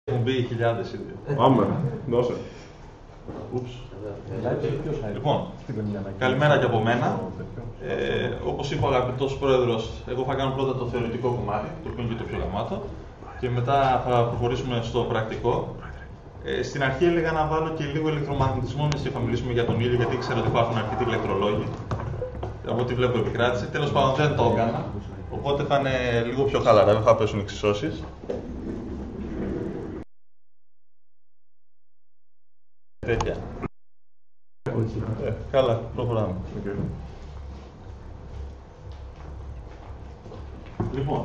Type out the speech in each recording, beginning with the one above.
Έχουν μπει χιλιάδες ήδη. Πάμε, δώσε. Λοιπόν, καλημέρα και από μένα. Όπως είπε ο αγαπητός πρόεδρος, εγώ θα κάνω πρώτα το θεωρητικό κομμάτι, το οποίο είναι και το πιο γαμάτο, και μετά θα προχωρήσουμε στο πρακτικό. Στην αρχή έλεγα να βάλω και λίγο ηλεκτρομαγνητισμό, και θα μιλήσουμε για τον ήλιο, γιατί ξέρω ότι υπάρχουν αρκετοί ηλεκτρολόγοι. Από ό,τι βλέπω επικράτηση. Τέλος πάντων δεν το έκανα, οπότε θα είναι λίγο πιο χαλαρά, δεν θα πέσουν εξισώσεις. Τέτοια. Καλά, προχωράμε. Λοιπόν,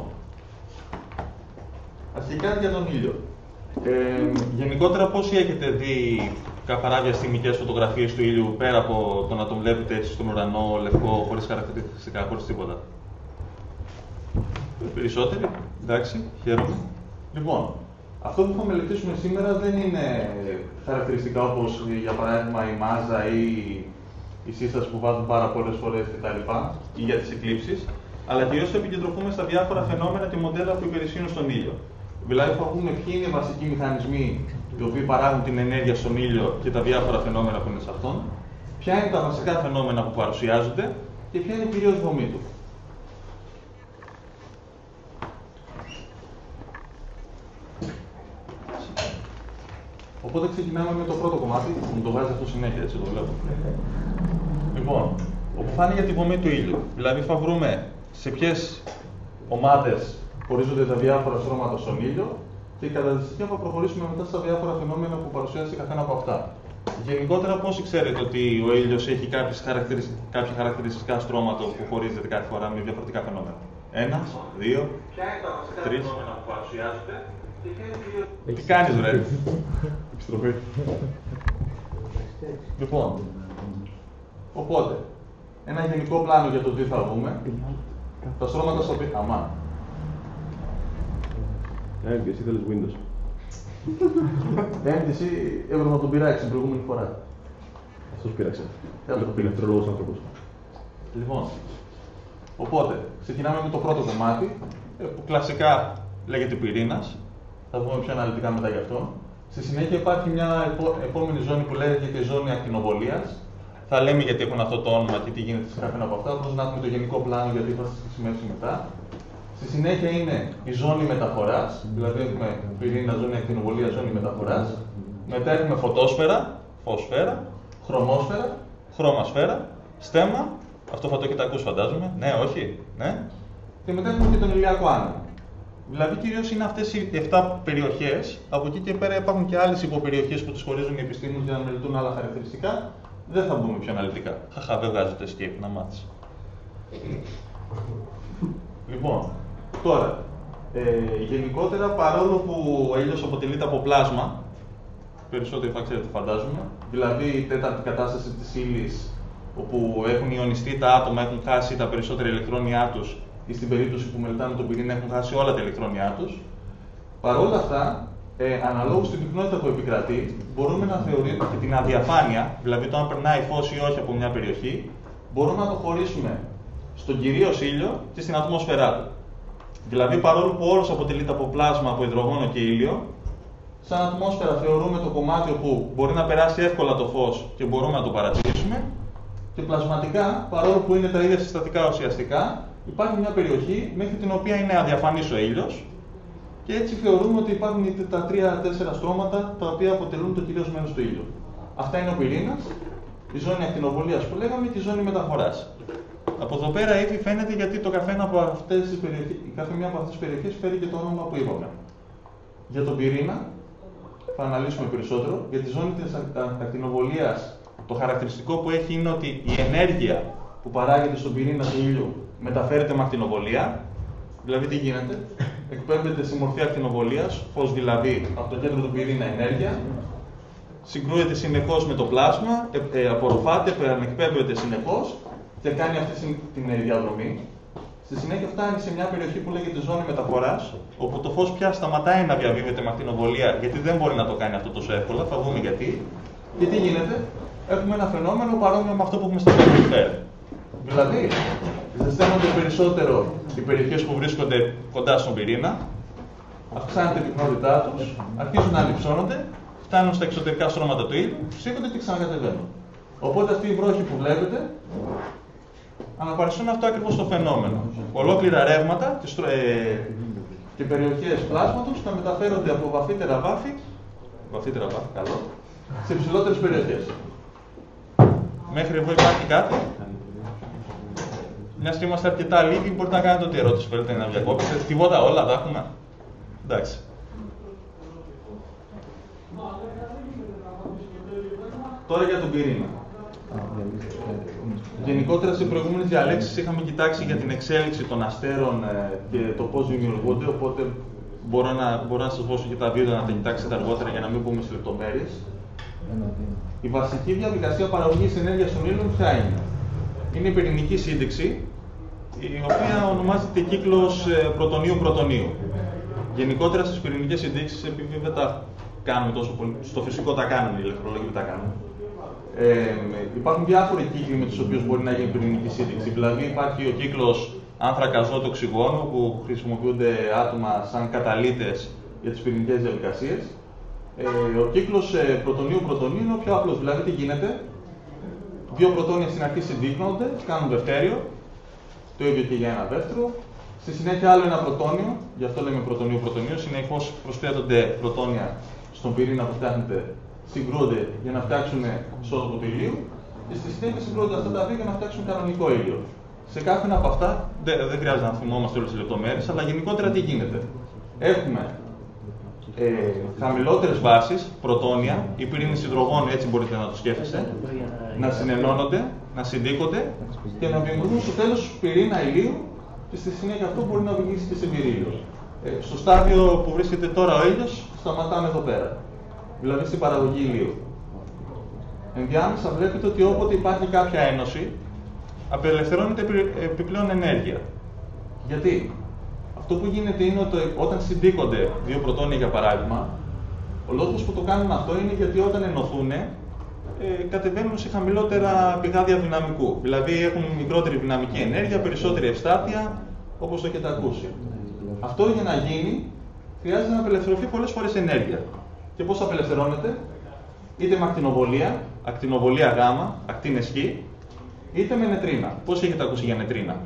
αρχικά για τον ήλιο. Γενικότερα, πόσοι έχετε δει καθαρά διαστημικές φωτογραφίες του ήλιου, πέρα από το να τον βλέπετε έτσι στον ουρανό, λευκό, χωρίς χαρακτηριστικά, χωρίς τίποτα? Περισσότεροι, εντάξει, χαίρομαι. Λοιπόν, αυτό που θα μελετήσουμε σήμερα δεν είναι χαρακτηριστικά όπως για παράδειγμα η μάζα ή η σύσταση που βάζουν πάρα πολλές φορές κτλ. Ή για τις εκλήψεις, αλλά κυρίως θα επικεντρωθούμε στα διάφορα φαινόμενα και μοντέλα που υπερισχύουν στον ήλιο. Δηλαδή θα δούμε ποιοι είναι οι βασικοί μηχανισμοί οι οποίοι παράγουν την ενέργεια στον ήλιο και τα διάφορα φαινόμενα που είναι σε αυτόν, ποια είναι τα βασικά φαινόμενα που παρουσιάζονται και ποια είναι κυρίως η δομή του. Οπότε ξεκινάμε με το πρώτο κομμάτι, που μου το βάζει αυτό συνέχεια, έτσι το βλέπω. Λοιπόν, όπου θα είναι για τη δομή του ήλιου. Δηλαδή θα βρούμε σε ποιες ομάδες χωρίζονται τα διάφορα στρώματα στον ήλιο και κατά τη συνέχεια θα προχωρήσουμε μετά στα διάφορα φαινόμενα που παρουσιάζει καθένα από αυτά. Γενικότερα, πόσοι ξέρετε ότι ο ήλιος έχει κάποια χαρακτηριστικά στρώματα που χωρίζεται κάθε φορά με διαφορετικά φαινόμενα? Ένα, δύο, τρεις φαινόμενα που παρουσιάζονται. Τι κάνεις, βρε? Επιστροφή. Λοιπόν, οπότε, ένα γενικό πλάνο για το τι θα δούμε. Τα στρώματα στα οποία... Αμά. Και εσύ θέλεις Windows. Εσύ έπρεπε να τον πειράξει την προηγούμενη φορά. Αυτός πειράξε. Ηλεκτρολόγος άνθρωπος. Λοιπόν, οπότε, ξεκινάμε με το πρώτο κομμάτι, που κλασικά λέγεται πυρήνας. Θα δούμε πιο αναλυτικά μετά γι' αυτό. Στη συνέχεια υπάρχει μια επόμενη ζώνη που λέγεται η ζώνη ακτινοβολίας. Θα λέμε γιατί έχουν αυτό το όνομα και τι γίνεται σε καθένα από αυτά. Απλώς να έχουμε το γενικό πλάνο γιατί θα σας χρησιμεύσει μετά. Στη συνέχεια είναι η ζώνη μεταφοράς. Δηλαδή έχουμε πυρήνα, ζώνη ακτινοβολίας, ζώνη μεταφοράς. Μετά έχουμε φωτόσφαιρα, φωσφαίρα, χρωμόσφαιρα, χρώμασφαίρα, στέμμα. Αυτό θα το έχετε ακούσει, φαντάζομαι. Ναι, όχι. Ναι. Και μετά έχουμε και τον ηλιακό άνεμο. Δηλαδή, κυρίως είναι αυτές οι 7 περιοχές. Από εκεί και πέρα υπάρχουν και άλλες υποπεριοχές που τις χωρίζουν οι επιστήμονες για να μελετούν άλλα χαρακτηριστικά. Δεν θα μπούμε πιο αναλυτικά. Χαχα, δεν βγάζει το escape, να μάθεις. Λοιπόν, τώρα, γενικότερα, παρόλο που ο ήλιος αποτελείται από πλάσμα, περισσότεροι θα ξέρετε, φαντάζομαι, δηλαδή η τέταρτη κατάσταση της ύλης, όπου έχουν ιονιστεί τα άτομα, έχουν χάσει τα περισσότερα ηλεκτρόνια τους, ή στην περίπτωση που μελετάμε τον πυρήνα έχουν χάσει όλα τα ηλεκτρόνια τους. Παρ' όλα αυτά, αναλόγως στην πυκνότητα που επικρατεί, μπορούμε να θεωρήσουμε και την αδιαφάνεια, δηλαδή το αν περνάει φως ή όχι από μια περιοχή, μπορούμε να το χωρίσουμε στον κυρίως ήλιο και στην ατμόσφαιρά του. Δηλαδή, παρόλο που όλος αποτελείται από πλάσμα, από υδρογόνο και ήλιο, σαν ατμόσφαιρα θεωρούμε το κομμάτι όπου μπορεί να περάσει εύκολα το φως και μπορούμε να το παρατηρήσουμε. Και πλασματικά, παρόλο που είναι τα ίδια συστατικά ουσιαστικά, υπάρχει μια περιοχή μέχρι την οποία είναι αδιαφανής ο ήλιος και έτσι θεωρούμε ότι υπάρχουν τα 3-4 στρώματα τα οποία αποτελούν το κυρίως μέρος του ήλιου. Αυτά είναι ο πυρήνας, η ζώνη ακτινοβολίας που λέγαμε και η ζώνη μεταφοράς. Από εδώ πέρα ήδη φαίνεται γιατί κάθε μια από αυτές τις περιοχές φέρει και το όνομα που είπαμε. Για τον πυρήνα θα αναλύσουμε περισσότερο. Για τη ζώνη της ακτινοβολίας, το χαρακτηριστικό που έχει είναι ότι η ενέργεια που παράγεται στον πυρήνα του ήλιου μεταφέρεται με ακτινοβολία. Δηλαδή, τι γίνεται? Εκπέμπεται σε μορφή ακτινοβολίας, φως δηλαδή από το κέντρο του πυρήνα ενέργεια, συγκρούεται συνεχώς με το πλάσμα, απορροφάται, εκπέμπεται συνεχώς και κάνει αυτή την διαδρομή. Στη συνέχεια φτάνει σε μια περιοχή που λέγεται ζώνη μεταφοράς, όπου το φως πια σταματάει να διαβίβεται με ακτινοβολία, γιατί δεν μπορεί να το κάνει αυτό τόσο εύκολα. Θα δούμε γιατί. Και τι γίνεται? Έχουμε ένα φαινόμενο παρόμοιο με αυτό που έχουμε στα ατμόσφαιρα. Δηλαδή, ζεσταίνονται περισσότερο οι περιοχές που βρίσκονται κοντά στον πυρήνα, αυξάνεται η πυκνότητά τους, αρχίζουν να ανυψώνονται, φτάνουν στα εξωτερικά στρώματα του ήλιου, σήκονται και ξανακατεβαίνουν. Οπότε αυτοί οι βρόχοι που βλέπετε αναπαριστούν αυτό ακριβώς το φαινόμενο. Ολόκληρα ρεύματα και περιοχές πλάσματος θα μεταφέρονται από βαθύτερα βάφη, καλό, σε υψηλότερες περιοχές. Μέχρι εδώ υπάρχει κάτι. Μιας και είμαστε αρκετά λίγοι, μπορείτε να κάνετε ό,τι ερώτηση θέλετε να διακόψετε. Τίποτα, όλα τα έχουμε. Εντάξει. Τώρα για τον πυρήνα. Γενικότερα σε προηγούμενες διαλέξεις είχαμε κοιτάξει για την εξέλιξη των αστέρων και το πώς δημιουργούνται, οπότε μπορώ να σας δώσω και τα βίντεο να τα κοιτάξετε αργότερα για να μην μπούμε σε λεπτομέρειες. Η βασική διαδικασία παραγωγής ενέργειας των ήλιων ποια είναι? Είναι η πυρηνική σύνδεξη, η οποία ονομάζεται κύκλος πρωτονίου-πρωτονίου. Γενικότερα στις πυρηνικές συνδέξεις, επειδή δεν τα κάνουμε τόσο πολύ, στο φυσικό τα κάνουν, οι ηλεκτρολόγοι δεν τα κάνουν. Υπάρχουν διάφοροι κύκλοι με τους οποίους μπορεί να γίνει πυρηνική σύνδεξη. Δηλαδή υπάρχει ο κύκλος άνθρακα, αζότου, οξυγόνου, που χρησιμοποιούνται άτομα σαν καταλύτες για τις πυρηνικές διαδικασίες. Ο κύκλος πρωτονίου-πρωτονίου είναι ο πιο απλός. Δηλαδή τι γίνεται? Δύο πρωτόνια στην αρχή συντύχνονται, κάνουν δευτέριο, το ίδιο και για ένα δεύτερο. Στη συνέχεια άλλο ένα πρωτόνιο, γι' αυτό λέμε πρωτονίου-πρωτονίου. Συνεχώς προσθέτονται πρωτόνια στον πυρήνα που φτιάχνεται, συγκρούονται για να φτιάξουν ισότοπο του ηλίου και στη συνέχεια συγκρούονται αυτά τα δύο για να φτιάξουν κανονικό ήλιο. Σε κάθε ένα από αυτά, δεν χρειάζεται να θυμόμαστε όλες τις λεπτομέρειες, αλλά γενικότερα τι γίνεται? Έχουμε χαμηλότερες βάσεις, πρωτόνια, οι πυρήνες υδρογόνου, έτσι μπορείτε να το σκέφτεστε, να συνενώνονται, να συντύκονται και να δημιουργούν στο τέλος πυρήνα ηλίου και στη συνέχεια αυτό μπορεί να οδηγήσει και σε πυρήλιο. Στο στάδιο που βρίσκεται τώρα ο ήλιος, σταματάμε εδώ πέρα. Δηλαδή στην παραγωγή ηλίου. Ενδιάμεσα βλέπετε ότι όποτε υπάρχει κάποια ένωση, απελευθερώνεται επιπλέον ενέργεια. Γιατί? Αυτό που γίνεται είναι ότι όταν συντύκονται δύο πρωτόνια, για παράδειγμα, ο λόγος που το κάνουν αυτό είναι γιατί όταν ενωθούν, κατεβαίνουν σε χαμηλότερα πηγάδια δυναμικού. Δηλαδή έχουν μικρότερη δυναμική ενέργεια, περισσότερη ευστάθεια, όπως το έχετε ακούσει. Αυτό για να γίνει, χρειάζεται να απελευθερωθεί πολλές φορές ενέργεια. Και πώς απελευθερώνεται? Είτε με ακτινοβολία Γ, ακτίνες Χ, είτε με νετρίνα. Πώς έχετε ακούσει για νετρίνα?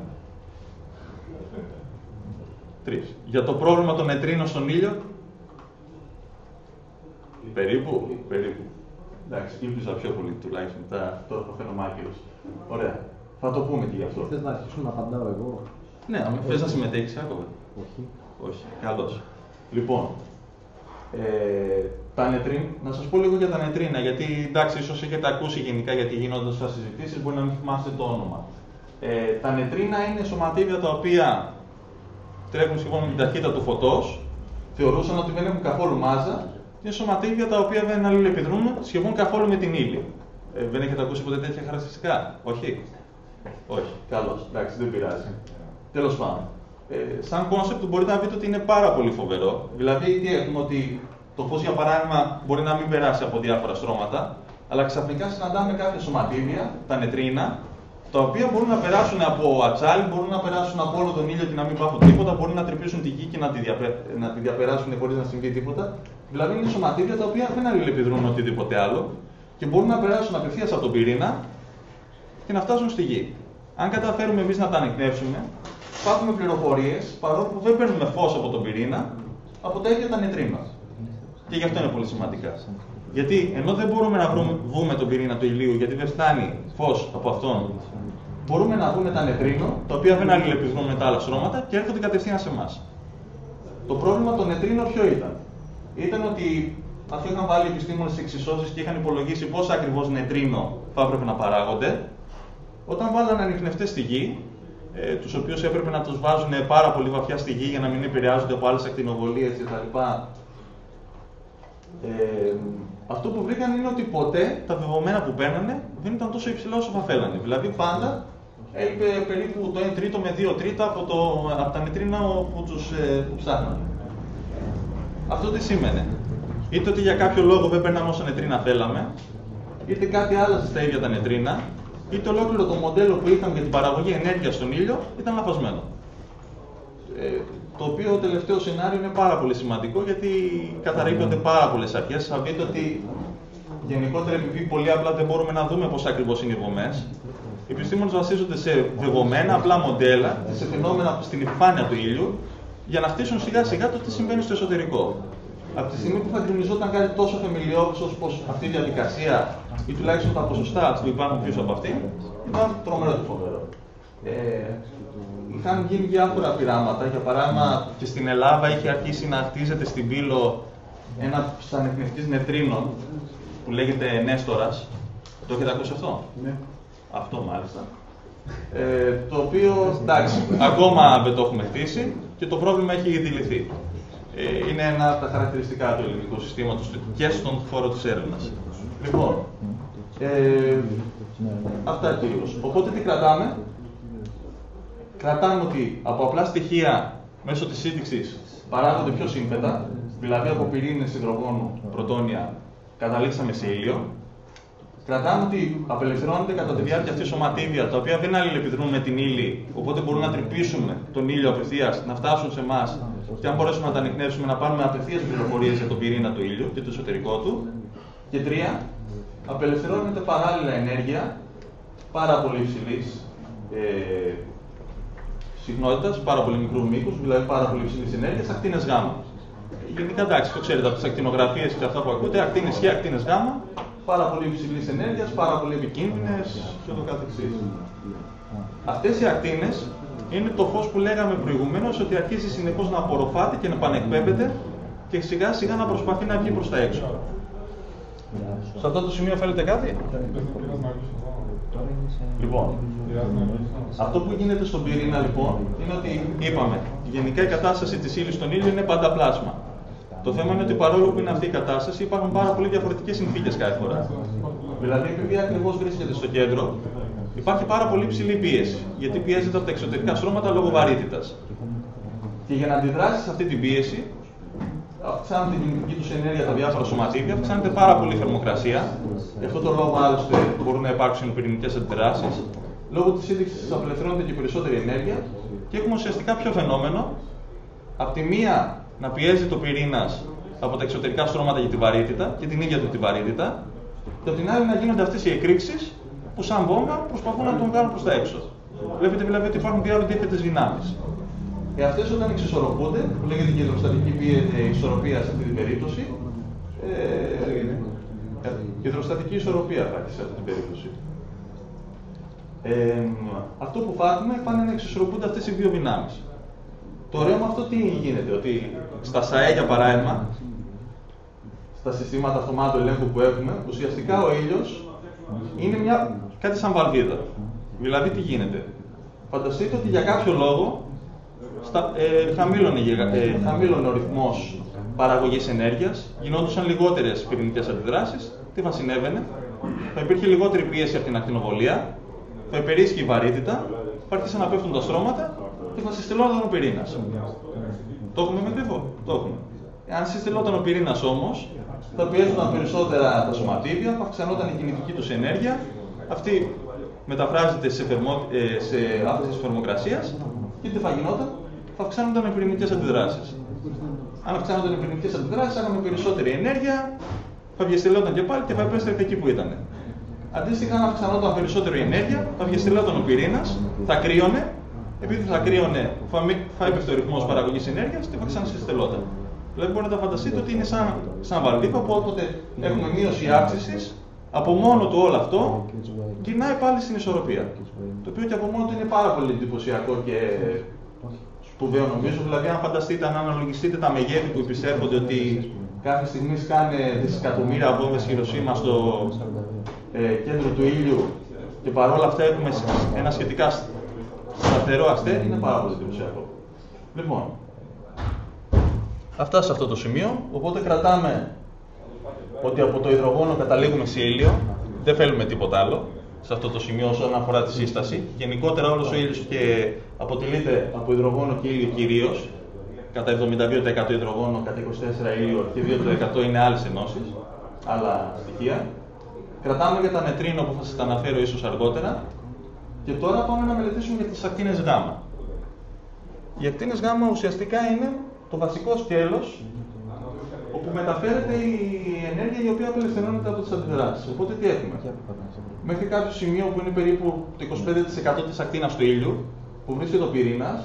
3. Για το πρόβλημα των νετρίνων στον ήλιο. Περίπου. Εντάξει, ήλπιζα πιο πολύ τουλάχιστον. Τώρα το φαίνομαι άκυρος. Ωραία. Θα το πούμε και γι' αυτό. Θες να αρχίσουν να απαντάω εγώ? Ναι, θες να συμμετέχεις ακόμα? Όχι. Καλώς. Λοιπόν, να σας πω λίγο για τα νετρίνα, γιατί εντάξει, ίσως έχετε ακούσει γενικά γιατί γίνονται στα συζητήσεις, μπορεί να μην θυμάστε το όνομα. Τα νετρίνα είναι σωματίδια τα οποία τρέχουν σχεδόν με την ταχύτητα του φωτός, θεωρούσαν ότι δεν έχουν καθόλου μάζα, είναι σωματίδια τα οποία δεν αλληλεπιδρούν σχεδόν καθόλου με την ύλη. Δεν έχετε ακούσει ποτέ τέτοια χαρακτηριστικά? Όχι. Καλώς. Εντάξει, δεν πειράζει. Τέλος πάντων. Σαν κόνσεπτ μπορείτε να δείτε ότι είναι πάρα πολύ φοβερό. Δηλαδή, τι έχουμε, ότι το φως για παράδειγμα μπορεί να μην περάσει από διάφορα στρώματα, αλλά ξαφνικά συναντάμε κάποια σωματίδια, τα νετρίνα, τα οποία μπορούν να περάσουν από ατσάλι, μπορούν να περάσουν από όλο τον ήλιο και να μην πάθουν τίποτα, μπορούν να τρυπήσουν τη γη και να τη διαπεράσουν χωρίς να συμβεί τίποτα. Δηλαδή, είναι σωματίδια τα οποία δεν αλληλεπιδρούν οτιδήποτε άλλο και μπορούν να περάσουν απευθείας από τον πυρήνα και να φτάσουν στη γη. Αν καταφέρουμε εμείς να τα ανιχνεύσουμε, υπάρχουν πληροφορίες, παρόλο που δεν παίρνουμε φως από τον πυρήνα, από τα ίδια τα νετρίνα. Και γι' αυτό είναι πολύ σημαντικά. Γιατί ενώ δεν μπορούμε να δούμε τον πυρήνα του ηλίου, γιατί δεν φτάνει φως από αυτόν, μπορούμε να δούμε τα νετρίνο, τα οποία δεν αλληλεπιδρούν με τα άλλα στρώματα και έρχονται κατευθείαν σε εμάς. Το πρόβλημα των νετρίνων ποιο ήταν? Ήταν ότι αυτό είχαν βάλει επιστήμονες σε εξισώσεις και είχαν υπολογίσει πόσα ακριβώς νετρίνο θα έπρεπε να παράγονται. Όταν βάλανε ανιχνευτές στη γη, τους οποίους έπρεπε να τους βάζουν πάρα πολύ βαθιά στη γη για να μην επηρεάζονται από άλλες ακτινοβολίες κτλ. Αυτό που βρήκαν είναι ότι ποτέ τα δεδομένα που παίρνανε δεν ήταν τόσο υψηλά όσο θα θέλανε. Δηλαδή πάντα έλειπε περίπου το 1 τρίτο με 2 τρίτα από τα νετρίνα που τους ψάχνανε. Αυτό τι σήμαινε? Είτε ότι για κάποιο λόγο δεν παίρναμε όσα νετρίνα θέλαμε, είτε κάτι άλλαζε στα ίδια τα νετρίνα, είτε ολόκληρο το μοντέλο που είχαμε για την παραγωγή ενέργειας στον ήλιο ήταν λαθασμένο. Το οποίο το τελευταίο σενάριο είναι πάρα πολύ σημαντικό γιατί καταρρίπτονται πάρα πολλές αρχές. Θα δείτε ότι γενικότερα, επειδή πολύ απλά δεν μπορούμε να δούμε πώς ακριβώς είναι οι δομές, οι επιστήμονες βασίζονται σε δεδομένα, απλά μοντέλα, σε φαινόμενα στην επιφάνεια του ήλιου, για να χτίσουν σιγά σιγά το τι συμβαίνει στο εσωτερικό. Από τη στιγμή που θα γκρινιζόταν κάτι τόσο θεμελιώδες όπως αυτή η διαδικασία, ή τουλάχιστον τα ποσοστά που υπάρχουν πίσω από αυτή, ήταν τρομερό και φοβερό. Είχαν γίνει διάφορα πειράματα. Για παράδειγμα, και στην Ελλάδα είχε αρχίσει να χτίζεται στην Πύλο ένα ανεκνευτής νετρίνων που λέγεται Νέστορας. Το έχετε ακούσει αυτό? Ναι. Αυτό μάλιστα. Το οποίο, εντάξει, ακόμα δεν το έχουμε χτίσει και το πρόβλημα έχει ήδη λυθεί. Είναι ένα από τα χαρακτηριστικά του ελληνικού συστήματος και στον χώρο της έρευνας. Λοιπόν, αυτά κυρίως. Οπότε τι κρατάμε? Κρατάμε ότι από απλά στοιχεία μέσω της σύνδεξης παράγονται πιο σύμφετα, δηλαδή από πυρήνες υδρογόνου, πρωτόνια, καταλήξαμε σε ήλιο. Κρατάμε ότι απελευθερώνονται κατά τη διάρκεια αυτή σωματίδια, τα οποία δεν αλληλεπιδρούν με την ύλη, οπότε μπορούν να τρυπήσουμε τον ήλιο απευθείας, να φτάσουν σε εμάς και αν μπορέσουμε να τα ανιχνεύσουμε, να πάρουμε απευθείας πληροφορίες για τον πυρήνα του ήλιου και το εσωτερικό του. Και 3, απελευθερώνεται παράλληλα ενέργεια πάρα πολύ υψηλής συχνότητας, πάρα πολύ μικρού μήκους, δηλαδή πάρα πολύ υψηλής ενέργειας, ακτίνες Γ. Γενικά, εντάξει, το ξέρετε από τις ακτινογραφίες και αυτά που ακούτε, ακτίνες Χ, ακτίνες Γ, πάρα πολύ υψηλής ενέργειας, πάρα πολύ επικίνδυνες και το καθεξής. Αυτές οι ακτίνες είναι το φως που λέγαμε προηγουμένως, ότι αρχίζει συνεχώς να απορροφάται και να επανεκπέμπεται και σιγά σιγά να προσπαθεί να βγει προς τα έξω. Σε αυτό το σημείο θέλετε κάτι? Λοιπόν, αυτό που γίνεται στον πυρήνα λοιπόν είναι ότι είπαμε, γενικά η κατάσταση της ύλης στον ήλιο είναι πάντα πλάσμα. Το θέμα είναι ότι παρόλο που είναι αυτή η κατάσταση, υπάρχουν πάρα πολύ διαφορετικές συνθήκες κάθε φορά. Δηλαδή, επειδή ακριβώς βρίσκεται στο κέντρο, υπάρχει πάρα πολύ ψηλή πίεση, γιατί πιέζεται από τα εξωτερικά στρώματα λόγω βαρύτητας. Και για να αντιδράσει σε αυτή την πίεση, αυξάνεται την κινητική τους ενέργεια τα διάφορα σωματίδια, αυξάνεται πάρα πολύ η θερμοκρασία. Γι' αυτό το λόγο, άλλωστε, μπορούν να υπάρξουν πυρηνικές αντιδράσεις. Λόγω της σύνδεξης απελευθερώνεται και περισσότερη ενέργεια και έχουμε ουσιαστικά ποιο φαινόμενο. Απ' τη μία, να πιέζει το πυρήνας από τα εξωτερικά στρώματα για τη βαρύτητα και την ίδια του τη βαρύτητα, και απ' την άλλη να γίνονται αυτές οι εκρήξεις που, σαν βόμβα, προσπαθούν να τον κάνουν προς τα έξω. Βλέπετε δηλαδή ότι υπάρχουν δύο αντίθετες δυνάμεις. Αυτές όταν εξισορροπούνται, που λέγεται και υδροστατική ισορροπία σε αυτή την περίπτωση, υδροστατική ισορροπία θα έχει σε αυτή την περίπτωση. Αυτό που φάγουμε πάνε να εξισορροπούνται αυτές οι δύο δυνάμεις. Το ωραίο με αυτό τι γίνεται, ότι στα ΣΑΕ για παράδειγμα, στα συστήματα αυτομάτου ελέγχου που έχουμε, ουσιαστικά ο ήλιος είναι κάτι σαν βαλβίδα. Δηλαδή τι γίνεται? Φανταστείτε ότι για κάποιο λόγο χαμήλωνε ο ρυθμός παραγωγής ενέργειας, γινόντουσαν λιγότερες πυρηνικές αντιδράσεις. Τι θα συνέβαινε? Θα υπήρχε λιγότερη πίεση από την ακτινοβολία, θα υπερίσχυε η βαρύτητα, θα άρχισαν να πέφτουν τα στρώματα και θα συστηλώνονταν ο πυρήνας. Το έχουμε μέχρι εδώ? Το έχουμε. Αν συστηλώνονταν ο πυρήνας όμως, θα πιέζονταν περισσότερα τα σωματίδια, θα αυξανόταν η κινητική τους ενέργεια, αυτή μεταφράζεται σε αύξηση της θερμοκρασίας και τι θα γινόταν? Θα αυξάνονταν οι πυρηνικές αντιδράσεις. Αν αυξάνονταν οι πυρηνικές αντιδράσεις, θα είχαμε περισσότερη ενέργεια, θα διαστηλόταν και πάλι και θα επέστρεφε εκεί που ήταν. Αντίστοιχα, αν αυξανόταν περισσότερο η ενέργεια, θα διαστηλόταν ο πυρήνας, θα κρύωνε. Επειδή θα κρύωνε, θα έπεφτε ο ρυθμός παραγωγής ενέργειας και θα ξανασυστελόταν. Δηλαδή, μπορείτε να φανταστείτε ότι είναι σαν βαλβίδα που όποτε έχουμε μείωση αύξησης, από μόνο του όλο αυτό γυρνάει πάλι στην ισορροπία. Το οποίο και από μόνο του είναι πάρα πολύ εντυπωσιακό και σπουδαίο νομίζω. Δηλαδή, αν φανταστείτε, αν αναλογιστείτε τα μεγέθη που επισέρχονται, ότι κάθε στιγμή σκάνε δισεκατομμύρια βόμβες Χιροσίμα στο κέντρο του ήλιου και παρόλα αυτά έχουμε ένα σχετικά σταθερό αστέρι, είναι πάρα πολύ εντυπωσιακό. Λοιπόν, αυτά σε αυτό το σημείο. Οπότε κρατάμε ότι από το υδρογόνο καταλήγουμε σε ήλιο. Δεν θέλουμε τίποτα άλλο σε αυτό το σημείο όσον αφορά τη σύσταση. Γενικότερα όλος ο ήλιος και αποτελείται από υδρογόνο και ήλιο κυρίως. Κατά 72% υδρογόνο, κατά 24% ήλιο και 2% είναι άλλες ενώσεις, άλλα στοιχεία. Κρατάμε για τα νετρίνο που θα σας τα αναφέρω ίσως αργότερα. Και τώρα πάμε να μελετήσουμε για τις ακτίνες Γ. Οι ακτίνες γάμμα ουσιαστικά είναι το βασικό σκέλος όπου μεταφέρεται η ενέργεια η οποία απελευθερώνεται από τις αντιδράσεις. Οπότε τι έχουμε? Μέχρι κάποιο σημείο που είναι περίπου το 25% της ακτίνας του ήλιου, που βρίσκεται ο πυρήνας,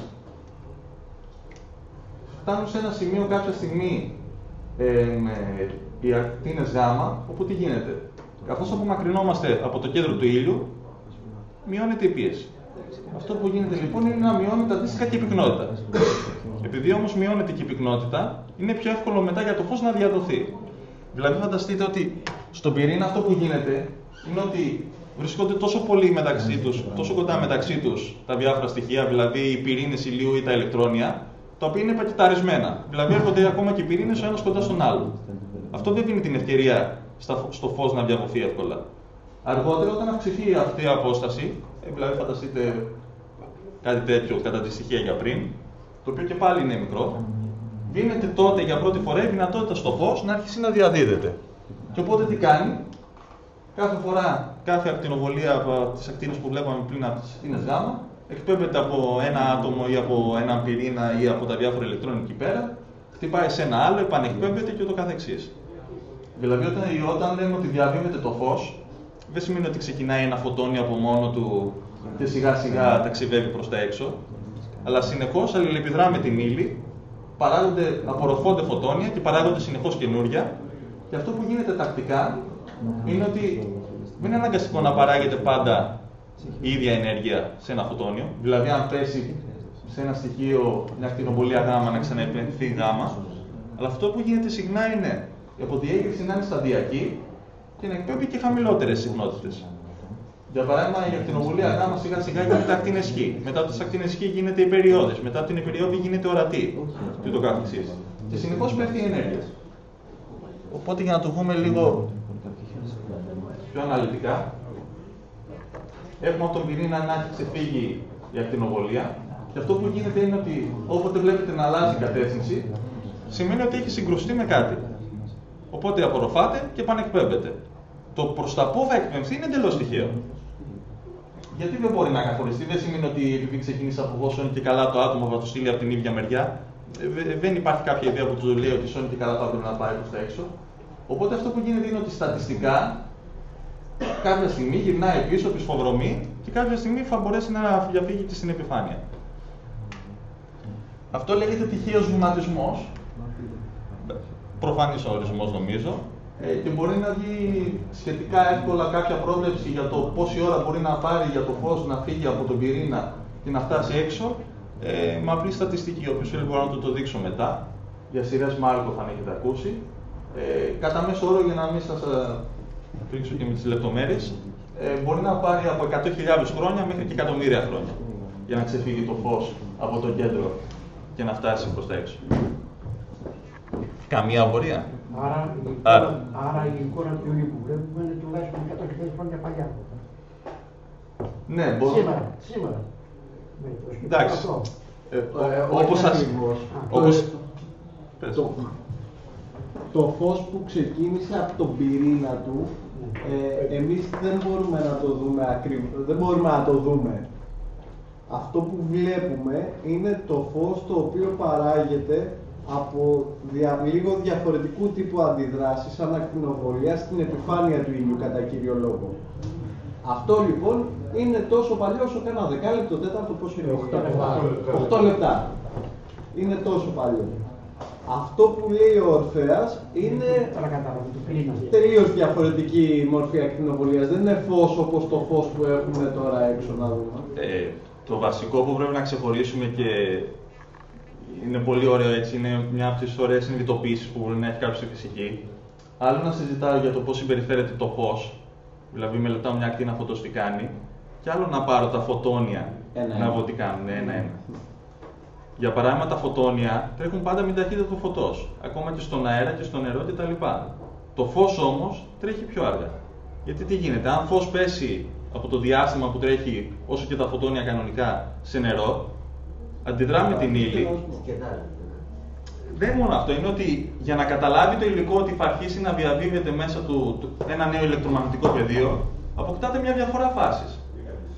φτάνουν σε ένα σημείο κάποια στιγμή οι ακτίνες γάμμα, όπου τι γίνεται? Καθώς απομακρυνόμαστε από το κέντρο του ήλιου, μειώνεται η πίεση. Αυτό που γίνεται λοιπόν είναι να μειώνεται αντίστοιχα και η πυκνότητα. Επειδή όμως μειώνεται και η πυκνότητα, είναι πιο εύκολο μετά για το φως να διαδοθεί. Δηλαδή, φανταστείτε ότι στον πυρήνα αυτό που γίνεται είναι ότι βρισκόνται τόσο πολύ μεταξύ τους, τόσο κοντά μεταξύ τους τα διάφορα στοιχεία, δηλαδή οι πυρήνες ηλίου ή τα ηλεκτρόνια, τα οποία είναι πακεταρισμένα. Δηλαδή, έρχονται ακόμα και οι πυρήνες ο ένας κοντά στον άλλο. Αυτό δεν δίνει την ευκαιρία στο φως να διαδοθεί εύκολα. Αργότερα, όταν αυξηθεί αυτή η απόσταση, δηλαδή φανταστείτε κάτι τέτοιο κατά τη στοιχεία για πριν, το οποίο και πάλι είναι μικρό, δίνεται τότε για πρώτη φορά η δυνατότητα στο φως να αρχίσει να διαδίδεται. Και οπότε τι κάνει? Κάθε φορά, κάθε ακτινοβολία από τις ακτίνες που βλέπαμε πριν από τις ακτίνες γάμμα, εκπέμπεται από ένα άτομο ή από έναν πυρήνα ή από τα διάφορα ηλεκτρόνια εκεί πέρα, χτυπάει σε ένα άλλο, επανεκπέμπεται και ούτω καθεξής. Δηλαδή, όταν λέμε ότι διαδίδεται το φως, δεν σημαίνει ότι ξεκινάει ένα φωτόνι από μόνο του και σιγά σιγά ταξιδεύει προς τα έξω, αλλά συνεχώς αλληλεπιδρά με την ύλη, απορροφώνται φωτόνια και παράγονται συνεχώς καινούρια. Και αυτό που γίνεται τακτικά είναι ότι δεν είναι αναγκαστικό να παράγεται πάντα η ίδια ενέργεια σε ένα φωτόνιο. Δηλαδή, αν πέσει σε ένα στοιχείο μια ακτινοβολία γάμμα να ξαναεπενθεί γάμμα, αλλά αυτό που γίνεται συχνά είναι η αποδιέγερση να είναι σταδιακή και να εκπέμπει και χαμηλότερες συχνότητες. Για παράδειγμα, η ακτινοβολία γάμμα σιγά σιγά γίνεται ακτίνες Χ. Μετά από τις ακτίνες Χ γίνεται υπεριώδης. Μετά από την υπεριώδη γίνεται ορατή. Και το καθεξής. Και συνεχώς πέφτει η ενέργεια. Οπότε, για να το δούμε λίγο πιο αναλυτικά, έχουμε από τον πυρήνα να έχει ξεφύγει η ακτινοβολία. Και αυτό που γίνεται είναι ότι όποτε βλέπετε να αλλάζει κατεύθυνση, σημαίνει ότι έχει συγκρουστεί με κάτι. Οπότε απορροφάται και πανεκπέμπεται. Το προς τα πού θα εκπαιμφθεί είναι εντελώς τυχαίο. Γιατί δεν μπορεί να καθοριστεί? Δεν σημαίνει ότι επειδή ξεκίνησε από εγώ, σώνει και καλά το άτομο θα το στείλει από την ίδια μεριά. Δεν υπάρχει κάποια ιδέα που του λέει ότι σώνει και καλά το άτομο να πάει προς τα έξω. Οπότε αυτό που γίνεται είναι ότι στατιστικά κάποια στιγμή γυρνάει πίσω, πισφοδρομεί και κάποια στιγμή θα μπορέσει να διαφύγει και στην επιφάνεια. Αυτό λέγεται τυχαίος βηματισμός. Προφανής ο ορισμός νομίζω. Και μπορεί να βγει σχετικά εύκολα κάποια πρόβλεψη για το πόση ώρα μπορεί να πάρει για το φως να φύγει από τον πυρήνα και να φτάσει έξω. Με απλή στατιστική, όποιος θέλει μπορεί να το δείξω μετά. Για σειρές Μάρκοφ αν έχετε ακούσει. Κατά μέσο όρο, για να μην σας φρίξω και με τις λεπτομέρειες, μπορεί να πάρει από 100.000 χρόνια μέχρι και εκατομμύρια χρόνια για να ξεφύγει το φως από το κέντρο και να φτάσει προς τα έξω. Καμία απορία? Άρα η εικόνα του ήλιου που βλέπουμε είναι τουλάχιστον 100.000 χρόνια παλιά. Ναι, μπορεί. Σήμερα. Εντάξει. Όπως σας... Το φως που ξεκίνησε από τον πυρήνα του, εμείς δεν μπορούμε να το δούμε ακριβώς, δεν μπορούμε να το δούμε. Αυτό που βλέπουμε είναι το φως το οποίο παράγεται από λίγο διαφορετικού τύπου αντιδράσεις σαν ακτινοβολία στην επιφάνεια του ήλιου κατά κύριο λόγο. Αυτό λοιπόν είναι τόσο παλιό όσο ένα δεκάλεπτο, τέταρτο, πόσο είναι, 8 λεπτά. Είναι τόσο παλιό. Αυτό που λέει ο Ορφέας είναι τελείως διαφορετική μορφή ακτινοβολίας. Δεν είναι φως όπως το φως που έχουμε τώρα έξω να δούμε. Το βασικό που πρέπει να ξεχωρίσουμε και είναι πολύ ωραίο έτσι, είναι μια από τις ωραίες συνειδητοποιήσεις που μπορεί να έχει κάποιος στη φυσική. Άλλο να συζητάω για το πώς συμπεριφέρεται το φως, δηλαδή μελετάω μια ακτίνα φωτός τι κάνει, και άλλο να πάρω τα φωτόνια να δω τι κάνουν ένα-ένα. Για παράδειγμα, τα φωτόνια τρέχουν πάντα με την ταχύτητα του φωτός, ακόμα και στον αέρα και στο νερό κτλ. Το φως όμως τρέχει πιο αργά. Γιατί τι γίνεται, αν φως πέσει από το διάστημα που τρέχει, όσο και τα φωτόνια κανονικά, σε νερό, αντιδρά με την ύλη. Δεν είναι μόνο αυτό, είναι ότι για να καταλάβει το υλικό ότι θα αρχίσει να διαδίδεται μέσα του ένα νέο ηλεκτρομαγνητικό πεδίο, αποκτάται μια διαφορά φάσης.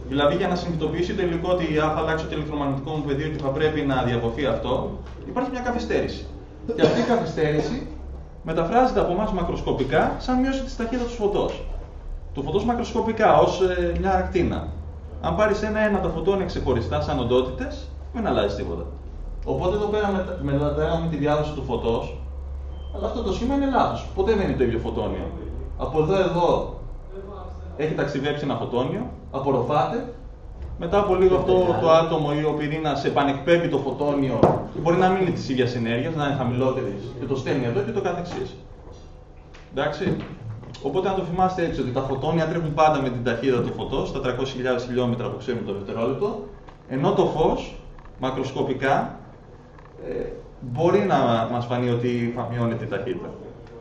Δηλαδή, για να συνειδητοποιήσει το υλικό ότι θα αλλάξει το ηλεκτρομαγνητικό μου πεδίο και θα πρέπει να διαβωθεί αυτό, υπάρχει μια καθυστέρηση. Και αυτή η καθυστέρηση μεταφράζεται από εμάς μακροσκοπικά σαν μείωση της ταχύτητας του φωτός μακροσκοπικά, ως μια ακτίνα. Αν πάρεις ένα-ένα τα φωτόνια ξεχωριστά σαν οντότητες, δεν αλλάζει τίποτα. Οπότε εδώ πέρα μεταδέχαμε τη διάδοση του φωτός, αλλά αυτό το σχήμα είναι λάθος. Ποτέ δεν είναι το ίδιο φωτόνιο. Από εδώ έχει ταξιδέψει ένα φωτόνιο, απορροφάται. Μετά από λίγο αυτό το άτομο ή ο πυρήνας επανεκπέμπει το φωτόνιο και μπορεί να μην είναι της ίδιας ενέργειας, να είναι χαμηλότερης και το στέλνει εδώ και το καθεξής. Εντάξει. Οπότε να το θυμάστε έτσι, ότι τα φωτόνια τρέχουν πάντα με την ταχύτητα του φωτός, στα 300.000 χιλιόμετρα που ξέρουμε το δευτερόλεπτο, ενώ το φως, μακροσκοπικά, μπορεί να μας φανεί ότι θα μειώνει την ταχύτητα.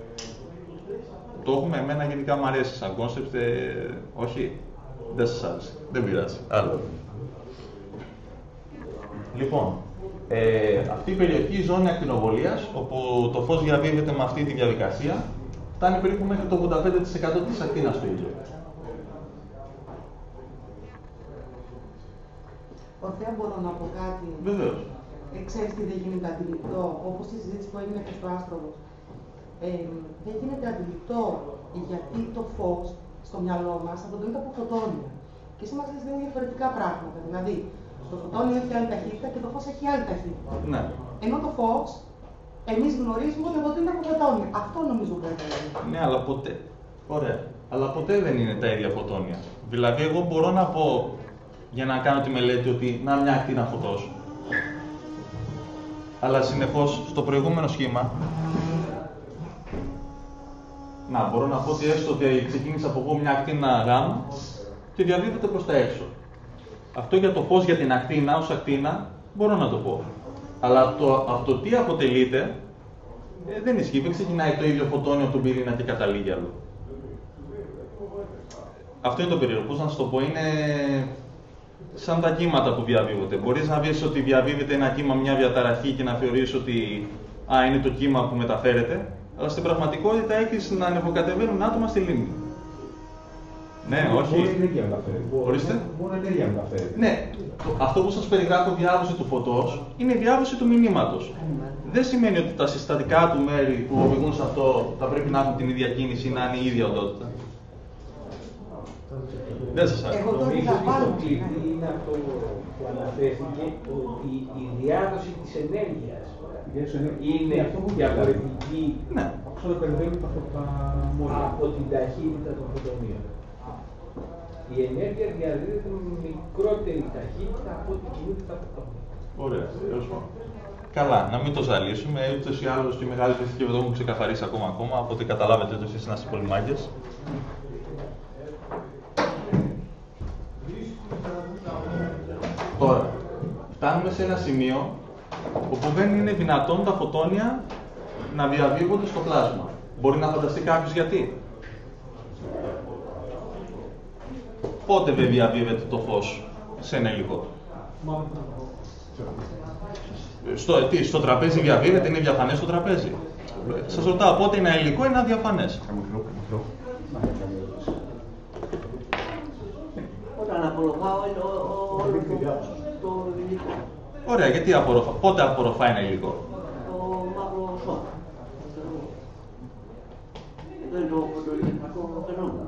Το έχουμε, εμένα γενικά μου αρέσει σαν κόνσεπτ, όχι, δεν σας άρεσε, δεν πειράζει, άλλο. Λοιπόν, αυτή η περιοχή, η ζώνη ακτινοβολίας, όπου το φως διαβίβεται με αυτή τη διαδικασία, φτάνει περίπου μέχρι το 85% της ακτίνας του ήλιου. Ορθέα, μπορώ να πω κάτι? Βεβαίως. Ξέρεις τι δεν γίνεται αντιληπτό, όπως η συζήτηση που έγινε και στο Άστροβο. Δεν γίνεται αντιληπτό γιατί το φως στο μυαλό μας αποτελείται από φωτόνια. Και εσύ μας λες δύο διαφορετικά πράγματα. Δηλαδή, το φωτόνιο έχει άλλη ταχύτητα και το φως έχει άλλη ταχύτητα. Ναι. Ενώ το φως, εμείς γνωρίζουμε ότι αποτελείται από φωτόνια. Αυτό νομίζω πρέπει να είναι. Ναι, αλλά ποτέ. Ωραία. Αλλά ποτέ δεν είναι τα ίδια φωτόνια. Δηλαδή, εγώ μπορώ να πω για να κάνω τη μελέτη ότι να μια ακτίνα φωτός. Αλλά συνεχώς στο προηγούμενο σχήμα, να μπορώ να πω ότι έστω ότι ξεκίνησα από εγώ μια ακτίνα γάμα και διαδίδεται προς τα έξω. Αυτό για το φως για την ακτίνα, ως ακτίνα, μπορώ να το πω. Αλλά από το τι αποτελείται, δεν ισχύει. Δεν ξεκινάει το ίδιο φωτόνιο από τον πυρήνα και καταλήγει αλλού. Αυτό είναι το περίεργο. Πώς να σας το πω, είναι σαν τα κύματα που διαβίβονται. Μπορείς να δεις ότι διαβίβεται ένα κύμα, μια διαταραχή και να θεωρείς ότι είναι το κύμα που μεταφέρεται, αλλά στην πραγματικότητα έχεις να ανεβοκατεβαίνουν άτομα στη λίμνη. Ναι, όχι. Μπορεί ενέργεια να μεταφέρει. Ορίστε. Μπορεί ενέργεια να μεταφέρει. Ναι, αυτό που σας περιγράφω, διάδοση του φωτός, είναι η διάδοση του μηνύματος. Δεν σημαίνει ότι τα συστατικά του μέρη που οδηγούν σε αυτό θα πρέπει να έχουν την ίδια κίνηση ή να είναι η ίδια οντότητα. Δεν σας άρεσε. Εγώ το Νομίζω ότι πάρω. το κλειδί είναι αυτό που αναφέρθηκε, ότι η διάδοση της ενέργειας είναι διαφορετική από την ταχύτητα των φωτονίων. Η ενέργεια διαδίδεται με μικρότερη ταχύτητα από ό,τι κινείται τα φωτόνια. Ωραία, τέλος πάντων. Καλά, να μην το ζαλίσουμε. Ούτως ή άλλως και η μεγάλη φυσική εδώ μου ξεκαθαρίσει ακόμα. Οπότε καταλάβετε ότι εσείς να είστε πολύ μάγκες. Τώρα, φτάνουμε σε ένα σημείο όπου δεν είναι δυνατόν τα φωτόνια να διαβίβονται στο πλάσμα. Μπορεί να φανταστεί κάποιος γιατί. Πότε δεν διαβίβεται το φως σε ένα υλικό. Στο τραπέζι διαβίβεται, είναι διαφανές το τραπέζι. Σας ρωτάω πότε ένα υλικό είναι αδιαφανές. Όταν απορροφάω όλο το υλικό. Ωραία, γιατί πότε απορροφά ένα υλικό. Το μαύρο σώμα. Δεν είναι το φωτοελεκτρικό φαινόμενο.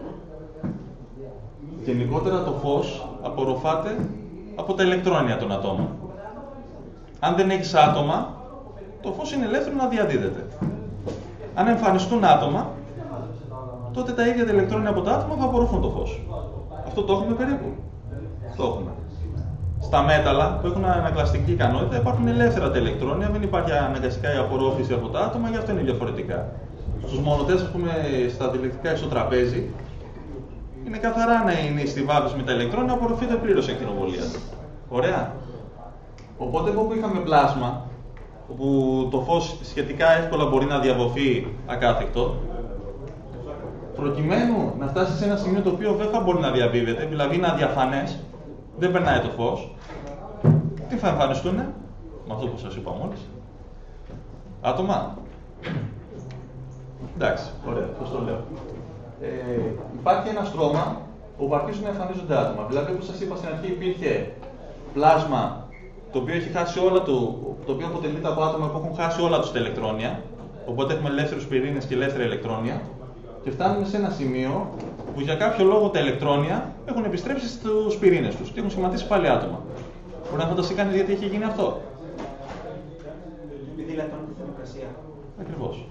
Γενικότερα το φως απορροφάται από τα ηλεκτρόνια των ατόμων. Αν δεν έχεις άτομα, το φως είναι ελεύθερο να διαδίδεται. Αν εμφανιστούν άτομα, τότε τα ίδια τα ηλεκτρόνια από τα άτομα θα απορροφούν το φως. Αυτό το έχουμε περίπου. Το έχουμε. Στα μέταλλα που έχουν ανακλαστική ικανότητα υπάρχουν ελεύθερα τα ηλεκτρόνια, δεν υπάρχει αναγκαστικά η απορρόφηση από τα άτομα, γι' αυτό είναι διαφορετικά. Στους μονοτές, ας πούμε, στα διελεκτρικά ή στο τραπέζι, είναι καθαρά να είναι στη βάθμιση με τα ηλεκτρόνια, απορροφείται πλήρως η ακτινοβολία. Ωραία. Οπότε εδώ που είχαμε πλάσμα, όπου το φως σχετικά εύκολα μπορεί να διαβωθεί ακάθεκτο, προκειμένου να φτάσει σε ένα σημείο το οποίο δεν θα μπορεί να διαβίβεται, δηλαδή είναι αδιαφανές, δεν περνάει το φως, τι θα εμφανιστούνε, με αυτό που σας είπα μόλις, άτομα. Εντάξει, ωραία, πώς το λέω. Υπάρχει ένα στρώμα όπου αρχίζουν να εμφανίζονται άτομα. Δηλαδή, όπως σας είπα στην αρχή, υπήρχε πλάσμα το οποίο έχει χάσει όλα το οποίο αποτελείται από άτομα που έχουν χάσει όλα τους τα ηλεκτρόνια. Οπότε έχουμε ελεύθερους πυρήνες και ελεύθερα ηλεκτρόνια. Και φτάνουμε σε ένα σημείο που για κάποιο λόγο τα ηλεκτρόνια έχουν επιστρέψει στους πυρήνες τους και έχουν σχηματίσει πάλι άτομα. Μπορεί να φανταστεί κανείς γιατί έχει γίνει αυτό. Επειδή λατώνει τη θερμοκρασία. Ακριβώς.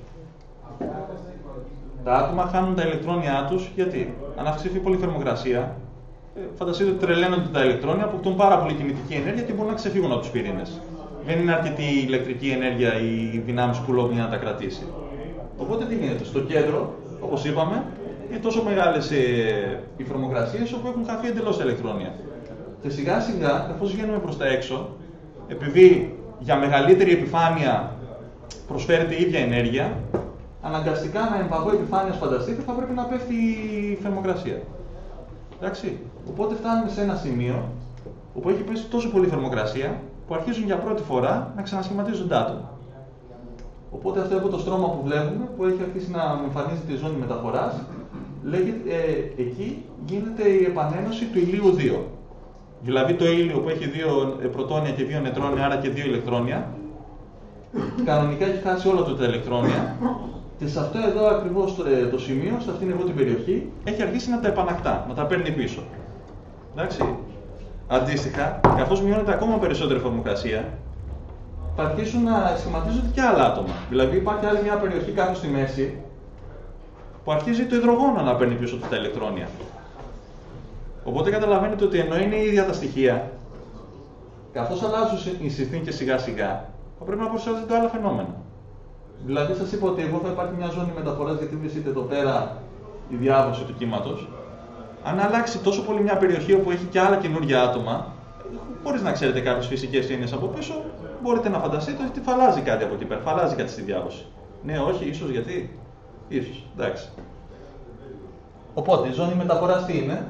Τα άτομα χάνουν τα ηλεκτρόνια τους γιατί, αν αυξηθεί πολύ η θερμοκρασία, φανταστείτε ότι τρελαίνονται τα ηλεκτρόνια, αποκτούν πάρα πολύ κινητική ενέργεια και μπορούν να ξεφύγουν από τους πυρήνες. Δεν είναι αρκετή η ηλεκτρική ενέργεια ή οι δυνάμεις του κουλόμπου για να τα κρατήσει. Οπότε τι γίνεται, στο κέντρο, όπως είπαμε, είναι τόσο μεγάλες οι θερμοκρασίες όπου έχουν χαθεί εντελώς τα ηλεκτρόνια. Και σιγά σιγά, καθώς βγαίνουμε προς τα έξω, επειδή για μεγαλύτερη επιφάνεια προσφέρεται η ίδια ενέργεια, αναγκαστικά να εμπαγώ επιφάνειας φανταστείτε θα πρέπει να πέφτει η θερμοκρασία. Εντάξει. Οπότε φτάνουμε σε ένα σημείο όπου έχει πέσει τόσο πολύ θερμοκρασία που αρχίζουν για πρώτη φορά να ξανασχηματίζονται άτομα. Οπότε αυτό από το στρώμα που βλέπουμε, που έχει αρχίσει να εμφανίζεται η ζώνη μεταφοράς, λέγεται, εκεί γίνεται η επανένωση του ηλίου 2. Δηλαδή το ήλιο που έχει 2 πρωτόνια και 2 νετρόνια, άρα και 2 ηλεκτρόνια, κανονικά έχει χάσει όλα του τα ηλεκτρόνια και σε αυτό εδώ ακριβώς το σημείο, σε αυτήν εδώ την περιοχή, έχει αρχίσει να τα επανακτά, να τα παίρνει πίσω. Εντάξει. Αντίστοιχα, καθώς μειώνεται ακόμα περισσότερη θερμοκρασία, θα αρχίσουν να σχηματίζονται και άλλα άτομα. Δηλαδή υπάρχει άλλη μια περιοχή κάτω στη μέση που αρχίζει το υδρογόνο να παίρνει πίσω του τα ηλεκτρόνια. Οπότε καταλαβαίνετε ότι ενώ είναι ίδια τα στοιχεία, καθώς αλλάζουν οι συνθήκες σιγά σιγά, θα πρέπει να προσέξετε άλλα φαινόμενα. Δηλαδή σας είπα ότι εγώ θα υπάρχει μια ζώνη μεταφοράς, γιατί βρίσκεται εδώ πέρα η διάβαση του κύματος. Αν αλλάξει τόσο πολύ μια περιοχή όπου έχει και άλλα καινούργια άτομα, χωρίς να ξέρετε κάποιες φυσικές έννοιες από πίσω, μπορείτε να φανταστείτε ότι θα αλλάζει κάτι από εκεί πέρα, θα αλλάζει κάτι στη διάβαση. Ναι, όχι, ίσως γιατί. Ίσως, εντάξει. Οπότε η ζώνη μεταφοράς τι είναι?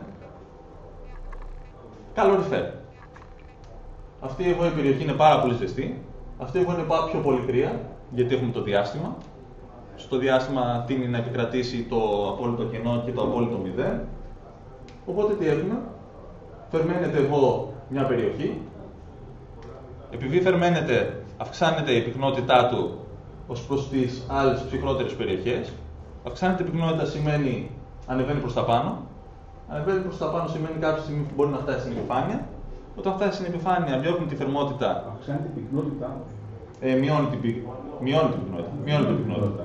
Καλοριφέρ. Αυτή εδώ η περιοχή είναι πάρα πολύ ζεστή. Αυτή εδώ είναι πιο πολύ κρύα, γιατί έχουμε το διάστημα. Στο διάστημα τείνει να επικρατήσει το απόλυτο κενό και το απόλυτο μηδέν. Οπότε τι έχουμε? Θερμαίνεται εδώ μια περιοχή. Επειδή θερμαίνεται, αυξάνεται η πυκνότητά του ως προς τις άλλες ψυχρότερες περιοχές. Αυξάνεται η πυκνότητα σημαίνει ανεβαίνει προς τα πάνω. Ανεβαίνει προς τα πάνω σημαίνει κάποια στιγμή που μπορεί να φτάσει στην επιφάνεια. Όταν φτάσει στην επιφάνεια, διώχνει τη θερμότητα. Αυξάνει την πυκνότητα. Μειώνει την πυκνότητα.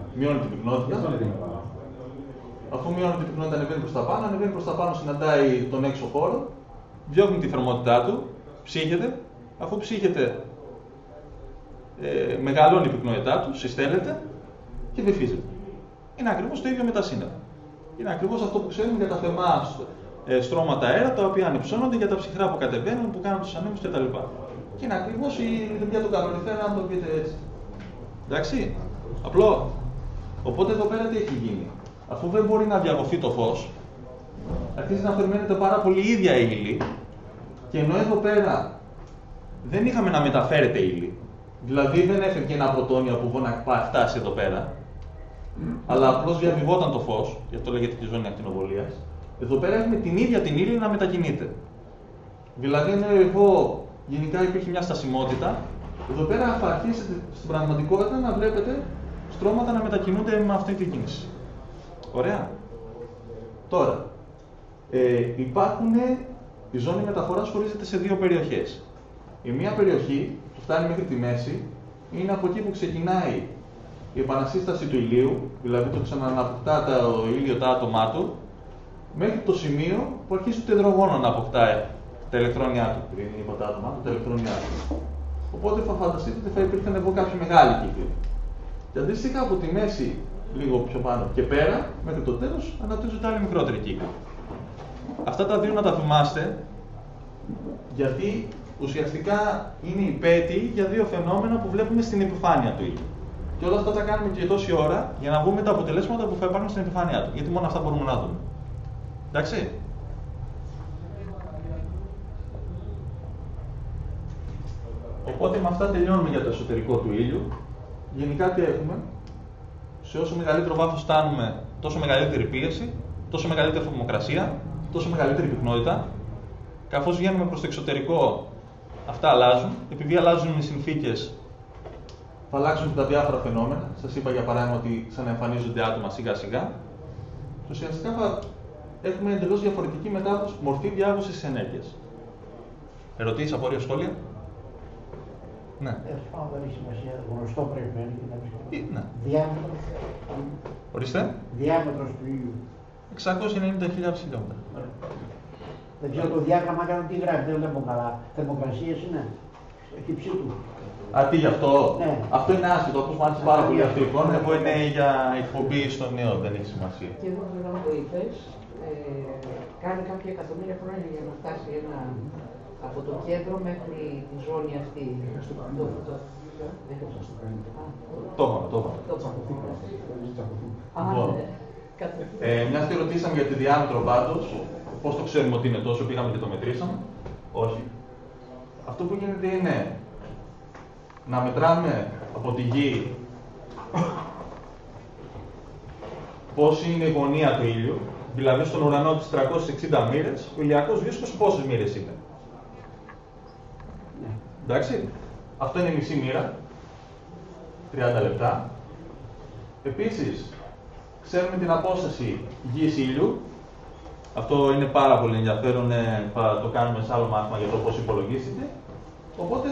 Αφού μειώνει την πυκνότητα, ανεβαίνει προς τα πάνω. Ανεβαίνει προς τα πάνω, συναντάει τον έξω χώρο. Διώχνει τη θερμότητά του. Ψύχεται. Αφού ψύχεται, μεγαλώνει η πυκνότητά του, συστέλλεται και βυθίζεται. Είναι ακριβώς το ίδιο με τα σύννεφα. Είναι ακριβώς αυτό που ξέρουμε για τα θερμά στρώματα αέρα, τα οποία ανυψώνονται, για τα ψυχρά που κατεβαίνουν, που κάνουν τους ανέμους κτλ. Και είναι ακριβώς η δουλειά του καλοριφέρα, αν το πείτε έτσι. Εντάξει, απλό. Οπότε εδώ πέρα τι έχει γίνει? Αφού δεν μπορεί να διαγωθεί το φως, αρχίζει να θερμαίνεται πάρα πολύ η ίδια ύλη, και ενώ εδώ πέρα δεν είχαμε να μεταφέρεται ύλη, δηλαδή δεν έφευγε ένα πρωτόνιο που μπορεί να φτάσει εδώ πέρα, αλλά απλώς διαβιβόταν το φως, γι' αυτό λέγεται και ζώνη ακτινοβολίας. Εδώ πέρα έχουμε την ίδια την ύλη να μετακινείται. Δηλαδή, ενώ εδώ γενικά υπήρχε μια στασιμότητα, εδώ πέρα θα αρχίσετε στην πραγματικότητα να βλέπετε στρώματα να μετακινούνται με αυτή την κίνηση. Ωραία. Τώρα, η ζώνη μεταφοράς χωρίζεται σε δύο περιοχές. Η μία περιοχή που φτάνει μέχρι τη μέση είναι από εκεί που ξεκινάει η επανασύσταση του ηλίου, δηλαδή το ξανααναποκτά το ήλιο τα άτομά του, μέχρι το σημείο που αρχίζει το υδρογόνο να αποκτάει τα ηλεκτρόνια του. Δεν είπα τα άτομα, τα ηλεκτρόνια του. Οπότε θα φανταστείτε ότι θα υπήρχαν εδώ κάποιοι μεγάλοι κύκλοι. Και αντίστοιχα από τη μέση, λίγο πιο πάνω και πέρα, μέχρι το τέλος, αναπτύσσονται άλλοι μικρότεροι κύκλοι. Αυτά τα δύο να τα θυμάστε, γιατί ουσιαστικά είναι υπέτειοι για δύο φαινόμενα που βλέπουμε στην επιφάνεια του ήλιου. Και όλα αυτά τα κάνουμε και τόση ώρα για να δούμε τα αποτελέσματα που θα υπάρχουν στην επιφάνειά του. Γιατί μόνο αυτά μπορούμε να δούμε. Εντάξει. Οπότε με αυτά τελειώνουμε για το εσωτερικό του ήλιου. Γενικά τι έχουμε? Σε όσο μεγαλύτερο βάθος φτάνουμε, τόσο μεγαλύτερη πίεση, τόσο μεγαλύτερη θερμοκρασία, τόσο μεγαλύτερη πυκνότητα. Καθώς βγαίνουμε προς το εξωτερικό, αυτά αλλάζουν. Επειδή αλλάζουν οι συνθήκες, θα αλλάξουν και τα διάφορα φαινόμενα. Σας είπα για παράδειγμα ότι ξαναεμφανίζονται άτομα σιγά-σιγά. Ουσιαστικά θα έχουμε εντελώς διαφορετική μορφή διάδοσης της ενέργειας. Ερωτήσεις, απορίες, σχόλια? Ναι. Δεν έχει σημασία, γνωστό πρέπει να είναι και να βρίσκεται. Ναι. Διάμετρος. Ορίστε. Διάμετρος του ήλιου. 690.000 χιλιόμετρα. Δεν ξέρω το διάγραμμα κάνω τι γράφει, δεν βλέπω καλά. Θερμοκρασίες είναι. Έχει ψή του. Α, τι γι' αυτό? Ναι. Αυτό είναι άσχετο, όπως μου άρεσε πάρα πολύ αυτή η εικόνα. Εγώ είναι για εκπομπή στο νέο, δεν έχει σημασία. Και εδώ που είπες, κάνει κάποια εκατομμύρια χρόνια για να φτάσει από το κέντρο μέχρι τη ζώνη αυτή. Το μια και ρωτήσαμε για τη διάμετρο πάντως, πώς το ξέρουμε ότι είναι τόσο, πήγαμε και το μετρήσαμε? Όχι. Αυτό που γίνεται είναι να μετράμε από τη γη πόση είναι η γωνία του ήλιου, δηλαδή στον ουρανό της 360 μοίρες, ο ηλιακός δίσκος πόσες μοίρες είναι. Εντάξει, αυτό είναι μισή μοίρα, 30 λεπτά. Επίσης, ξέρουμε την απόσταση γης ήλιου. Αυτό είναι πάρα πολύ ενδιαφέρον, θα το κάνουμε σε άλλο μάθημα για το πώς υπολογίσετε. Οπότε,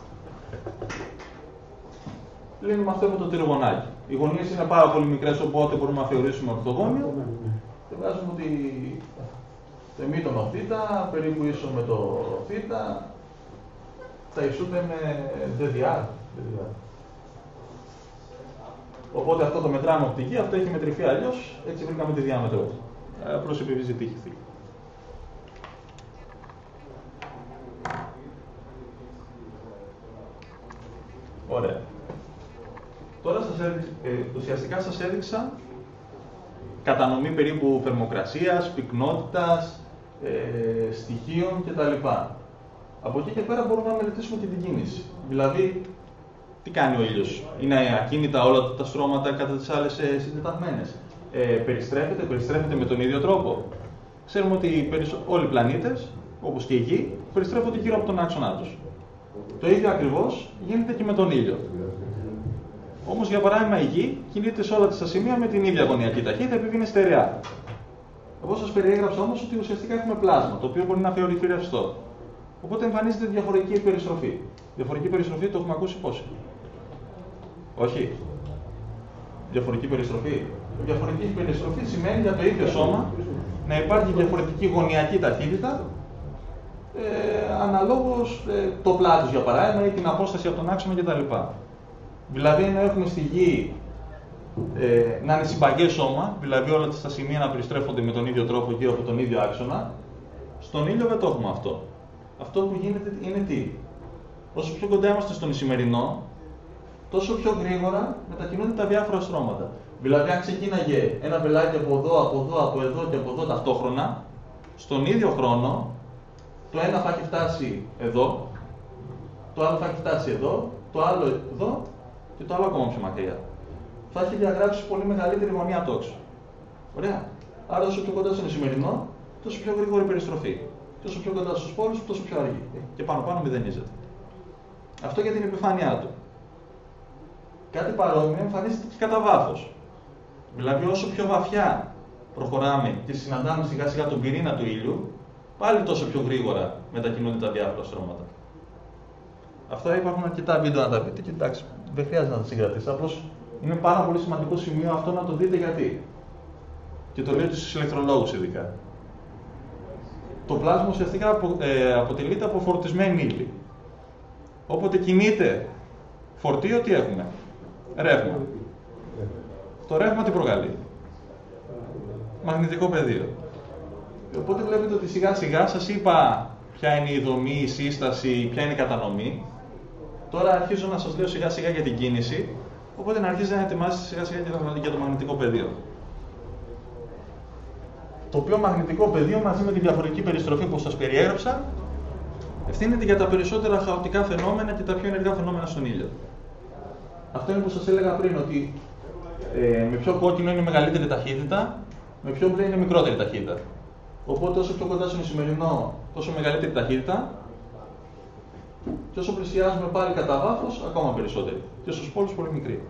λύνουμε αυτό με το τριγωνάκι. Οι γωνίες είναι πάρα πολύ μικρές, οπότε μπορούμε να θεωρήσουμε ορθογώνιο. Και βγάζουμε ότι το μήτωνο θ, περίπου ίσο με το θ, θα ισούται με DDR. Οπότε αυτό το μετράμε από τη γη, αυτό έχει μετρηθεί αλλιώς, έτσι βρήκαμε τη διάμετρό του. Προς επιβιζητή έχει φύγει. Ωραία. Τώρα ουσιαστικά σας έδειξα κατανομή περίπου θερμοκρασίας, πυκνότητας, στοιχείων κτλ. Από εκεί και πέρα μπορούμε να μελετήσουμε και την κίνηση. Δηλαδή, τι κάνει ο ήλιος? Είναι ακίνητα όλα τα στρώματα κατά τις άλλες συντεταγμένες? Περιστρέφεται με τον ίδιο τρόπο? Ξέρουμε ότι όλοι οι πλανήτες, όπως και η Γη, περιστρέφονται γύρω από τον άξονά τους. Το ίδιο ακριβώς γίνεται και με τον ήλιο. Όμως, για παράδειγμα, η Γη κινείται σε όλα τα σημεία με την ίδια γωνιακή ταχύτητα, επειδή είναι στερεά. Εγώ σας περιέγραψα όμως ότι ουσιαστικά έχουμε πλάσμα, το οποίο μπορεί να θεωρηθεί ρευστό. Οπότε εμφανίζεται διαφορετική περιστροφή. Διαφορετική περιστροφή το έχουμε ακούσει πόσοι? Όχι. Διαφορετική περιστροφή. Διαφορετική περιστροφή σημαίνει για το ίδιο σώμα να υπάρχει διαφορετική γωνιακή ταχύτητα αναλόγως το πλάτος, για παράδειγμα, ή την απόσταση από τον άξονα κτλ. Δηλαδή, να έχουμε στη Γη να είναι συμπαγές σώμα, δηλαδή όλα τα σημεία να περιστρέφονται με τον ίδιο τρόπο γύρω από τον ίδιο άξονα, στον ήλιο δεν το έχουμε αυτό. Αυτό που γίνεται είναι τι? Όσο πιο κοντά είμαστε στον Ισημερινό, τόσο πιο γρήγορα μετακινούνται τα διάφορα στρώματα. Δηλαδή, αν ξεκίναγε ένα βελάκι από εδώ, από εδώ, από εδώ και από εδώ ταυτόχρονα, στον ίδιο χρόνο, το ένα θα έχει φτάσει εδώ, το άλλο θα έχει φτάσει εδώ, το άλλο εδώ και το άλλο ακόμα πιο μακριά. Θα έχει διαγράψει πολύ μεγαλύτερη γωνία τόξου. Ωραία. Άρα, όσο πιο κοντά στον Ισημερινό, τόσο πιο γρήγορη περιστροφή. Τόσο πιο κοντά στους πόλους, τόσο πιο αργή. Και πάνω μηδενίζεται. Αυτό για την επιφάνειά του. Κάτι παρόμοιο εμφανίζεται και κατά βάθος. Δηλαδή, όσο πιο βαθιά προχωράμε και συναντάμε σιγά σιγά τον πυρήνα του ήλιου, πάλι τόσο πιο γρήγορα μετακινούνται τα διάφορα στρώματα. Αυτά υπάρχουν αρκετά βίντεο να τα δείτε και εντάξει, δεν χρειάζεται να τα συγκρατήσετε. Απλώς είναι πάρα πολύ σημαντικό σημείο αυτό να το δείτε γιατί. Και το λέω και στους ηλεκτρολόγους ειδικά. Το πλάσμα ουσιαστικά αποτελείται από φορτισμένη ύλη. Όποτε κινείται φορτίο, τι έχουμε? Ρεύμα. Το ρεύμα τι προκαλεί? Μαγνητικό πεδίο. Οπότε βλέπετε ότι σιγά σιγά σας είπα ποια είναι η δομή, η σύσταση, ποια είναι η κατανομή. Τώρα αρχίζω να σας λέω σιγά σιγά για την κίνηση, οπότε να αρχίσετε να ετοιμάσετε σιγά σιγά για το μαγνητικό πεδίο. Το οποίο μαγνητικό πεδίο μαζί με τη διαφορετική περιστροφή που σας περιέγραψα ευθύνεται για τα περισσότερα χαοτικά φαινόμενα και τα πιο ενεργά φαινόμενα στον ήλιο. Αυτό είναι που σας έλεγα πριν, ότι με πιο κόκκινο είναι μεγαλύτερη ταχύτητα, με πιο μπλε είναι μικρότερη ταχύτητα. Οπότε όσο πιο κοντά στον Ισημερινό, τόσο μεγαλύτερη ταχύτητα. Και όσο πλησιάζουμε πάλι κατά βάθος, ακόμα περισσότερη. Και στους πόλους πολύ μικρή.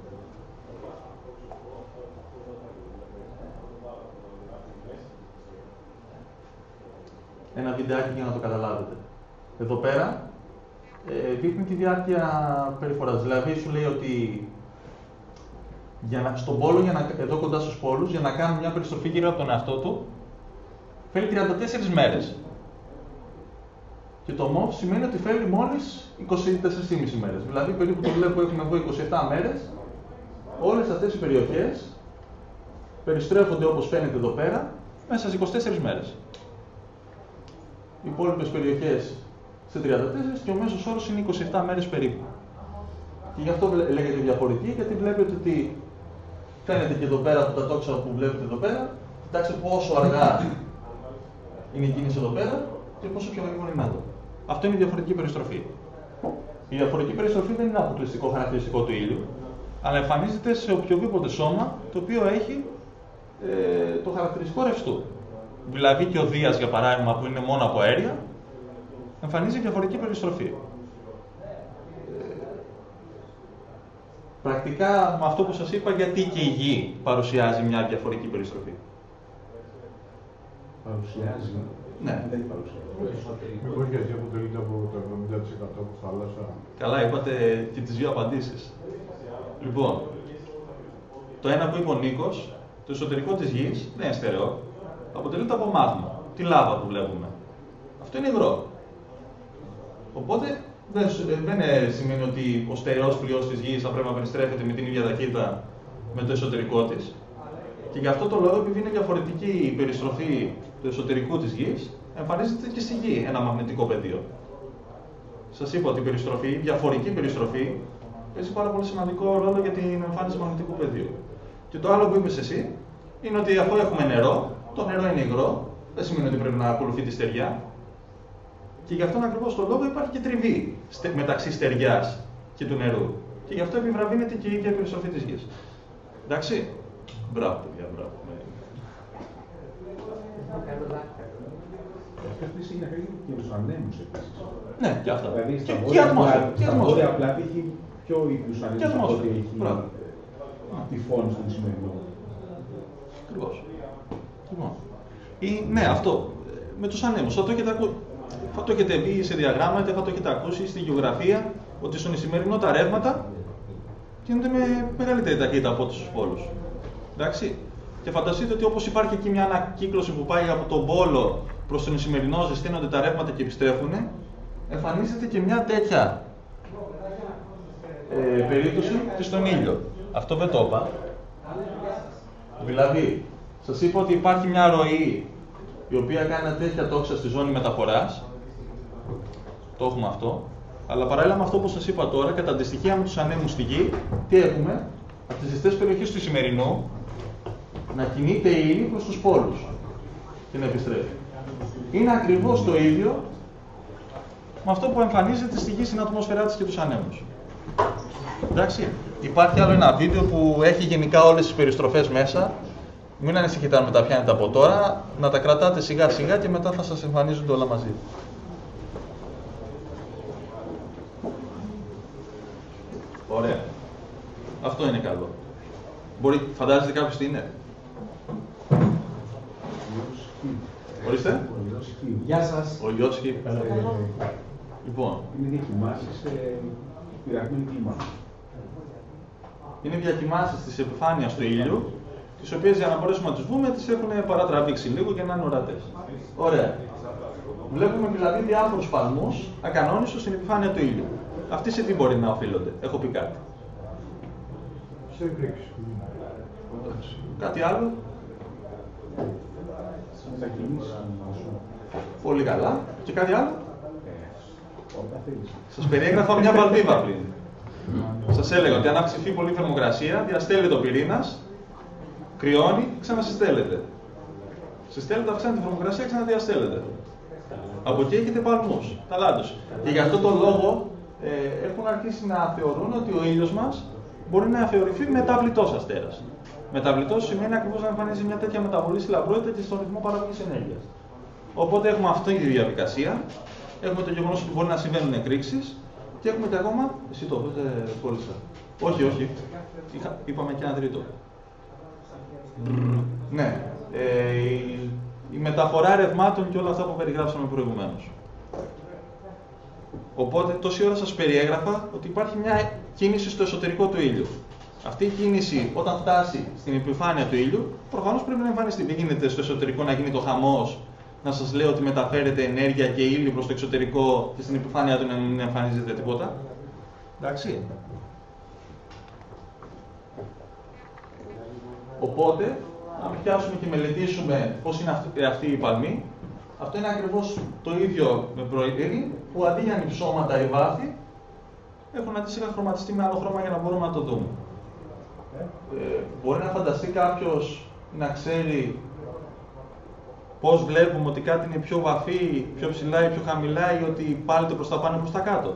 Ένα βιντεάκι για να το καταλάβετε. Εδώ πέρα δείχνει τη διάρκεια περιφοράς. Δηλαδή σου λέει ότι στον πόλο, εδώ κοντά στους πόλους, για να κάνει μια περιστροφή γύρω από τον εαυτό του, θέλει 34 μέρες. Και το MOV σημαίνει ότι θέλει μόλις 24,5 μέρες. Δηλαδή περίπου το βλέπω έχουμε εδώ 27 μέρες. Όλες αυτές οι περιοχές περιστρέφονται όπως φαίνεται εδώ πέρα μέσα στις 24 μέρες. Οι υπόλοιπες περιοχές σε 34 και ο μέσος όρος είναι 27 μέρες περίπου. Και γι' αυτό λέγεται διαφορετική, γιατί βλέπετε ότι φαίνεται και εδώ πέρα από τα τόξα που βλέπετε εδώ πέρα. Κοιτάξτε πόσο αργά είναι η κίνηση εδώ πέρα και πόσο πιο γρήγορα είναι εδώ. Αυτό είναι η διαφορετική περιστροφή. Η διαφορετική περιστροφή δεν είναι αποκλειστικό χαρακτηριστικό του ήλιου, αλλά εμφανίζεται σε οποιοδήποτε σώμα το οποίο έχει το χαρακτηριστικό ρευστού. Δηλαδή και ο Δίας, για παράδειγμα, που είναι μόνο από αέρια, εμφανίζει διαφορετική περιστροφή. Πρακτικά, με αυτό που σας είπα, γιατί και η Γη παρουσιάζει μια διαφορετική περιστροφή. Παρουσιάζει. Ναι. Δεν παρουσιάζει. Μήπως γιατί αποτελείται από το 70% από θάλασσα. Καλά, είπατε και τις δύο απαντήσεις. Λοιπόν, το ένα που είπε ο Νίκος, το εσωτερικό της Γης δεν είναι στερεό. Αποτελείται από μάγμα, τη λάβα που βλέπουμε. Αυτό είναι υγρό. Οπότε δεν σημαίνει ότι ο στερεός φλοιός της Γης θα πρέπει να περιστρέφεται με την ίδια ταχύτητα με το εσωτερικό της. Και γι' αυτό το λόγο, επειδή είναι διαφορετική η περιστροφή του εσωτερικού της Γης, εμφανίζεται και στη Γη ένα μαγνητικό πεδίο. Σας είπα ότι η περιστροφή, η διαφορική περιστροφή, παίζει πάρα πολύ σημαντικό ρόλο για την εμφάνιση μαγνητικού πεδίου. Και το άλλο που είπες εσύ είναι ότι αφού έχουμε νερό, το νερό είναι υγρό, δεν σημαίνει ότι πρέπει να ακολουθεί τη στεριά. Και γι' αυτόν ακριβώς τον λόγο υπάρχει και τριβή μεταξύ στεριάς και του νερού. Και γι' αυτό επιβραβεύεται και η ίδια περιστροφή της Γης. Εντάξει. Μπράβο, παιδιά, μπράβο. Αυτό έχει να κάνει και με τους ανέμους επίσης. Ναι, και αυτά. Δηλαδή και η ατμόσφαιρα. Στα βόρεια πλάτη έχει πιο ίδιους ανέμους από ό,τι έχει Μπράβο. τυφώνει στον σημερινό. Ακριβώς. Ναι, αυτό. Με τους ανέμους. Θα το έχετε δει σε διαγράμματα, θα το έχετε ακούσει στη γεωγραφία, ότι στον Ισημερινό τα ρεύματα γίνονται με μεγαλύτερη ταχύτητα από ό,τι στους πόλους. Εντάξει. Και φανταστείτε ότι όπως υπάρχει εκεί μια ανακύκλωση που πάει από τον πόλο προς τον Ισημερινό, ζεσταίνονται τα ρεύματα και επιστρέφουν, εμφανίζεται και μια τέτοια περίπτωση και στον ήλιο. Αυτό δεν το είπα. Δηλαδή, σας είπα ότι υπάρχει μια ροή η οποία κάνει τέτοια τόξα στη ζώνη μεταφοράς. Το έχουμε αυτό. Αλλά παράλληλα με αυτό που σας είπα τώρα, κατά αντιστοιχεία με τους ανέμους στη Γη, τι έχουμε? Από τις ζεστές περιοχές του Ισημερινού να κινείται η ύλη προς τους πόλους και να επιστρέφει. Είναι ακριβώς το ίδιο με αυτό που εμφανίζεται στη Γη στην ατμόσφαιρά της και τους ανέμους. Εντάξει. Υπάρχει άλλο ένα βίντεο που έχει γενικά όλες τις περιστροφές μέσα. Μην ανησυχείτε αν με τα πιάνετε από τώρα, να τα κρατάτε σιγά σιγά και μετά θα σας εμφανίζονται όλα μαζί. Ωραία. Αυτό είναι καλό. Φαντάζεστε κάποιος τι είναι? Ορίστε. Γεια σας. Ο Λιώτσκι. Λοιπόν. Είναι διακοιμάσεις πειραγμένη κλίματος. Είναι διακοιμάσεις της επιφάνειας του ήλιου, τις οποίες για να μπορέσουμε να τις δούμε, τις έχουν παρατραβήξει λίγο και να είναι ορατές. Ωραία. Βλέπουμε δηλαδή διάφορους παλμούς ακανόνιστους στην επιφάνεια του ήλιου. Αυτοί σε τι μπορεί να οφείλονται? Έχω πει κάτι. Σε εκρήξεις. Κάτι άλλο? Μετακινήσεις. Πολύ καλά. Και κάτι άλλο? Όταν θέλεις. Σας περιέγραφα μια βαλβίδα πριν. Σας έλεγα ότι αν αυξηθεί πολύ η θερμοκρασία, διαστέλλεται ο πυρήνας, κρυώνει, ξανασυστέλλεται. Συστέλλεται, αυξάνει τη θερμοκρασία, ξαναδιαστέλλεται. Από εκεί έχετε παλμούς, ταλάντους. Και γι' αυτό τον λόγο έχουν αρχίσει να θεωρούν ότι ο ήλιος μας μπορεί να θεωρηθεί μεταβλητός αστέρας. Μεταβλητό σημαίνει ακριβώς να εμφανίζει μια τέτοια μεταβολή στη λαμπρότητα και στον ρυθμό παραγωγής ενέργειας. Οπότε έχουμε αυτή τη διαδικασία, έχουμε το γεγονός ότι μπορεί να συμβαίνουν εκρήξεις και έχουμε και ακόμα. Εσύ το δεν κόλλησα. Όχι. Είπαμε και ένα τρίτο. Ναι. Η μεταφορά ρευμάτων και όλα αυτά που περιγράψαμε προηγουμένως. Οπότε τόση ώρα σας περιέγραφα ότι υπάρχει μια κίνηση στο εσωτερικό του ήλιου. Αυτή η κίνηση, όταν φτάσει στην επιφάνεια του ήλιου, προφανώς πρέπει να εμφανιστεί. Δεν γίνεται στο εσωτερικό να γίνει το χαμός, να σας λέω ότι μεταφέρεται ενέργεια και ήλιο προς το εξωτερικό και στην επιφάνεια του να μην εμφανίζεται τίποτα. Εντάξει. Οπότε, αν πιάσουμε και μελετήσουμε πώς είναι αυτή η παλμή, αυτό είναι ακριβώς το ίδιο με προηγούμενη, που αντί για νυψώματα ή βάθη, έχουν αντίστοιχα χρωματιστεί με άλλο χρώμα για να μπορούμε να το δούμε. Μπορεί να φανταστεί κάποιος να ξέρει πώς βλέπουμε ότι κάτι είναι πιο βαθύ, πιο ψηλά ή πιο χαμηλά ή ότι πάλεται προς τα πάνω ή προς τα κάτω.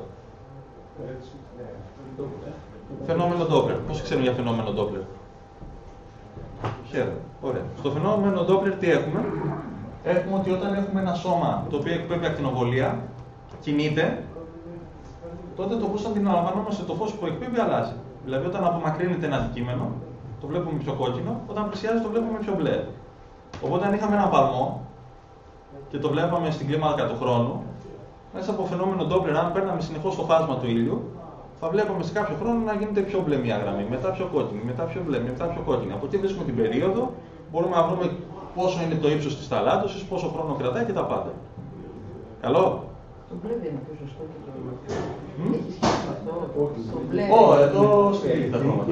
Φαινόμενο Doppler. Πώς ξέρουμε για φαινόμενο Doppler? Χαίρομαι. Ωραία. Στο φαινόμενο Doppler τι έχουμε? Έχουμε ότι όταν έχουμε ένα σώμα το οποίο εκπέμπει ακτινοβολία, κινείται, τότε το πώς αντιλαμβανόμαστε το φως που εκπέμπει αλλάζει. Δηλαδή, όταν απομακρύνεται ένα αντικείμενο, το βλέπουμε πιο κόκκινο, όταν πλησιάζει το βλέπουμε πιο μπλε. Οπότε, αν είχαμε ένα παλμό και το βλέπαμε στην κλίμακα του χρόνου, μέσα από φαινόμενο Doppler, αν παίρναμε συνεχώς το φάσμα του ήλιου, θα βλέπουμε σε κάποιο χρόνο να γίνεται πιο μπλε μια γραμμή, μετά πιο κόκκινη, μετά πιο μπλε, μετά πιο κόκκινη. Από εκεί βρίσκουμε την περίοδο, μπορούμε να βρούμε πόσο είναι το ύψος της ταλάτωσης, πόσο χρόνο κρατάει και τα πάντα. Καλό? Το μπλε δεν είναι πιο σωστό και το έχει σχέση με αυτό. Το μπλε. Εδώ στείλει τα χρώματα.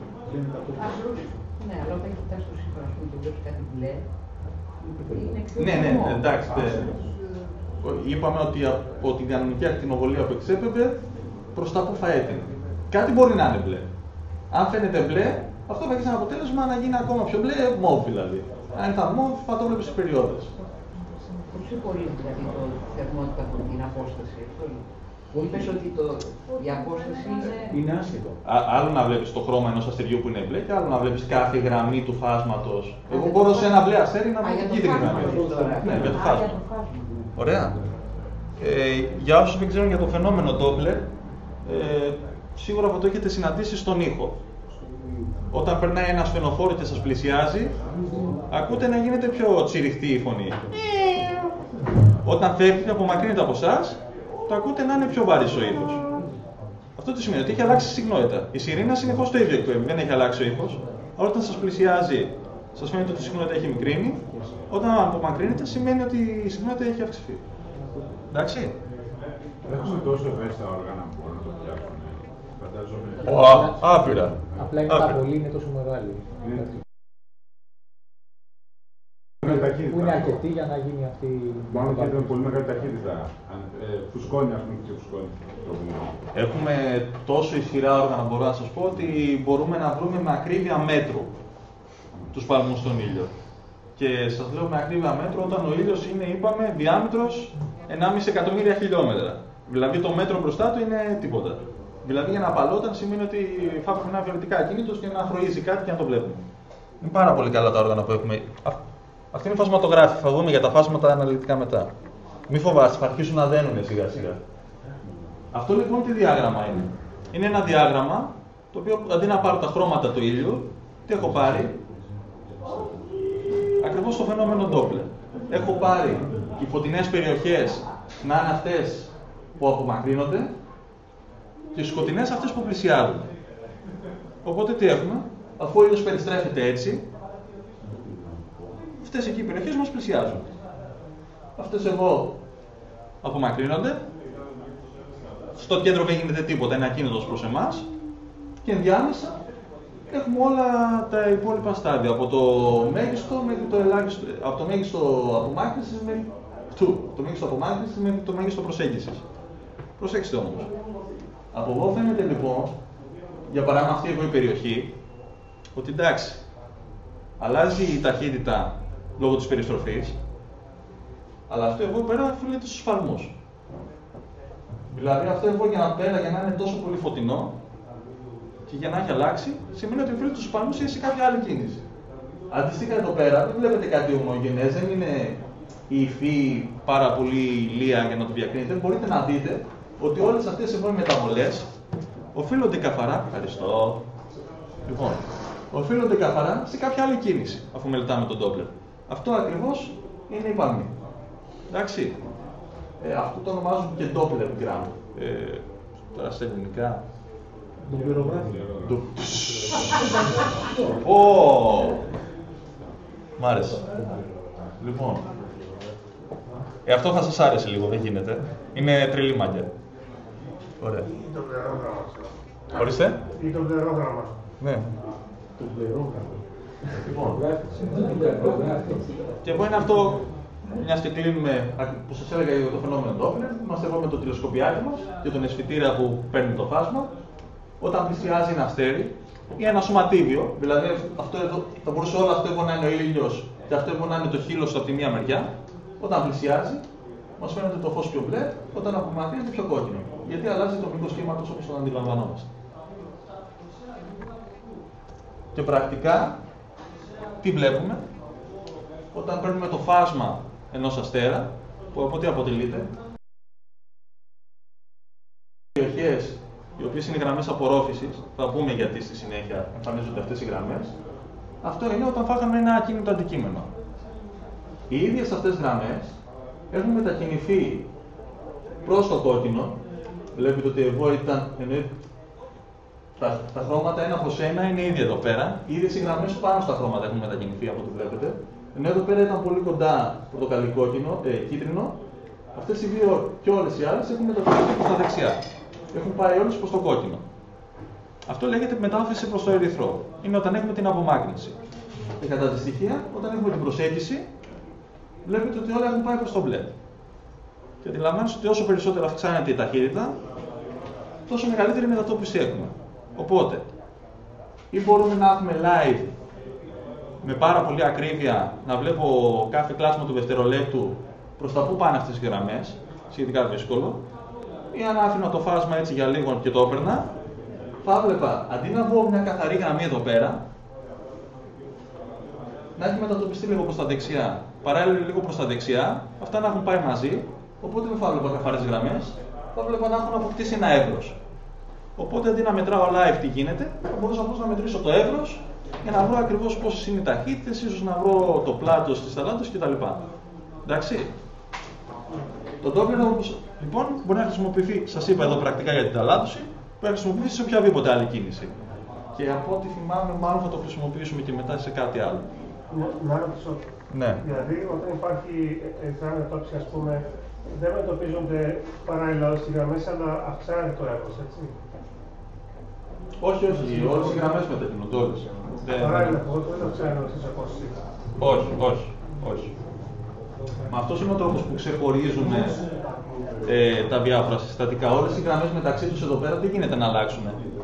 Ναι, αλλά όταν κοιτάς το σύμφωνο και βλέπεις κάτι μπλε, είναι πιο Ναι, εντάξει. Είπαμε ότι από την κανονική ακτινοβολία που εξέπεμπε προς τα που θα έτεινε. Κάτι μπορεί να είναι μπλε. Αν φαίνεται μπλε, αυτό θα έχει σαν αποτέλεσμα να γίνει ακόμα πιο μπλε, μοβ δηλαδή. Αν ήταν μοβ, θα το βλέπεις σε περιόδες. Πώς υπολείπει δηλαδή το θερμότητα από την απόσταση? Είπες ότι η απόσταση είναι άσχετο. Άλλο να βλέπεις το χρώμα ενός αστεριού που είναι μπλε και άλλο να βλέπεις κάθε γραμμή του φάσματος. Εγώ μπορώ σε ένα μπλε αστέρι να βρω κίτρινη γραμμή. Ναι, για το φάσμα. Ωραία. Για όσους δεν ξέρουν για το φαινόμενο Doppler, σίγουρα θα το έχετε συναντήσει στον ήχο. Όταν περνάει ένα ασθενοφόρο και σας πλησιάζει, ακούτε να γίνεται πιο τσιριχτή η φωνή. Όταν φεύγει και απομακρύνεται από εσάς, το ακούτε να είναι πιο βαρύς ο ήχος. Αυτό τι σημαίνει? Ότι έχει αλλάξει η συχνότητα. Η σιρήνα συνεχώς το ίδιο εκπέμπει, δεν έχει αλλάξει ο ήχος. Αλλά όταν σας πλησιάζει, σας φαίνεται ότι η συχνότητα έχει μικρύνει. Όταν απομακρύνεται, σημαίνει ότι η συχνότητα έχει αυξηθεί. Εντάξει. Έχουμε τόσο ευαίσθητα όργανα που μπορούν να το φτιάξουν. Φαντάζομαι. Άπειρα. Απλά η καταβολή είναι τόσο μεγάλη. Που είναι αρκετή για να γίνει αυτή η. Μόνο και με πολύ μεγάλη ταχύτητα. Φουσκώνει, ας πούμε, και φουσκώνει. Έχουμε τόσο ισχυρά όργανα, μπορώ να σας πω, ότι μπορούμε να βρούμε με ακρίβεια μέτρου τους παλμούς στον ήλιο. Και σας λέω με ακρίβεια μέτρου όταν ο ήλιος είναι, είπαμε, διάμετρος 1,5 εκατομμύρια χιλιόμετρα. Δηλαδή το μέτρο μπροστά του είναι τίποτα. Δηλαδή για να απαλώταν σημαίνει ότι θα έπρεπε να είναι θεωρητικά ακίνητος και να χροίζει κάτι και να το βλέπουμε. Είναι πάρα πολύ καλά τα όργανα που έχουμε. Αυτή είναι η φασματογράφη. Θα δούμε για τα φάσματα αναλυτικά μετά. Μη φοβάστε, θα αρχίσουν να δένουν σιγά σιγά. Αυτό λοιπόν τι διάγραμμα είναι? Είναι ένα διάγραμμα το οποίο αντί να πάρω τα χρώματα του ήλιου, τι έχω πάρει? Ακριβώς το φαινόμενο Doppler. Έχω πάρει οι φωτεινές περιοχές να είναι αυτές που απομακρύνονται και οι σκοτεινές αυτές που πλησιάζουν. Οπότε τι έχουμε? Αφού ο ήλιος περιστρέφεται έτσι, αυτές εκεί οι περιοχές μας πλησιάζουν. Αυτές εδώ απομακρύνονται. Στο κέντρο δεν γίνεται τίποτα, είναι ακίνητος προς εμάς. Και ενδιάμεσα έχουμε όλα τα υπόλοιπα στάδια. Από το μέγιστο μέχρι το ελάχιστο, από το μέγιστο απομάκρυνσης μέχρι το μέγιστο προσέγγισης. Προσέξτε όμως. Από εδώ φαίνεται λοιπόν, για παράδειγμα αυτή εδώ η περιοχή, ότι εντάξει, αλλάζει η ταχύτητα λόγω της περιστροφής, αλλά αυτό εδώ πέρα οφείλεται στους παλμούς. Δηλαδή αυτό εδώ για να είναι τόσο πολύ φωτεινό, Και για να έχει αλλάξει, σημαίνει ότι οφείλει τους Ισπανούς ή σε κάποια άλλη κίνηση. Αντίστοιχα εδώ πέρα δεν βλέπετε κάτι ομογενές, δεν είναι η υφή πάρα πολύ ηλία για να το διακρίνετε. Μπορείτε να δείτε ότι όλες αυτές οι μεταβολές οφείλονται καθαρά. Ευχαριστώ. Λοιπόν, οφείλονται καθαρά σε κάποια άλλη κίνηση, αφού μελετάμε τον Doppler. Αυτό ακριβώς είναι η παλμή. Εντάξει. Αυτό το ονομάζουν και Dopplergram. Τώρα στα ελληνικά. Μ' άρεσε. Λοιπόν. Αυτό θα σας άρεσε λίγο, δεν γίνεται. Είναι τρελή μάγια. Ωραία. Ή το πληρόγραμμα. Ορίστε. Ή το πληρόγραμμα. Ναι. Το πληρόγραμμα. Λοιπόν. Και εγώ είναι αυτό, μιας και κλείνουμε, που σας έλεγα για το φαινόμενο Doppler, είμαστε εδώ με το τηλεσκοπιάκι μας και τον αισθητήρα που παίρνει το φάσμα. Όταν πλησιάζει ένα αστέρι ή ένα σωματίδιο, δηλαδή αυτό εδώ, θα μπορούσε όλο αυτό εδώ να είναι ο ήλιος και αυτό εδώ να είναι το χείλος από τη μία μεριά, όταν πλησιάζει, μας φαίνεται το φως πιο μπλε, όταν απομακρύνεται πιο κόκκινο. Γιατί αλλάζει το μήκος κύματος όπως τον αντιλαμβανόμαστε. Και πρακτικά, τι βλέπουμε, όταν παίρνουμε το φάσμα ενός αστέρα, που από τι αποτελείται, περιοχές οι οποίες είναι γραμμές απορρόφησης, θα πούμε γιατί στη συνέχεια εμφανίζονται αυτές οι γραμμές, αυτό είναι όταν φάγαμε ένα ακίνητο αντικείμενο. Οι ίδιες αυτές γραμμές έχουν μετακινηθεί προς το κόκκινο. Βλέπετε ότι εδώ ήταν, τα χρώματα ένα προς ένα είναι ίδια εδώ πέρα. Οι ίδιες οι γραμμές πάνω στα χρώματα έχουν μετακινηθεί από ό,τι βλέπετε. Ενώ εδώ πέρα ήταν πολύ κοντά πορτοκαλί κίτρινο. Αυτές οι δύο και όλες οι άλλες έχουν μετακινηθεί προς τα δεξιά. Έχουν πάει όλες προς το κόκκινο. Αυτό λέγεται μετάφαση προς το ερυθρό. Είναι όταν έχουμε την απομάκρυνση. Και κατά τη στοιχεία, όταν έχουμε την προσέγγιση, βλέπετε ότι όλα έχουν πάει προς το μπλε. Και αντιλαμβάνεστε ότι όσο περισσότερο αυξάνεται η ταχύτητα, τόσο μεγαλύτερη μετατόπιση έχουμε. Οπότε, ή μπορούμε να έχουμε live με πάρα πολύ ακρίβεια να βλέπω κάθε κλάσμα του δευτερολέπτου προς τα πού πάνε αυτές οι γραμμές, σχετικά δύσκολο, ή αν άφηνα το φάσμα έτσι για λίγο και το έπαιρνα, θα βλέπα αντί να βγω μια καθαρή γραμμή εδώ πέρα, να έχει μετατοπιστεί λίγο προς τα δεξιά. Παράλληλα λίγο προς τα δεξιά, αυτά να έχουν πάει μαζί, οπότε δεν θα βλέπα καθαρές γραμμές, θα βλέπα να έχουν αποκτήσει ένα εύρος. Οπότε αντί να μετράω live τι γίνεται, θα μπορούσα απλώς να μετρήσω το εύρος για να βρω ακριβώς πόσες είναι οι ταχύτητες, ίσως να βρω το πλάτος της θαλάτωσης κτλ. Εντάξει. Το Doppler λοιπόν μπορεί να χρησιμοποιηθεί, σας είπα εδώ πρακτικά για την θαλάτωση, μπορεί να χρησιμοποιηθεί σε οποιαδήποτε άλλη κίνηση. Και από ό,τι θυμάμαι, μάλλον θα το χρησιμοποιήσουμε και μετά σε κάτι άλλο. Να ρωτήσω. Ναι. Δηλαδή, όταν υπάρχει εξτρά μετατόπιση, ας πούμε, δεν μετατοπίζονται παράλληλα όλες οι γραμμές, αλλά αυξάνεται το εύρος, έτσι. Όχι, όχι. Όλες οι γραμμές μετακινούνται. Όλες. Παράλληλα, εγώ δεν αυξάνεται όλες τις απόστασεις. Όχι. Με αυτός είναι ο τρόπος που ξεχωρίζουν τα διάφορα συστατικά. Όλες οι γραμμές μεταξύ τους εδώ πέρα δεν γίνεται να αλλάξουν.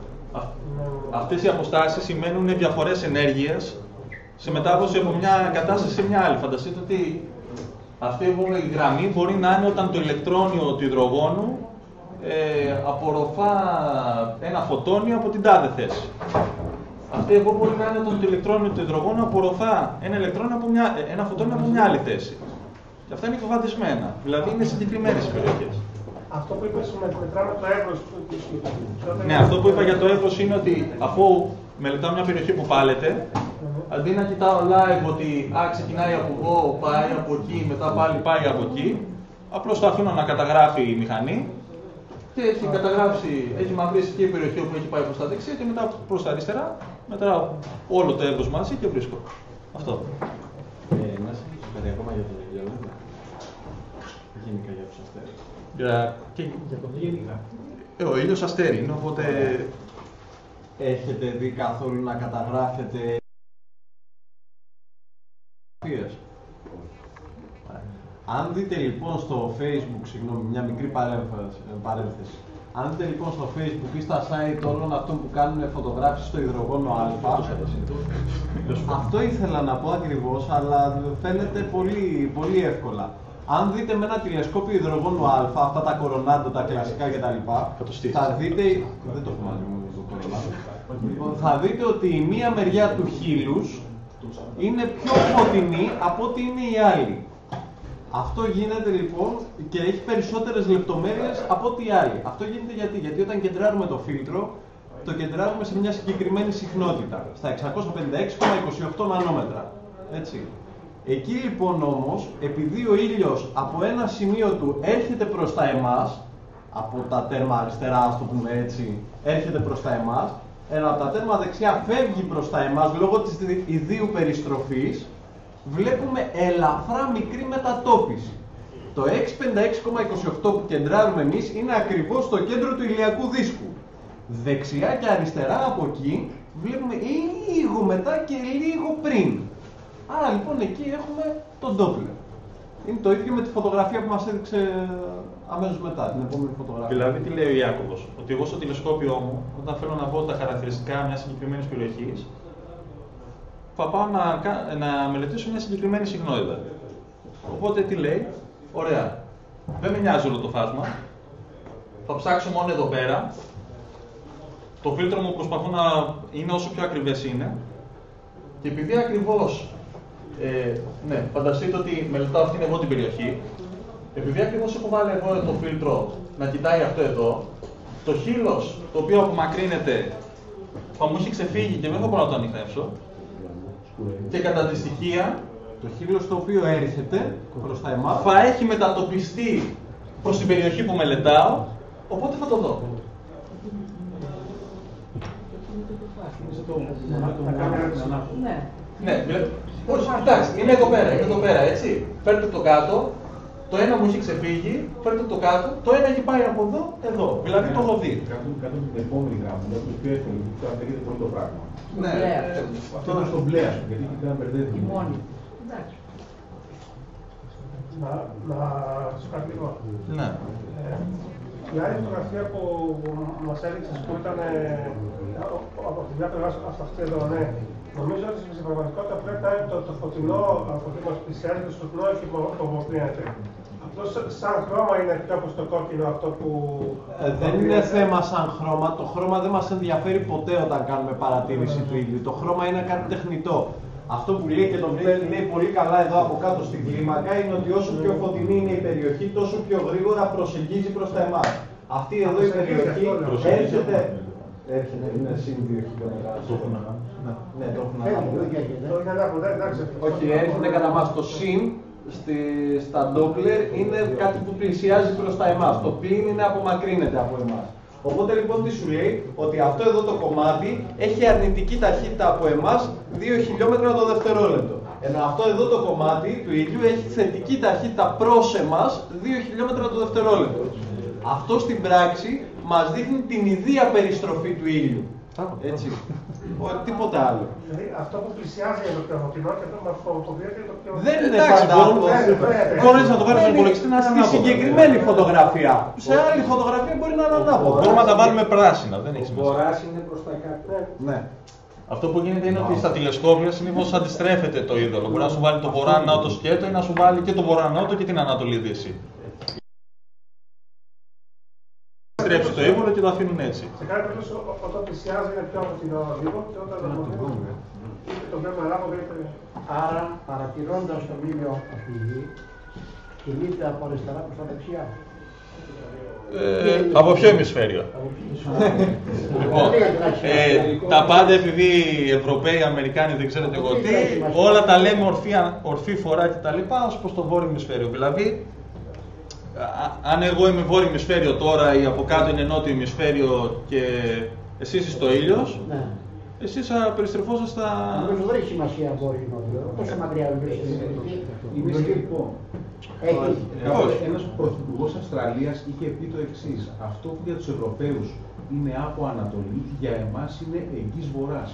Αυτές οι αποστάσεις σημαίνουν διαφορές ενέργειας σε μετάδοση από μια κατάσταση σε μια άλλη. Φανταστείτε ότι αυτή η γραμμή μπορεί να είναι όταν το ηλεκτρόνιο του υδρογόνου απορροφά ένα φωτόνιο από την τάδε θέση. Αυτή εδώ μπορεί να είναι όταν το ηλεκτρόνιο του υδρογόνου απορροφά ένα φωτόνιο από μια άλλη θέση. Και αυτά είναι εκβαδισμένα, δηλαδή είναι συγκεκριμένες οι περιοχές. Αυτό που είπες μετράμε το εύρος. Ναι, αυτό που είπα για το εύρος είναι ότι αφού μελετάω μια περιοχή που πάλεται, αντί να κοιτάω live ότι ξεκινάει από εδώ, πάει από εκεί, μετά πάλι πάει από εκεί, απλώς το αφήνω να καταγράφει η μηχανή και έχει μαυρίσει και η περιοχή όπου έχει πάει προς τα δεξιά και μετά προς τα αριστερά, μετράω όλο το εύρος μαζί και βρίσκω. Αυτό. Να σε ρωτήσω κάτι ακόμα για το διαλόγο. Γενικά για τους αστέρες. Για το γενικά. Ο ήλιος αστέρι είναι, οπότε... Έχετε δει καθόλου να καταγράφετε Αν δείτε λοιπόν στο Facebook, συγγνώμη, μια μικρή παρένθεση. Αν δείτε λοιπόν στο Facebook ή στα site όλων αυτών που κάνουν φωτογράφηση στο υδρογόνο Α, αυτό ήθελα να πω ακριβώς, αλλά φαίνεται πολύ, πολύ εύκολα. Αν δείτε με ένα τηλεσκόπιο υδρογόνου Α, αυτά τα κορονάντο, τα κλασικά κτλ. Θα δείτε. Δεν το έχω μαζί μου το κορονάντο. θα δείτε ότι η μία μεριά του χείλους είναι πιο φωτεινή από ό,τι είναι η άλλη. Αυτό γίνεται λοιπόν και έχει περισσότερες λεπτομέρειες από ό,τι η άλλη. Αυτό γίνεται γιατί όταν κεντράρουμε το φίλτρο, το κεντράρουμε σε μια συγκεκριμένη συχνότητα, στα 656,28 νανόμετρα. Έτσι. Εκεί λοιπόν όμως, επειδή ο ήλιος από ένα σημείο του έρχεται προς τα εμάς, από τα τέρμα αριστερά, ας το πούμε έτσι, έρχεται προς τα εμάς, ενώ από τα τέρμα δεξιά φεύγει προς τα εμάς λόγω της ιδίου περιστροφής, βλέπουμε ελαφρά μικρή μετατόπιση. Το 656,28 που κεντράρουμε εμείς είναι ακριβώς στο κέντρο του ηλιακού δίσκου. Δεξιά και αριστερά από εκεί βλέπουμε λίγο μετά και λίγο πριν. Άρα λοιπόν εκεί έχουμε τον Doppler. Είναι το ίδιο με τη φωτογραφία που μας έδειξε αμέσως μετά, την επόμενη φωτογραφία. Δηλαδή τι λέει ο Ιάκωβος, ότι εγώ στο τηλεσκόπιό μου, όταν θέλω να δω τα χαρακτηριστικά μιας συγκεκριμένης περιοχής, θα πάω να μελετήσω μια συγκεκριμένη συχνότητα. Οπότε τι λέει, ωραία, δεν με νοιάζει όλο το φάσμα, θα ψάξω μόνο εδώ πέρα, το φίλτρο μου προσπαθώ να είναι όσο πιο ακριβές είναι, και επειδή ακριβώς, φανταστείτε ότι μελετάω αυτήν εδώ την περιοχή, επειδή ακριβώς έχω βάλει εδώ το φίλτρο να κοιτάει αυτό εδώ, το χείλος το οποίο απομακρύνεται θα μου έχει ξεφύγει και δεν θα μπορώ να το ανοιχνεύσω, και κατά τη στοιχεία το χείλος το οποίο έρχεται προς τα εμάς θα έχει μετατοπιστεί προς την περιοχή που μελετάω, οπότε θα το δω. Ναι, όχι, κοιτάξτε, είναι εδώ πέρα, έτσι. Φέρτε το κάτω, το ένα μου έχει ξεφύγει, φέρτε το κάτω, το ένα έχει πάει από εδώ, δηλαδή το έχω δει. Κάτω την επόμενη γραμμή, το πιο εύκολο, το αφαιρείται πολύ το πράγμα. Ναι, αυτό είναι στον μπλε, γιατί εκεί πέρα μπερδεύει. Να ρωτήσω κάτι λίγο. Ναι. Η άλλη φωτογραφία που μας έδειξες που ήταν από τη μια πλευρά αυτή εδώ, ναι. Νομίζω ότι στην πραγματικότητα πρέπει να είναι το φωτεινό από ό,τι μας πλησιάζει, το σκοτεινό όχι που απομακρύνεται. Απλώς σαν χρώμα είναι πιο από το κόκκινο αυτό που... δεν είναι θέμα σαν χρώμα. Το χρώμα δεν μας ενδιαφέρει ποτέ όταν κάνουμε παρατήρηση του ήλιου. Το χρώμα είναι κάτι τεχνητό. Αυτό που λέει και το λέει πολύ καλά εδώ από κάτω στην κλίμακα είναι ότι όσο πιο φωτεινή είναι η περιοχή, τόσο πιο γρήγορα προσεγγίζει προς τα εμάς. Αυτή εδώ η περιοχή έρχεται, είναι συν 2 χιλιόμετρα. Ναι, το έχουν ανάποδα. Όχι, έρχεται κατά μας το συν στα Doppler είναι κάτι που πλησιάζει προς τα εμάς. Το πλήν είναι απομακρύνεται από εμάς. Οπότε λοιπόν τι σου λέει, ότι αυτό εδώ το κομμάτι έχει αρνητική ταχύτητα από εμάς 2 χιλιόμετρα το δευτερόλεπτο. Ενώ αυτό εδώ το κομμάτι του ήλιου έχει θετική ταχύτητα προς εμάς 2 χιλιόμετρα το δευτερόλεπτο. Αυτό στην πράξη μας δείχνει την ιδία περιστροφή του ήλιου. Έτσι. Τίποτα άλλο. Δηλαδή αυτό που πλησιάζει είναι το πιο φωτεινό και αυτό που αποβιέται είναι το πιο... Δεν είναι πάντα αυτό. Μπορείς να το βάλεις στον υπολογιστή να είναι στη συγκεκριμένη φωτογραφία. Σε άλλη φωτογραφία μπορεί να είναι ανάποδα. Μπορούμε να τα βάλουμε πράσινα, δεν έχει σημασία. Βορράς είναι προς τα κάτω. Ναι. Αυτό που γίνεται είναι ότι στα τηλεσκόπια συνήθως αντιστρέφεται το είδωλο. Μπορεί να σου βάλει το βορρά-νότο σκέτο ή να σου βάλει και το βορρά-νότο και την Ανατολή-Δύση. Στρέψει το ύπολο και το αφήνουν έτσι. Σε κάθε περίπτωση όταν πλησιάζει είναι πιο φωτεινό λίγο και όταν το απομακρύνει το βλέπουμε ανάποδα είτε... Άρα παρατηρώντας τον ήλιο από τη γη, κινείται από αριστερά προς τα δεξιά. Από ποιο ημισφαίριο? Λοιπόν, τα πάντα επειδή οι Ευρωπαίοι, οι Αμερικάνοι, δεν ξέρετε εγώ τι, όλα τα λέμε ορθή φορά κτλ. Ως προς το βόρειο ημισφαίριο. Δηλαδή, αν εγώ είμαι βόρειο ημισφαίριο τώρα ή από κάτω είναι νότιο ημισφαίριο και εσείς είστε ο ήλιος, εσείς θα περιστρεφόσαστε στα... Νομίζω δεν έχει σημασία βόρειο ή νότιο. Πόσο μακριά είναι σχετικό. Ένας πρωθυπουργός Αυστραλίας είχε πει το εξής. Αυτό που για τους Ευρωπαίους είναι από Ανατολή, για εμάς είναι εγγύς βορράς.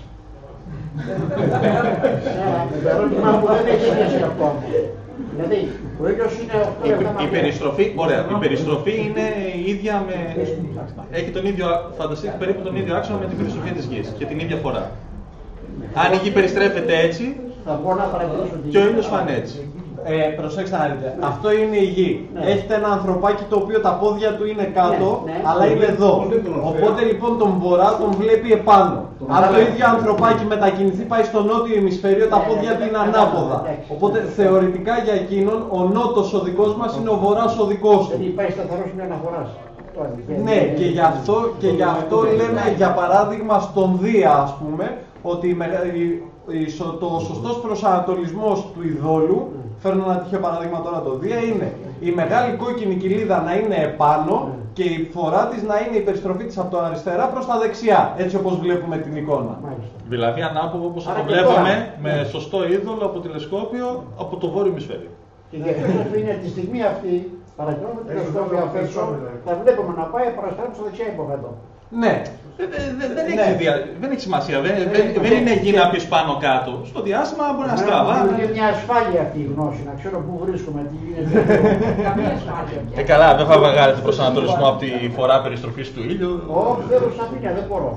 Το ερώτημα που δεν έχει σχέση ακόμα. Δηλαδή, ο ήλιος είναι 8 η περιστροφή, ωραία, η περιστροφή είναι η ίδια με... Έχει τον ίδιο, φανταστείτε περίπου τον ίδιο άξονα με την περιστροφή της Γης και την ίδια φορά. Αν η Γη περιστρέφεται έτσι, θα μπορώ να παρατηρήσω και ο ήλιος φάνε έτσι. Προσέξτε να δείτε. Αυτό είναι η γη. Ναι. Έχετε ένα ανθρωπάκι το οποίο τα πόδια του είναι κάτω, Ναι, ναι. αλλά είναι εδώ. Οπότε λοιπόν τον βορρά τον βλέπει επάνω. Αν το ίδιο ανθρωπάκι μετακινηθεί πάει στο νότιο ημισφαίριο, τα πόδια του είναι ανάποδα. Οπότε θεωρητικά για εκείνον ο νότος ο δικός μας είναι ο βορράς ο δικός του. Δεν υπάρχει σταθερό σημείο αναφοράς. Ναι, και γι' αυτό λέμε για παράδειγμα στον Δία, ας πούμε, ότι το σωστός προσανατολισμός του ειδόλου, φέρνω ένα τυχαίο παράδειγμα τώρα το Δία, είναι η μεγάλη κόκκινη κοιλίδα να είναι επάνω και η φορά της να είναι η περιστροφή της από το αριστερά προς τα δεξιά, έτσι όπως βλέπουμε την εικόνα. Δηλαδή ανάποδο όπως το βλέπαμε με σωστό είδωλο από τηλεσκόπιο από το βόρειο ημισφαίριο. Και γι' αυτό είναι τη στιγμή αυτή, παρακαλώ με τηλεσκόπιο απ' έξω, θα βλέπουμε να πάει παραστρέψει στο δεξιά υποκατώ. Ναι. Δεν έχει σημασία. Δεν είναι γη να πεις πάνω κάτω. Στο διάστημα μπορεί να στραβά. Είναι μια ασφάλεια αυτή η γνώση, να ξέρω πού βρίσκομαι, τι γίνεται. Καμία ασφάλεια. Καλά, δεν θα βγάλετε προσανατολισμό από τη φορά περιστροφής του ήλιου. Όχι, θέλω σαφήνεια, δεν μπορώ.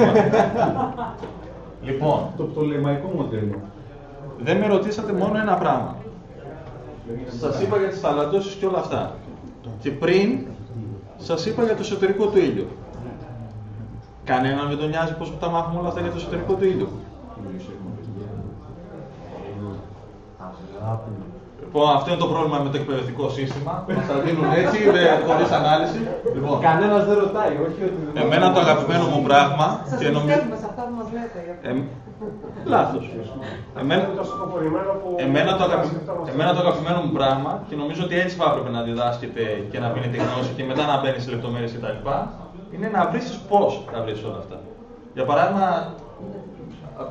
Λοιπόν, Το πτολεμαϊκό μοντέλο. δεν με ρωτήσατε μόνο ένα πράγμα. Σας είπα για τις θαλατώσεις και όλα αυτά. Και πριν σας είπα για το εσωτερικό του ήλιου. Κανένα δεν τον νοιάζει πώς τα μάθουμε όλα αυτά για το εσωτερικό του ήλιου. Λοιπόν, αυτό είναι το πρόβλημα με το εκπαιδευτικό σύστημα. Μας τα δίνουν έτσι, χωρίς ανάλυση. Λοιπόν, Κανένας δεν ρωτάει, όχι ότι δεν. εμένα το αγαπημένο μου πράγμα. Σας Και νομίζω. πιστεύουμε σε αυτά που μας λέτε. Λάθος. Εμένα το αγαπημένο μου πράγμα, και νομίζω ότι έτσι θα έπρεπε να διδάσκεται και να πίνετε γνώση και μετά να μπαίνει σε λεπτομέρειες κτλ. Είναι να βρεις πώς θα βρεις όλα αυτά. Για παράδειγμα, από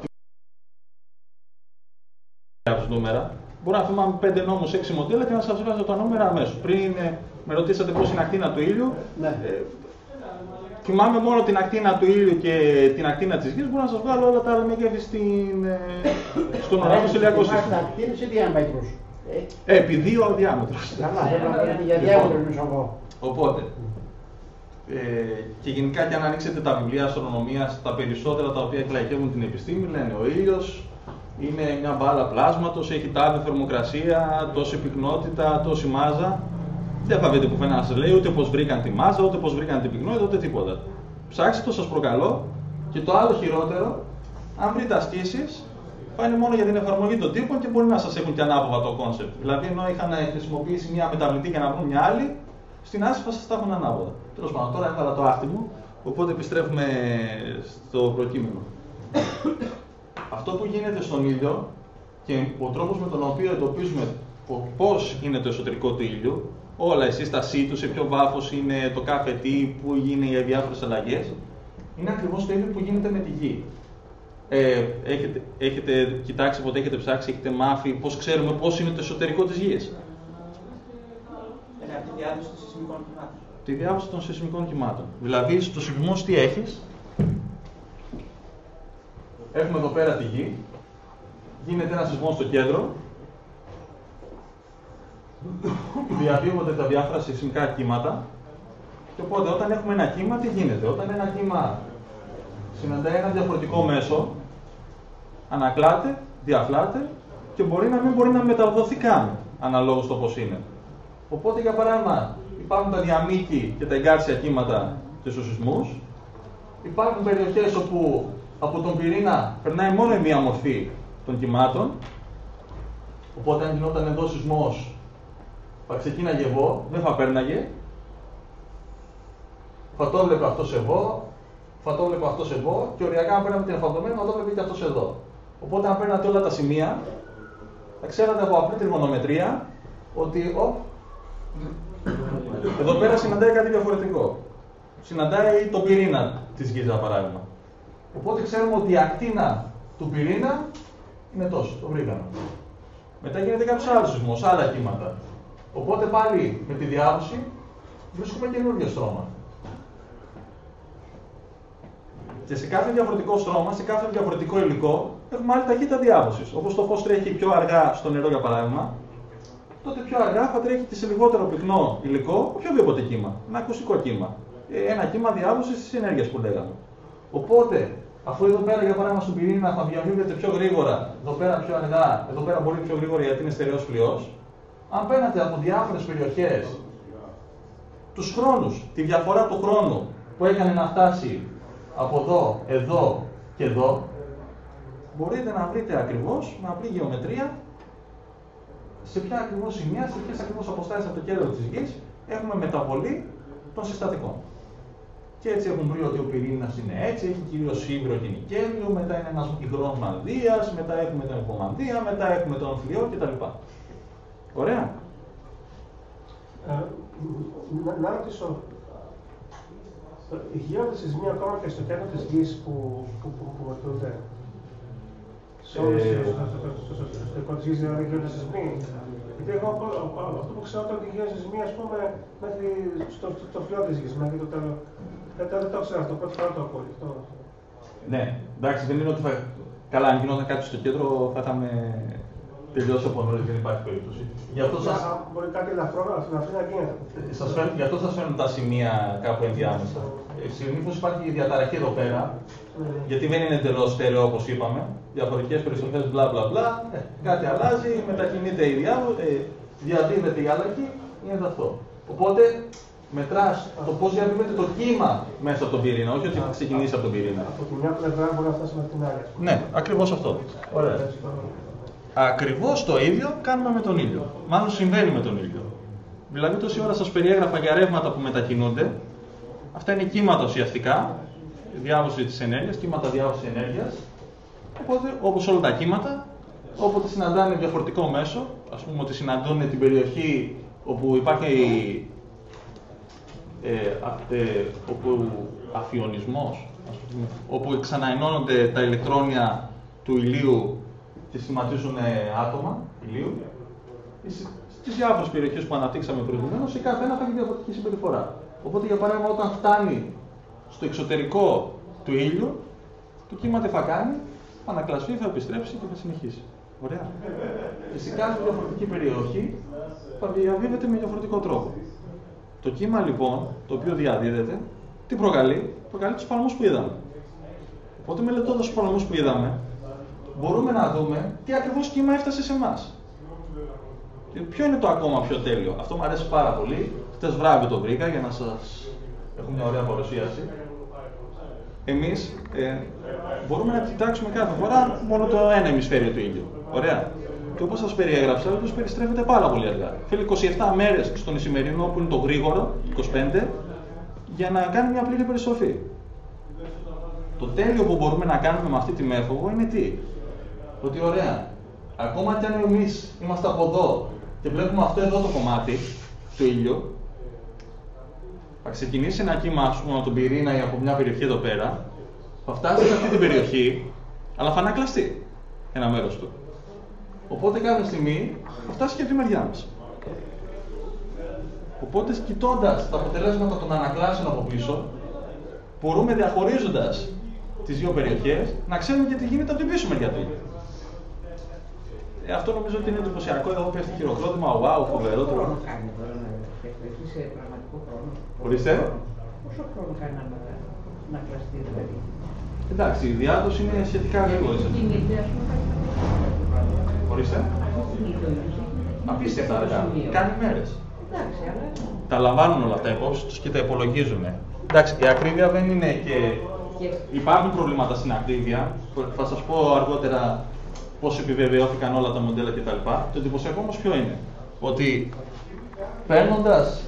τη νούμερα, μπορώ να θυμάμαι 5 νόμους, 6 μοντέλα και να σας βγάζω τα νούμερα αμέσως. Πριν με ρωτήσατε πώς είναι η ακτίνα του ήλιου, θυμάμαι μόνο την ακτίνα του ήλιου και την ακτίνα της γης, μπορώ να σας βγάλω όλα τα άλλα μεγέθη στον ουρανό στο ηλιακό σύστημα. Ακτίνες ή διάμετρους. Επί 2 ο διάμετρος. Καλά, δεν για διάμετρο είναι εγώ. Οπότε, και γενικά και αν ανοίξετε τα βιβλία αστρονομίας, τα περισσότερα τα οποία εκλαϊκεύουν την επιστήμη λένε ο ήλιος είναι μια μπάλα πλάσματος, έχει τάδε θερμοκρασία, τόση πυκνότητα, τόση μάζα. Δεν θα βρείτε πουθενά να σας λέει ούτε πώς βρήκαν τη μάζα, ούτε πώς βρήκαν την πυκνότητα, ούτε τίποτα. Ψάξτε το, σας προκαλώ. Και το άλλο χειρότερο, αν βρείτε ασκήσεις, πάνε μόνο για την εφαρμογή των τύπων και μπορεί να σας έχουν και ανάποδα το κόνσεπτ. Δηλαδή, ενώ είχαν χρησιμοποιήσει μια μεταβλητή για να βρουν μια άλλη, στην άσυφα σας τα έχουν ανάποδα. Τέλος πάντων, τώρα έβαλα το άχτι μου, οπότε επιστρέφουμε στο προκείμενο. Αυτό που γίνεται στον ήλιο και ο τρόπος με τον οποίο εντοπίζουμε πώς είναι το εσωτερικό του ήλιου, όλα η σύστασή του, σε ποιο βάθος είναι το κάθε τι, πού είναι οι διάφορες αλλαγές, είναι ακριβώς το ίδιο που γίνεται με τη γη. Έχετε κοιτάξει ποτέ, έχετε ψάξει, έχετε μάθει πώς ξέρουμε πώς είναι το εσωτερικό της γης. Από τη διάδοση των σεισμικών κυμάτων. Τη διάδοση των σεισμικών κυμάτων. Δηλαδή, στους σεισμούς τι έχεις. Έχουμε εδώ πέρα τη γη. Γίνεται ένα σεισμό στο κέντρο. Διαδίωμονται τα διάφορα σεισμικά κύματα. Και οπότε όταν έχουμε ένα κύμα, τι γίνεται. Όταν ένα κύμα συναντάει ένα διαφορετικό μέσο, ανακλάται, διαφλάται και μπορεί να μην μπορεί να μεταδοθεί καν αναλόγως στο πώς είναι. Οπότε, για παράδειγμα, υπάρχουν τα διαμήκη και τα εγκάρσια κύματα και στους σεισμούς. Υπάρχουν περιοχές όπου από τον πυρήνα περνάει μόνο η μία μορφή των κυμάτων. Οπότε, αν γινόταν εδώ σεισμός, θα ξεκίναγε εγώ, δεν θα πέρναγε. Θα το έβλεπε αυτός εγώ, θα το έβλεπε αυτός εγώ και οριακά, αν παίρναμε την εφαντωμένη, θα το έβλεπε και αυτός εδώ. Οπότε, αν παίρνατε όλα τα σημεία, θα ξέρατε από απλή τριγωνομετρία ότι εδώ πέρα συναντάει κάτι διαφορετικό. Συναντάει τον πυρήνα της γης, για παράδειγμα. Οπότε ξέρουμε ότι η ακτίνα του πυρήνα είναι τόσο, το βρήκαμε. Μετά γίνεται κάποιος άλλος σεισμός, άλλα κύματα. Οπότε πάλι με τη διάδοση βρίσκουμε καινούργιο στρώμα. Και σε κάθε διαφορετικό στρώμα, σε κάθε διαφορετικό υλικό, έχουμε άλλη ταχύτητα διάδοσης. Όπως το φως τρέχει πιο αργά στο νερό, για παράδειγμα, τότε πιο αργά θα τρέχει και σε λιγότερο πυκνό υλικό οποιοδήποτε κύμα. Ένα ακουστικό κύμα. Ένα κύμα διάδοσης της ενέργειας που λέγαμε. Οπότε, Αφού εδώ πέρα για παράδειγμα στον πυρήνα θα διαβίβεται πιο γρήγορα, εδώ πέρα πιο αργά, εδώ πέρα πολύ πιο γρήγορα γιατί είναι στερεός πλοιός, αν παίρνατε από διάφορες περιοχές τους χρόνους, τη διαφορά του χρόνου που έκανε να φτάσει από εδώ και εδώ, μπορείτε να βρείτε ακριβώς με απλή γεωμετρία σε ποια ακριβώς σημεία, σε ποιες ακριβώς αποστάσεις από το κέντρο της Γης έχουμε μεταβολή των συστατικών. Και έτσι έχουν βρει ότι ο πυρήνας είναι έτσι, έχει κυρίως ύβριο και νικέλιο, μετά είναι ένας υγρός μανδύας, μετά έχουμε τον υπομανδύα, μετά έχουμε τον αμφιλιό κτλ. Ωραία. Να ρωτήσω, γίνονται σεισμοί ακόμα και στο κέντρο της Γης που μετρούνται? Σε όλες τις στο της Γης δηλαδή γίνονται σεισμοί? Γιατί εγώ αυτό που ξέρω ότι γίνονται σεισμοί, ας πούμε, μέχρι στο φλοιό της Γης, μέχρι το τέλος. Δεν το ξέρω αυτό, πρώτη φορά το ακούω αυτό. Ναι, εντάξει, δεν είναι ότι θα... Καλά, αν γινόταν κάτι στο κέντρο θα είχαμε τελειώσει από νωρίς, δεν υπάρχει περίπτωση. Γι' αυτό σας... Μπορεί κάτι ελαφρύ να γίνεται. Γι' αυτό σας φέρνουν τα σημεία κάπου ενδιάμεσα. Συνήθως υπάρχει η διαταραχή εδώ πέρα, γιατί δεν είναι εντελώς στέρεο όπως είπαμε. Διαφορετικές περιστροφές, μπλα μπλα μπλα. Κάτι αλλάζει, μετακινείται η διαδίδεται η αλλαγή, είναι αυτό. Οπότε μετράς το πώς διαβίβεται το κύμα μέσα από τον πυρήνα, όχι ότι θα ξεκινήσει από τον πυρήνα. Από τη μια πλευρά μπορεί να φτάσει με την άλλη. Ναι, ακριβώς αυτό. Ωραία. Ακριβώς το ίδιο κάνουμε με τον ήλιο. Μάλλον συμβαίνει με τον ήλιο. Δηλαδή, τόση ώρα σας περιέγραφα για ρεύματα που μετακινούνται. Αυτά είναι κύματα ουσιαστικά, διάβωση της ενέργειας, κύματα διάβωσης ενέργειας. Οπότε, όπως όλα τα κύματα, όποτε συναντάνε διαφορετικό μέσο, ας πούμε ότι συναντούν την περιοχή όπου υπάρχει όπου αφιονισμός, όπου ξαναενώνονται τα ηλεκτρόνια του ηλίου και σχηματίζουν άτομα ηλίου, στις διάφορες περιοχές που αναπτύξαμε προηγουμένως, η κάθε ένα θα έχει διαφορετική συμπεριφορά. Οπότε, για παράδειγμα, όταν φτάνει στο εξωτερικό του ήλιου, το κύμα τι θα κάνει, θα ανακλαστεί, θα επιστρέψει και θα συνεχίσει. Ωραία. Και σε κάθε διαφορετική περιοχή θα διαβίβεται με διαφορετικό τρόπο. Το κύμα λοιπόν, το οποίο διαδίδεται, τι προκαλεί? Προκαλεί τους παλμούς που είδαμε. Οπότε, μελετώντας τους παλμούς που είδαμε, μπορούμε να δούμε τι ακριβώς κύμα έφτασε σε εμάς. Και ποιο είναι το ακόμα πιο τέλειο? Αυτό μου αρέσει πάρα πολύ. Χτες βράδυ το βρήκα για να σας έχω μια ωραία παρουσίαση. Εμείς μπορούμε να κοιτάξουμε κάθε φορά μόνο το ένα ημισφαίριο του ήλιου. Ωραία. Και όπως σας περιέγραψα, ο ήλιος περιστρέφεται πάρα πολύ αργά. Θέλει 27 μέρες στον ισημερινό, που είναι το γρήγορο, 25, για να κάνει μια πλήρη περιστροφή. Το τέλειο που μπορούμε να κάνουμε με αυτή τη μέθοδο είναι τι? Ότι ωραία, ακόμα κι αν εμείς είμαστε από εδώ και βλέπουμε αυτό εδώ το κομμάτι του ήλιου, θα ξεκινήσει ένα κύμα, ας πούμε, από τον πυρήνα ή από μια περιοχή εδώ πέρα, θα φτάσει σε αυτή την περιοχή, αλλά θα ανακλαστεί ένα μέρος του. Οπότε κάποια στιγμή θα φτάσει και από τη μεριά μας. Οπότε, κοιτώντας τα αποτελέσματα των ανακλάσεων από πίσω, μπορούμε, διαχωρίζοντας τις δύο περιοχές, να ξέρουμε και τι γίνεται από την πίσω μεριά του ήλιου. Αυτό νομίζω ότι είναι εντυπωσιακό. Εδώ πέφτει χειροκρότημα, wow, φοβερό. Πόσο χρόνο κάνει τώρα να έχει σε πραγματικό χρόνο? Ορίστε. Πόσο χρόνο κάνει να κλαστεί δηλαδή? Εντάξει, η διάδοση είναι σχετικά γρήγορη. Ορίστε. Απίστευτα αργά. Κάνει μέρες. Εντάξει, αλλά... Τα λαμβάνουν όλα αυτά υπόψη τους και τα υπολογίζουν. Εντάξει, η ακρίβεια δεν είναι και... Υπάρχουν προβλήματα στην ακρίβεια. Θα σας πω αργότερα πώς επιβεβαιώθηκαν όλα τα μοντέλα κτλ. Το εντυπωσιακό όμως ποιο είναι? Ότι παίρνοντας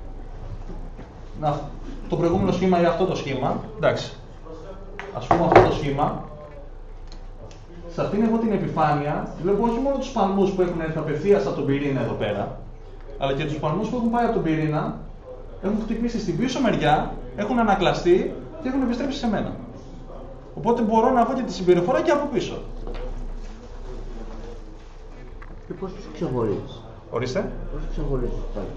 το προηγούμενο σχήμα ή αυτό το σχήμα, εντάξει, ας πούμε αυτό το σχήμα, σε αυτήν εδώ την επιφάνεια βλέπω όχι μόνο τους παλμούς που έχουν έρθει απευθείας από τον πυρήνα εδώ πέρα, αλλά και τους παλμούς που έχουν πάει από τον πυρήνα, έχουν χτυπήσει στην πίσω μεριά, έχουν ανακλαστεί και έχουν επιστρέψει σε μένα. Οπότε μπορώ να δω και τη συμπεριφορά και από πίσω. Και πώς τους ξεχωρίζεις? Ορίστε. Πώς τους ξεχωρίζεις πάλι?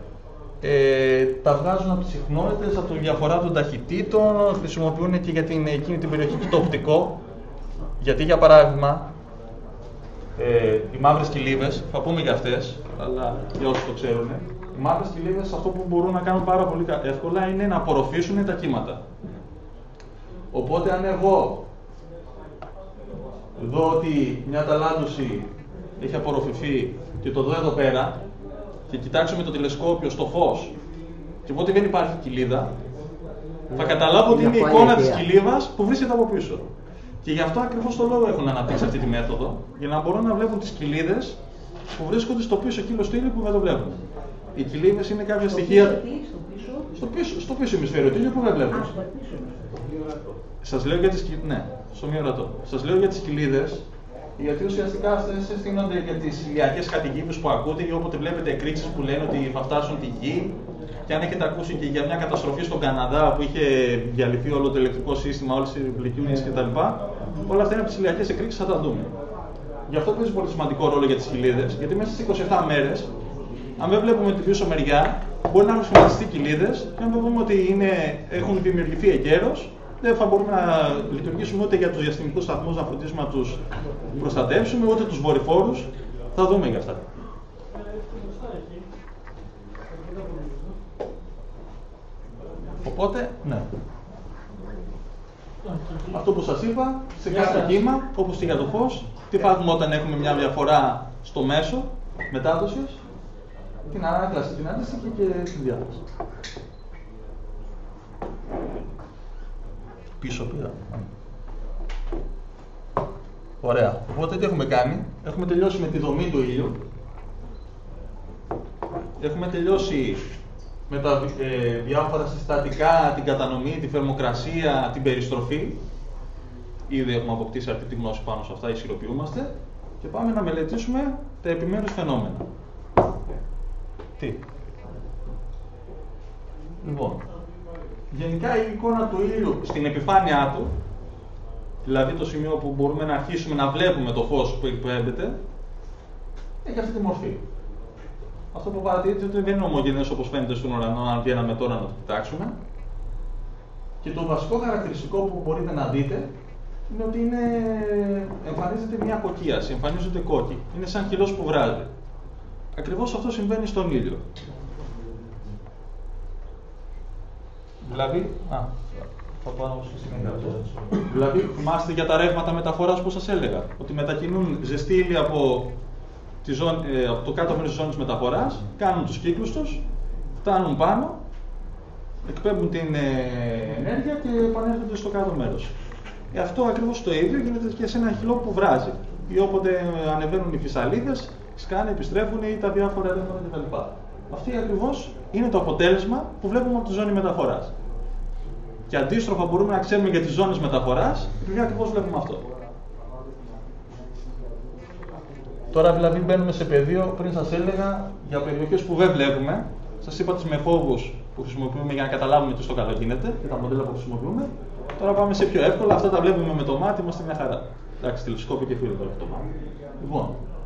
Τα βγάζουν από τις συχνότητες, από τη διαφορά των ταχυτήτων, χρησιμοποιούν και για εκείνη την περιοχή και το οπτικό. Γιατί, για παράδειγμα, οι μαύρες κοιλίδες, θα πούμε για αυτές, αλλά για όσοι το ξέρουν, οι μαύρες κοιλίδες αυτό που μπορούν να κάνουν πάρα πολύ εύκολα είναι να απορροφήσουν τα κύματα. Οπότε, αν εγώ δω ότι μια ταλάντωση έχει απορροφηθεί και το δω εδώ πέρα και κοιτάξω με το τηλεσκόπιο στο φως και οπότε δεν υπάρχει κοιλίδα, θα καταλάβω ότι είναι η εικόνα της κοιλίδας που βρίσκεται από πίσω. Και γι' αυτό ακριβώς το λόγο έχουν αναπτύξει αυτή τη μέθοδο, για να μπορούν να βλέπουν τις κοιλίδες που βρίσκονται στο πίσω κύλο του ήλιου που δεν το βλέπουν. Οι κοιλίδες είναι κάποια στοιχεία. Στο πίσω ημισφαίριο του ήλιου που δεν βλέπουν. Σας λέω για τις κοιλίδες. Ναι, στο μη ορατό. Σας λέω για τις κοιλίδες, γιατί ουσιαστικά αυτές στείνονται για τις ηλιακές κατοικίες που ακούτε ή όποτε βλέπετε εκρήξεις που λένε ότι θα φτάσουν τη γη. Και αν έχετε ακούσει και για μια καταστροφή στον Καναδά που είχε διαλυθεί όλο το ηλεκτρικό σύστημα, όλες οι ηλεκτρικές κτλ. Όλα αυτά είναι από τις ηλιακές εκρήξεις, θα τα δούμε. Γι' αυτό παίζει πολύ σημαντικό ρόλο για τις κοιλίδες, γιατί μέσα στις 27 μέρες, αν δεν βλέπουμε την πίσω μεριά, μπορεί να έχουν σχηματιστεί κοιλίδες, και αν βλέπουμε ότι έχουν δημιουργηθεί εγκαίρως, δεν θα μπορούμε να λειτουργήσουμε ούτε για τους διαστημικούς σταθμούς, να φροντίσουμε να τους προστατεύσουμε, ούτε τους βορειφόρους. Θα δούμε για αυτά. Οπότε, ναι. Αυτό που σας είπα, σε κάθε κύμα, όπως και για το φως, τι φάγουμε όταν έχουμε μια διαφορά στο μέσο μετάδοσης, την ανάκλαση, την αντίστοιχη και την διάδοση. Πίσω πήρα. Ωραία. Οπότε τι έχουμε κάνει? Έχουμε τελειώσει με τη δομή του ήλιου. Έχουμε τελειώσει με τα διάφορα συστατικά, την κατανομή, τη θερμοκρασία, την περιστροφή. Ήδη έχουμε αποκτήσει αρκετή γνώση πάνω σε αυτά, ισχυροποιούμαστε. Και πάμε να μελετήσουμε τα επιμέρους φαινόμενα. Τι? Λοιπόν, γενικά η εικόνα του ήλιου στην επιφάνειά του, δηλαδή το σημείο που μπορούμε να αρχίσουμε να βλέπουμε το φως που εκπέμπεται, έχει αυτή τη μορφή. Αυτό που παρατηρείτε ότι δεν είναι ομογενές όπως φαίνεται στον ουρανό, αν βγαίναμε τώρα να το κοιτάξουμε. Και το βασικό χαρακτηριστικό που μπορείτε να δείτε είναι ότι εμφανίζεται μια κοκκίαση, εμφανίζονται κόκκι. Είναι σαν χυλός που βράζει. Ακριβώς αυτό συμβαίνει στον ήλιο. Δηλαδή, θα πάω στη συνέχεια. Δηλαδή, θυμάστε για τα ρεύματα μεταφοράς που σας έλεγα, ότι μετακινούν ζεστή ύλη από το κάτω μέρος της ζώνης μεταφοράς, κάνουν τους κύκλους τους, φτάνουν πάνω, εκπέμπουν την ενέργεια και επανέρχονται στο κάτω μέρος. Αυτό ακριβώς το ίδιο γίνεται και σε ένα χυλό που βράζει. Ή όποτε ανεβαίνουν οι φυσαλίδες, σκάνε, επιστρέφουν ή τα διάφορα ρεύματα κτλ. Αυτή ακριβώς είναι το αποτέλεσμα που βλέπουμε από τη ζώνη μεταφοράς. Και αντίστροφα μπορούμε να ξέρουμε για τις ζώνες μεταφοράς, επειδή ακριβώς βλέπουμε αυτό. Τώρα δηλαδή μπαίνουμε σε πεδίο, πριν σας έλεγα, για περιοχές που δεν βλέπουμε. Σας είπα τις μεθόδους που χρησιμοποιούμε για να καταλάβουμε τι στο καλό γίνεται και τα μοντέλα που χρησιμοποιούμε. Τώρα πάμε σε πιο εύκολα, αυτά τα βλέπουμε με το μάτι, είμαστε μια χαρά. Εντάξει, τηλεσκόπιο και φίλο τώρα αυτό το μάτι. Λοιπόν,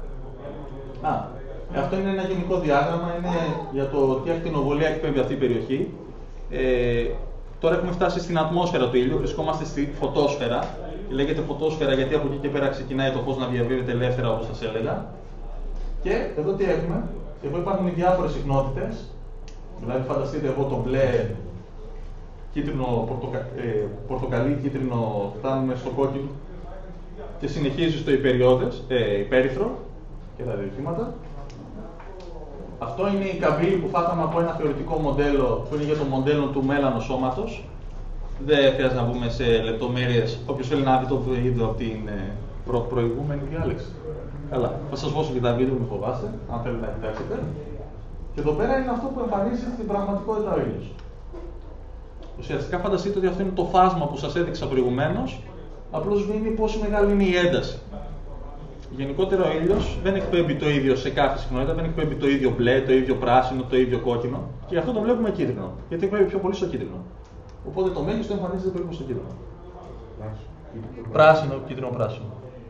αυτό είναι ένα γενικό διάγραμμα, είναι για το τι ακτινοβολία εκπέμπει αυτή η περιοχή. Τώρα έχουμε φτάσει στην ατμόσφαιρα του ήλιου, βρισκόμαστε στη φωτόσφαιρα. Και λέγεται φωτόσφαιρα γιατί από εκεί και πέρα ξεκινάει το φως να διαβίβεται ελεύθερα, όπως σας έλεγα. Και εδώ τι έχουμε? Εδώ υπάρχουν οι διάφορες συχνότητες. Δηλαδή, φανταστείτε εγώ το μπλε, κίτρινο, πορτοκαλί, κίτρινο, φτάνουμε στο κόκκινο και συνεχίζει στο υπέρυθρο και τα διευθύματα. Αυτό είναι η καμπύλη που φάγαμε από ένα θεωρητικό μοντέλο που είναι για το μοντέλο του μέλανο σώματος. Δεν χρειάζεται να μπούμε σε λεπτομέρειες. Όποιος θέλει να δει το βίντεο από την προηγούμενη διάλεξη. Καλά. Θα σας δώσω και τα βίντεο, μην φοβάστε, αν θέλετε να κοιτάξετε. Και εδώ πέρα είναι αυτό που εμφανίζεται στην πραγματικότητα ο ήλιος. Ουσιαστικά φανταστείτε ότι αυτό είναι το φάσμα που σας έδειξα προηγουμένως, απλώς δίνει πόσο μεγάλη είναι η ένταση. Γενικότερα ο ήλιος δεν εκπέμπει το ίδιο σε κάθε συχνότητα, δεν εκπέμπει το ίδιο μπλε, το ίδιο πράσινο, το ίδιο κόκκινο. Και γι' αυτό το βλέπουμε κίτρινο. Γιατί εκπέμπει πιο πολύ στο κίτρινο. Οπότε το μέγιστο εμφανίζεται περίπου στο κίτρινο. Πράσινο, κίτρινο-πράσινο.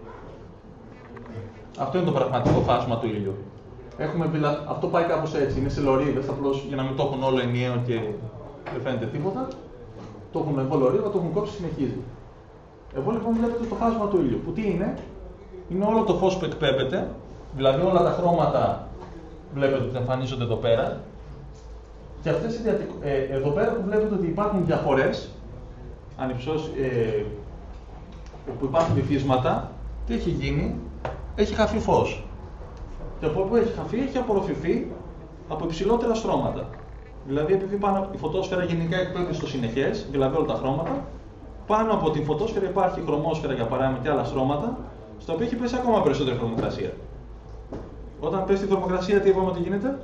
Αυτό είναι το πραγματικό φάσμα του ήλιου. Αυτό πάει κάπως έτσι, είναι σε λωρίδες, απλώς για να μην το έχουν όλο ενιαίο και δεν φαίνεται τίποτα. Το έχουν εγώ λωρίδα, το έχουν κόψει, συνεχίζει. Εγώ λοιπόν βλέπετε το φάσμα του ήλιου, που τι είναι? Είναι όλο το φως που εκπέμπεται, δηλαδή όλα τα χρώματα βλέπετε ότι εμφανίζονται εδώ πέρα. Και αυτές εδώ πέρα που βλέπετε ότι υπάρχουν διαφορές, όπου υπάρχουν βυθίσματα, τι έχει γίνει? Έχει χαθεί φως. Και από όπου έχει χαθεί, έχει απορροφηθεί από υψηλότερα στρώματα. Δηλαδή, επειδή η φωτόσφαιρα γενικά εκπέμπει στο συνεχές, δηλαδή όλα τα χρώματα, πάνω από την φωτόσφαιρα υπάρχει χρωμόσφαιρα για παράδειγμα και άλλα στρώματα, στο οποίο έχει πέσει ακόμα περισσότερη θερμοκρασία. Όταν πέσει τη θερμοκρασία, τι είπαμε ότι γίνεται?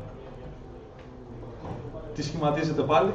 Τι σχηματίζεται πάλι?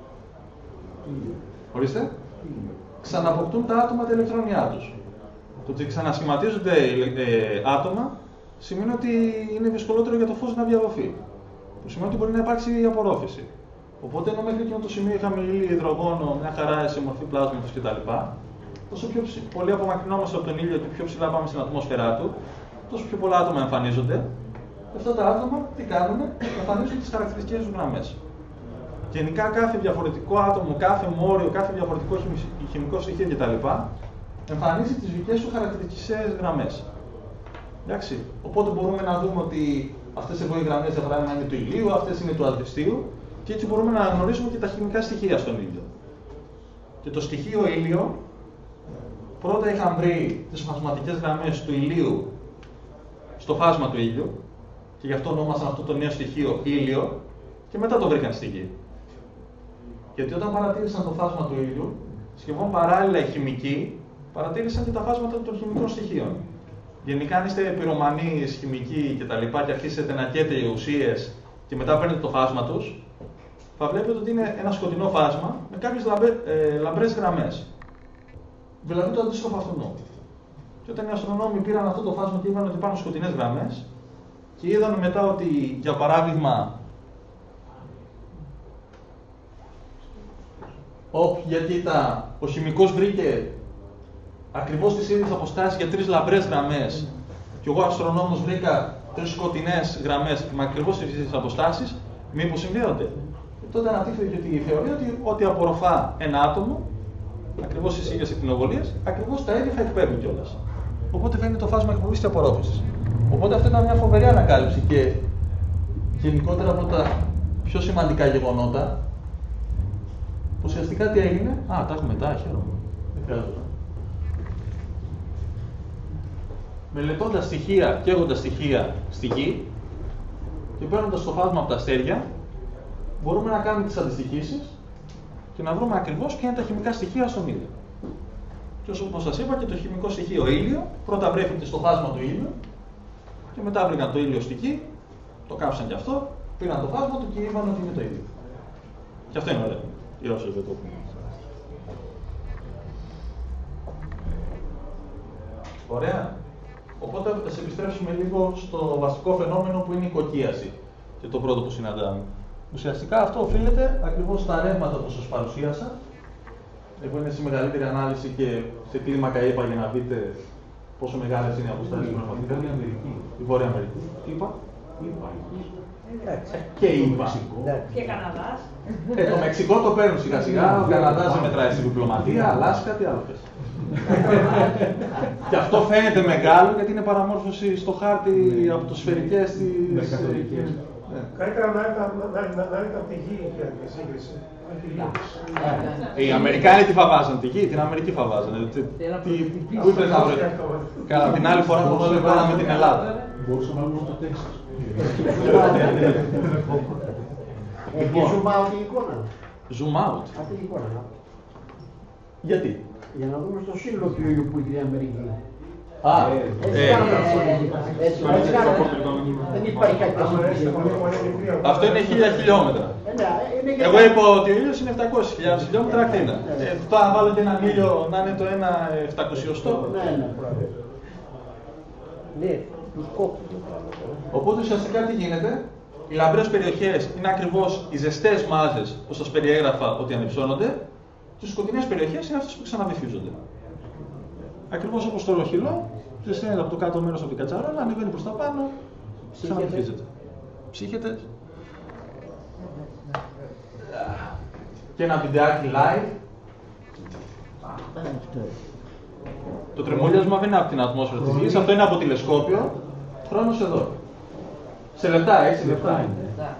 Ορίστε. Ξαναποκτούν τα άτομα τα ηλεκτρόνια τους. Το ότι ξανασχηματίζονται άτομα σημαίνει ότι είναι δυσκολότερο για το φως να διαδοθεί. Που σημαίνει ότι μπορεί να υπάρξει απορρόφηση. Οπότε, ενώ μέχρι εκείνο το σημείο είχαμε ήλιο, υδρογόνο, μια χαρά σε μορφή πλάσματος κτλ., όσο πιο πολύ απομακρυνόμαστε από τον ήλιο και πιο ψηλά πάμε στην ατμόσφαιρά του, τόσο πιο πολλά άτομα εμφανίζονται. Και αυτά τα άτομα τι κάνουν? Εμφανίζουν τις χαρακτηριστικές τους γραμμές. Γενικά, κάθε διαφορετικό άτομο, κάθε μόριο, κάθε διαφορετικό χημικό στοιχείο κτλ. Εμφανίζει τις δικές του χαρακτηριστικές γραμμές. Εντάξει. Οπότε μπορούμε να δούμε ότι αυτές εδώ οι γραμμές για παράδειγμα είναι του ηλίου, αυτές είναι του ασβεστίου, και έτσι μπορούμε να αναγνωρίσουμε και τα χημικά στοιχεία στον ήλιο. Και το στοιχείο ήλιο, πρώτα είχαν βρει τις φασματικές γραμμές του ηλίου στο φάσμα του ήλιου, και γι' αυτό ονόμασαν αυτό το νέο στοιχείο ήλιο, και μετά το βρήκαν στη Γη. Γιατί όταν παρατήρησαν το φάσμα του ήλιου, σχεδόν παράλληλα οι χημικοί παρατήρησαν και τα φάσματα των χημικών στοιχείων. Γενικά, αν είστε πυρομανείς, χημικοί κτλ. Και αρχίσετε να καίτε ουσίες και μετά παίρνετε το φάσμα τους, θα βλέπετε ότι είναι ένα σκοτεινό φάσμα με κάποιες λαμπρές γραμμές. Δηλαδή το αντίστοιχο αυτού. Και όταν οι αστρονόμοι πήραν αυτό το φάσμα και είδαν ότι υπάρχουν σκοτεινές γραμμές, και είδαν μετά ότι, για παράδειγμα, γιατί ο χημικός βρήκε ακριβώς τις ίδιες αποστάσεις για 3 λαμπρές γραμμές, και εγώ αστρονόμος βρήκα 3 σκοτεινές γραμμές με ακριβώς τις ίδιες αποστάσεις, μήπως συνδέονται? Τότε αναπτύχθηκε η θεωρία ότι ό,τι απορροφά ένα άτομο, ακριβώς τις ίδιες ακτινοβολίες, ακριβώς τα ίδια θα εκπέμπει κιόλας. Οπότε φαίνεται το φάσμα εκπομπής και απορρόφησης. Οπότε αυτό ήταν μια φοβερή ανακάλυψη, και γενικότερα από τα πιο σημαντικά γεγονότα, ουσιαστικά τι έγινε? Τα έχουμε μετά, χαίρομαι. Δεν χρειάζεται. Μελετώντας στοιχεία και έχοντας στοιχεία στη Γη και παίρνοντας το φάσμα από τα αστέρια, μπορούμε να κάνουμε τις αντιστοιχίσεις και να βρούμε ακριβώς ποια είναι τα χημικά στοιχεία στον ήλιο. Και όπως σας είπα, και το χημικό στοιχείο ήλιο πρώτα βρέθηκε στο φάσμα του ήλιου, και μετά βρήκαν το ήλιο στη Γη, το κάψαν κι αυτό, πήραν το φάσμα του και είπαν ότι είναι το ίδιο. Και αυτό είναι ωραίο. Η Ρώσος δεν το πούμε. Ωραία. Οπότε θα σε επιστρέψουμε λίγο στο βασικό φαινόμενο που είναι η κοκκίαση, και το πρώτο που συναντάμε. Ουσιαστικά αυτό οφείλεται ακριβώς στα ρεύματα που σας παρουσίασα. Εγώ είναι σε μεγαλύτερη ανάλυση και σε κλίμακα είπα για να δείτε πόσο μεγάλες είναι οι αποστάσεις πραγματικά. Η Βόρεια Αμερική. Είπα. Και είπα. Και Καναδάς. Το Μεξικό το παίρνουν σιγά σιγά. Ο Καναδάς δεν μετράει στη διπλωματία, Αλάσκα, τι άλλο θες. Και αυτό φαίνεται μεγάλο γιατί είναι παραμόρφωση στο χάρτη από το σφαιρικές στις. Καλύτερα να ήταν τη Γη για σύγκριση. Οι Αμερικάνοι τι φαβάζαν, τη Γη, την Αμερική φαβάζαν. Πού ήθελες να βρει? Κατά την άλλη φορά που βάλαμε την Ελλάδα. Μπορούσαμε να βρούμε το Τέξας. Έχει zoom out η εικόνα. Zoom out. Αυτή η εικόνα. Γιατί? Για να δούμε στο σύλλογο του ήλιου που είναι η Αμερική. Δεν υπάρχει κάτι τέτοιο. Αυτό είναι 1000 χιλιόμετρα. Εγώ είπα ότι ο ήλιος είναι 700.000 χιλιόμετρα ακτίνα. Θα βάλω και έναν ήλιο να είναι το 1/700. Ναι, τους κόκκινους. Οπότε ουσιαστικά τι γίνεται? Οι λαμπρές περιοχές είναι ακριβώς οι ζεστές μάζες που σας περιέγραφα ότι ανυψώνονται, και οι σκοτεινές περιοχές είναι αυτές που ξαναβυθίζονται. Ακριβώς όπως το ροχυλό, ζεσταίνεται από το κάτω μέρος από την κατσαρόλα, ανεβαίνει προς τα πάνω, ξαναβυθίζεται. Ψύχεται. Και ένα βιντεάκι live. Το τρεμόλιασμα δεν είναι από την ατμόσφαιρα της Γης, αυτό είναι από τηλεσκόπιο. Χρόνος εδώ. Σε λεπτά, 6 λεπτά είναι.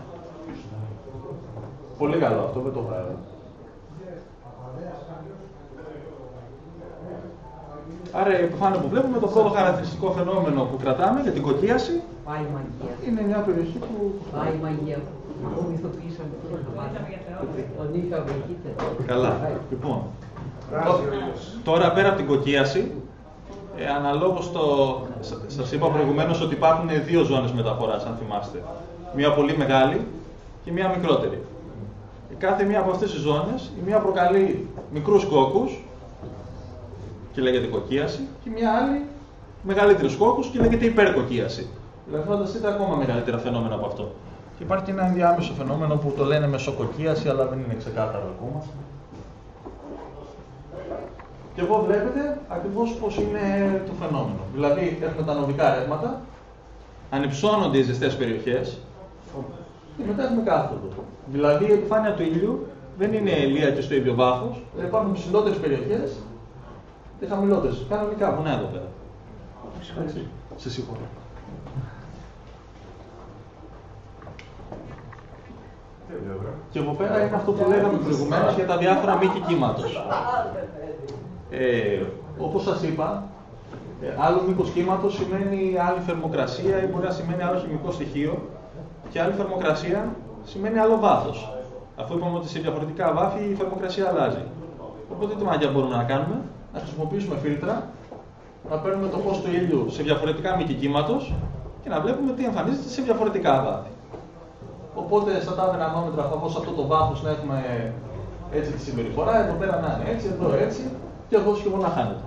Πολύ καλό αυτό, δεν το βγάλω. Άρα η επιφάνεια που βλέπουμε, το πρώτο χαρακτηριστικό φαινόμενο που κρατάμε για την κοκκίαση Πάει η μαγεία. είναι μια περιοχή που. Πάει η μαγεία. Που μυθοποιήσαμε τον είχαμε εκεί. Καλά. Λοιπόν, τώρα πέρα από την κοκκίαση, αναλόγως σας είπα προηγουμένως ότι υπάρχουν δύο ζώνες μεταφοράς, αν θυμάστε. Μία πολύ μεγάλη και μία μικρότερη. Κάθε μία από αυτές τις ζώνες, η μία προκαλεί μικρούς κόκκους και λέγεται κοκκίαση, και μία άλλη μεγαλύτερους κόκκους και λέγεται υπερκοκκίαση. Δηλαδή φανταστείτε ακόμα μεγαλύτερα φαινόμενα από αυτό. Και υπάρχει και ένα ενδιάμεσο φαινόμενο που το λένε μεσοκοκκίαση, αλλά δεν είναι ξεκάθαρο ακόμα. Και εδώ βλέπετε ακριβώς πώς είναι το φαινόμενο. Δηλαδή έχουμε τα νοβικά ρεύματα, ανυψώνονται οι ζεστές περιοχές και μετά έχουμε κάθοδο. Δηλαδή η επιφάνεια του ήλιου δεν είναι ελεία και στο ίδιο βάθος, υπάρχουν ψηλότερες περιοχές και χαμηλότερες. Κανονικά βουνά εδώ πέρα. Σε σίγουρα. Και εδώ πέρα είναι αυτό που λέγαμε προηγουμένως για τα διάφορα μήκη κύματος. Όπως σας είπα, άλλο μήκος κύματος σημαίνει άλλη θερμοκρασία ή μπορεί να σημαίνει άλλο χημικό στοιχείο, και άλλη θερμοκρασία σημαίνει άλλο βάθος. Αφού είπαμε ότι σε διαφορετικά βάθη η θερμοκρασία αλλάζει. Οπότε τι μαγιά μπορούμε να κάνουμε? Να χρησιμοποιήσουμε φίλτρα, να παίρνουμε το φως του ήλιου σε διαφορετικά μήκη κύματος και να βλέπουμε τι εμφανίζεται σε διαφορετικά βάθη. Οπότε στα τάβερα νανόμετρα θα δώσω αυτό το βάθος να έχουμε έτσι τη συμπεριφορά, εδώ πέρα να είναι έτσι, εδώ έτσι, και εδώ σχεδόν να χάνεται.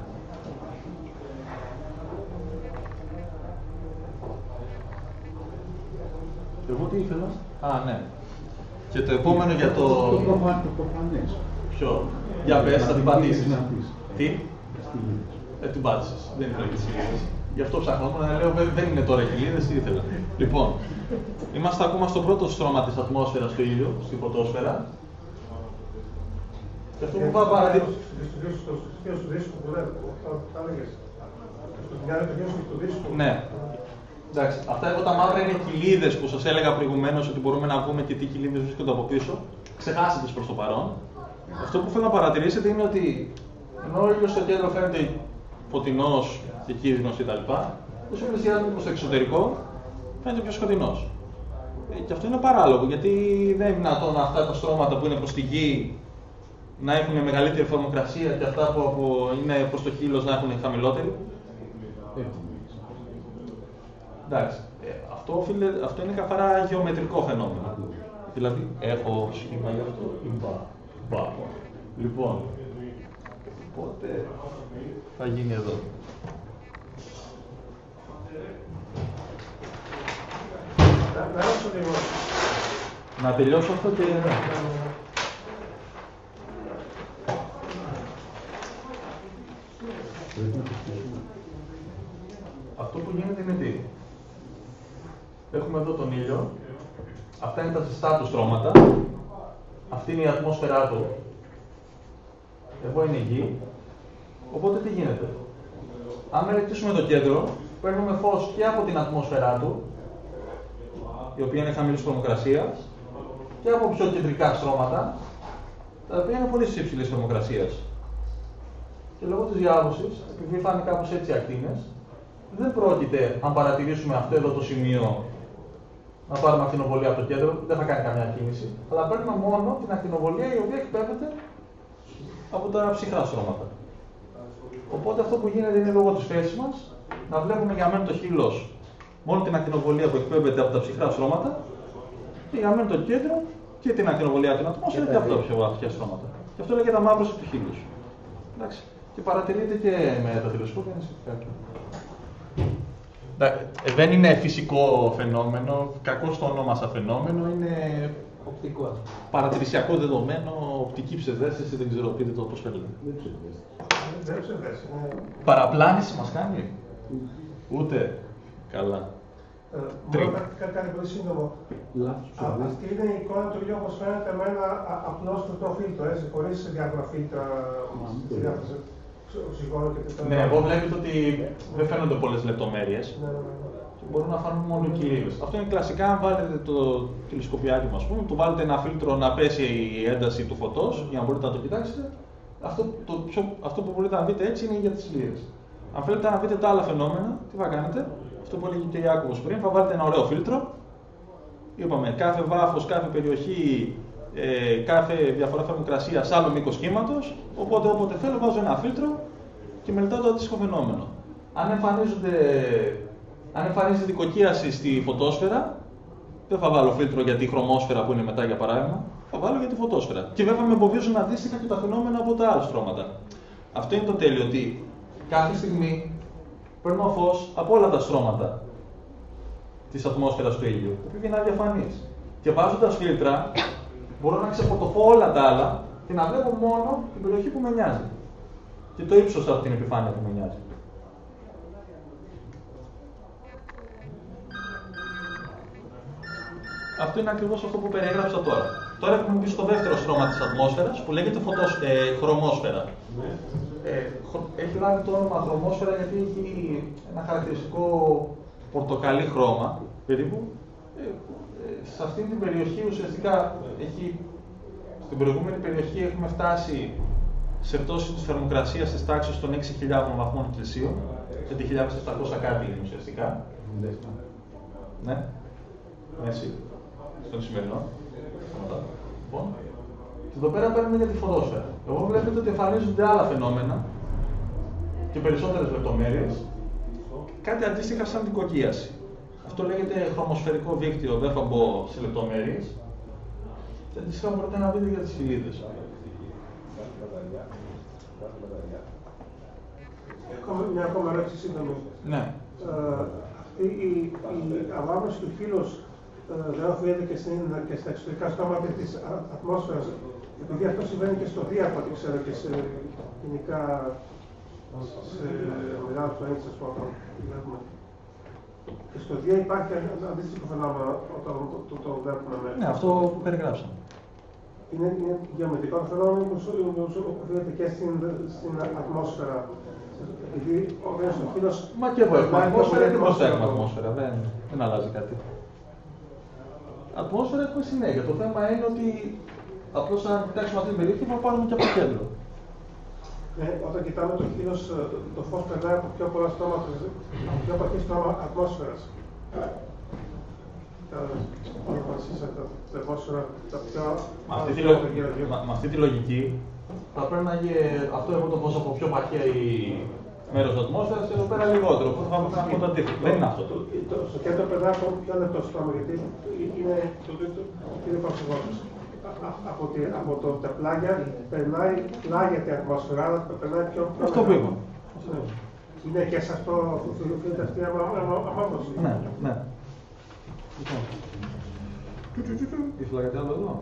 Εγώ τι ήθελα? Ναι. Και το επόμενο για το... Το προφανές. Ποιο? Για πες, θα την πατήσεις. Τι? Την πάτησες. Δεν ήθελα και τις χιλίδες. Γι' αυτό ψάχνω να λέω δεν είναι τώρα οι χιλίδες, τι ήθελα. Λοιπόν, είμαστε ακόμα στο πρώτο στρώμα της ατμόσφαιρας του ήλιου, στη φωτόσφαιρα. Και αυτό που θα παραδείξω. Στο δίσκο που λέει, θα έλεγες. Στο μυαλό του δίσκου. Ναι. Εντάξει, αυτά εδώ τα μαύρα είναι κοιλίδες που σας έλεγα προηγουμένως ότι μπορούμε να πούμε και τι κοιλίδες βρίσκονται από πίσω. Ξεχάσετε προς το παρόν. Αυτό που θέλω να παρατηρήσετε είναι ότι ενώ ο ήλιος στο κέντρο φαίνεται φωτεινός και κίτρινος κτλ., όσο πλησιάζουμε προς το εξωτερικό φαίνεται πιο σκοτεινός. Και αυτό είναι παράλογο, γιατί δεν είναι δυνατόν αυτά τα στρώματα που είναι προς τη γη να έχουν μεγαλύτερη θερμοκρασία και αυτά που είναι προς το χείλος να έχουν χαμηλότερη. Εντάξει, αυτό είναι καθαρά γεωμετρικό φαινόμενο. Δηλαδή, έχω σχήμα γι' αυτό ή μπα. Λοιπόν, οπότε θα γίνει εδώ. Να τελειώσω αυτό και... Αυτό που γίνεται είναι τι? Έχουμε εδώ τον ήλιο, αυτά είναι τα ζεστά του στρώματα, αυτή είναι η ατμόσφαιρά του, εδώ είναι η γη, οπότε τι γίνεται? Αν μελετήσουμε το κέντρο, παίρνουμε φως και από την ατμόσφαιρά του, η οποία είναι χαμηλής θερμοκρασίας, και από πιο κεντρικά στρώματα, τα οποία είναι πολύ υψηλής θερμοκρασίας. Και λόγω της διάδοσης, επειδή θα είναι κάπως έτσι ακτίνες, δεν πρόκειται, αν παρατηρήσουμε αυτό εδώ το σημείο, να πάρουμε ακτινοβολία από το κέντρο, δεν θα κάνει καμιά κίνηση, αλλά παίρνουμε μόνο την ακτινοβολία η οποία εκπέμπεται από τα ψυχρά στρώματα. Οπότε αυτό που γίνεται είναι λόγω της θέσης μας να βλέπουμε για μένα το χείλος μόνο την ακτινοβολία που εκπέμπεται από τα ψυχρά στρώματα και για μένα το κέντρο και την ακτινοβολία από την ατμόσφαιρα και από τα πιο βαθιά στρώματα. Και αυτό λέγεται αμαύρωση του χείλους. Εντάξει. Και παρατηρείται και με τα τηλεσκόπια. Δεν είναι φυσικό φαινόμενο, κακό στο όνομα σαν φαινόμενο, είναι οπτικό. Παρατηρησιακό δεδομένο, οπτική ψευδαίσθηση, δεν ξέρω πείτε το πώς θέλετε. Δεν ψευδαίσθηση. Παραπλάνηση μας κάνει. Ούτε. Καλά. Μόνο κάτι πολύ σύντομο. Αυτή είναι η εικόνα του ήλιου όπως φαίνεται με ένα απλό στρωτό φίλτρο, έτσι, χωρίς διάφορα φίλτρα, διάφορα οξυγόνο και τέτοια. Ναι, εγώ βλέπετε ότι δεν φαίνονται πολλές λεπτομέρειες. Και μπορούν να φανούν μόνο οι κοιλίδες. Αυτό είναι κλασικά, αν βάλετε το τηλεσκοπιάκι μας, του βάλετε ένα φίλτρο να πέσει η ένταση του φωτός, για να μπορείτε να το κοιτάξετε. Αυτό που μπορείτε να δείτε έτσι είναι για τις κοιλίδες. Αν θέλετε να δείτε τα άλλα φαινόμενα, τι θα κάνετε? Αυτό που έλεγε και ο Ιάκωβος πριν, θα βάλετε ένα ωραίο φίλτρο. Είπαμε, κάθε βάφος, κάθε περιοχή, κάθε διαφορά θερμοκρασίας, άλλο μήκος κύματος. Οπότε, όποτε θέλω, βάζω ένα φίλτρο και μελετάω το αντίστοιχο φαινόμενο. Αν εμφανίζεται οικοκύραση στη φωτόσφαιρα, δεν θα βάλω φίλτρο για τη χρωμόσφαιρα που είναι μετά, για παράδειγμα. Θα βάλω για τη φωτόσφαιρα. Και βέβαια με εμποδίζουν αντίστοιχα και τα φαινόμενα από τα άλλα στρώματα. Αυτό είναι το τέλειο, ότι κάθε στιγμή παίρνω φως από όλα τα στρώματα της ατμόσφαιρας του ήλιου, επειδή είναι αδιαφανής. Και βάζοντας φίλτρα, μπορώ να ξεπορτωθώ όλα τα άλλα και να βλέπω μόνο την περιοχή που με νοιάζει. Και το ύψος από την επιφάνεια που με νοιάζει. Αυτό είναι ακριβώς αυτό που περιέγραψα τώρα. Τώρα έχουμε μπει στο δεύτερο στρώμα της ατμόσφαιρας που λέγεται χρωμόσφαιρα. Έχει λάβει το όνομα χρωμόσφαιρα γιατί έχει ένα χαρακτηριστικό πορτοκαλί χρώμα, περίπου. Σε αυτή την περιοχή ουσιαστικά στην προηγούμενη περιοχή έχουμε φτάσει σε πτώση της θερμοκρασίας της τάξης των 6.000 βαθμών Κελσίου, 5.700 κάτι είναι ουσιαστικά. Ναι, έτσι, στον σημερινό. Λοιπόν, και εδώ πέρα παίρνουμε για τη φωτόσφαιρα. Εγώ βλέπετε ότι εμφανίζονται άλλα φαινόμενα και περισσότερες λεπτομέρειες, κάτι αντίστοιχα σαν την κοκκίαση. Αυτό λέγεται χρωμοσφαιρικό δίκτυο, δεν θα μπω σε λεπτομέρειες. Και αντίστοιχα μπορείτε να δείτε για τις χιλίδες. Μια ακόμα ερώτηση σύντομη. Ναι. Η ανάμεση του φύλους δεν οφείλεται και στα εξωτερικά στρώματα της ατμόσφαιρας, επειδή αυτό συμβαίνει και στο Δία, από ό,τι ξέρω, και σε γενικά σε μεγάλους πλανήτες, ας πούμε, βλέπουμε. Και στο Δία υπάρχει ένα αντίστοιχο φαινόμενο όταν το βλέπουμε. Ναι, αυτό που περιγράψαμε. Είναι γεωμετρικό το φαινόμενο που οφείλεται και στην ατμόσφαιρα. Επειδή ο φύλος... Μα και εγώ έχουμε ατμόσφαιρα και πώς έχουμε ατμόσφαιρα, δεν αλλάζει κάτι. Ατμόσφαιρα έχουμε συνέχεια. Το θέμα είναι ότι απλώς αν κοιτάξουμε αυτή την περιοχή θα πάρουμε και από το κέντρο. Όταν κοιτάμε το χείλος, το φως περνάει από πιο πολλά στρώματα, από πιο παχύ στρώμα ατμόσφαιρας. Με αυτή τη λογική θα πέρναγε αυτό εδώ το φως από πιο παχύ μέρος της ατμόσφαιρας και εδώ πέρα λιγότερο. Οπότε θα πρέπει να πω το αντίθετο. Δεν είναι αυτό. Στο κέντρο περνάει από πιο λεπτό στρώμα, γιατί είναι προσεγγόντως. Από τα πλάγια πλάγεται η ατμόσφαιρα, αλλά περνάει πιο μεγάλο. Αυτό που είπα. Είναι και σε αυτό που οφείλεται αυτή η αμόρφωση. Ναι. Ήθελα κάτι άλλο εδώ.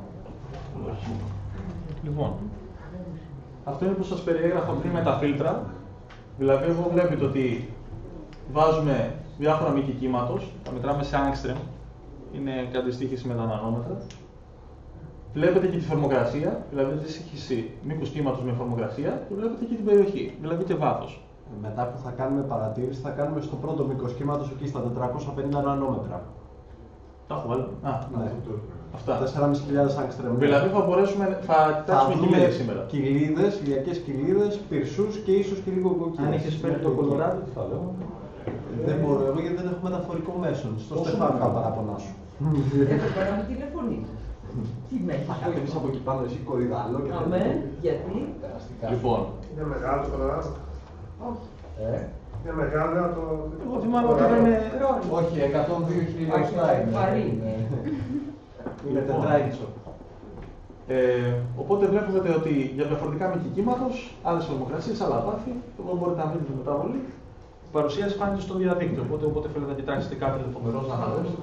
Λοιπόν, αυτό είναι που σας περιέγραφα πριν με τα φίλτρα. Δηλαδή, εδώ βλέπετε ότι βάζουμε διάφορα μήκη κύματος, τα μετράμε σε άγκστρεμ, είναι καταστοίχηση με τα νανόμετρα. Βλέπετε και τη θερμοκρασία, δηλαδή τη σύγχυση μήκους κύματος με θερμοκρασία, και βλέπετε και την περιοχή, δηλαδή και βάθος. Μετά που θα κάνουμε παρατήρηση, θα κάνουμε στο πρώτο μήκος κύματος εκεί στα 450 νανόμετρα. Τα έχω βάλει. Ναι. Αυτά. 4.500 άγκστρεμ. Δηλαδή θα κοιτάξουμε κοιλίδες σήμερα. Κοιλίδες, ηλιακές κοιλίδες, πυρσούς και ίσως και λίγο κοκκίνες. Αν έχεις φέρει το Κολοράδο, τι θα λέω. Δεν μπορώ εγώ γιατί δεν έχω μεταφορικό μέσο. Στο Στεφάνο θα παραπονά σου. Εδώ πέρα με τηλεφωνεί. Τι με έχει κάνει. Εμείς από εκεί πάνω εσύ κορυδάλο και αμέ, γιατί. Λοιπόν. Είναι μεγάλο το Κολοράδο. Όχι. Είναι μεγάλο το... Εγώ θυμάμαι ότι είναι... Όχι, 102 χιλιοστά είναι. Είναι τετράγισο. Οπότε βλέπετε ότι για διαφορετικά μήκη κύματος, άλλες θερμοκρασίες, άλλα βάθη, εδώ μπορείτε να δείτε τη μεταβολή. Η παρουσίαση φάνηκε στο διαδίκτυο, οπότε όποτε θέλετε να κοιτάξετε κάτι λεπτομερώς να αναλύσετε.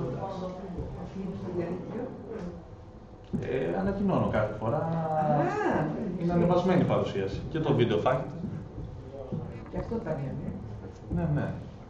Ανακοινώνω κάθε φορά. Είναι ανεβασμένη η παρουσίαση. Και το βίντεο θα έχετε. Και αυτό θα είναι. Ναι.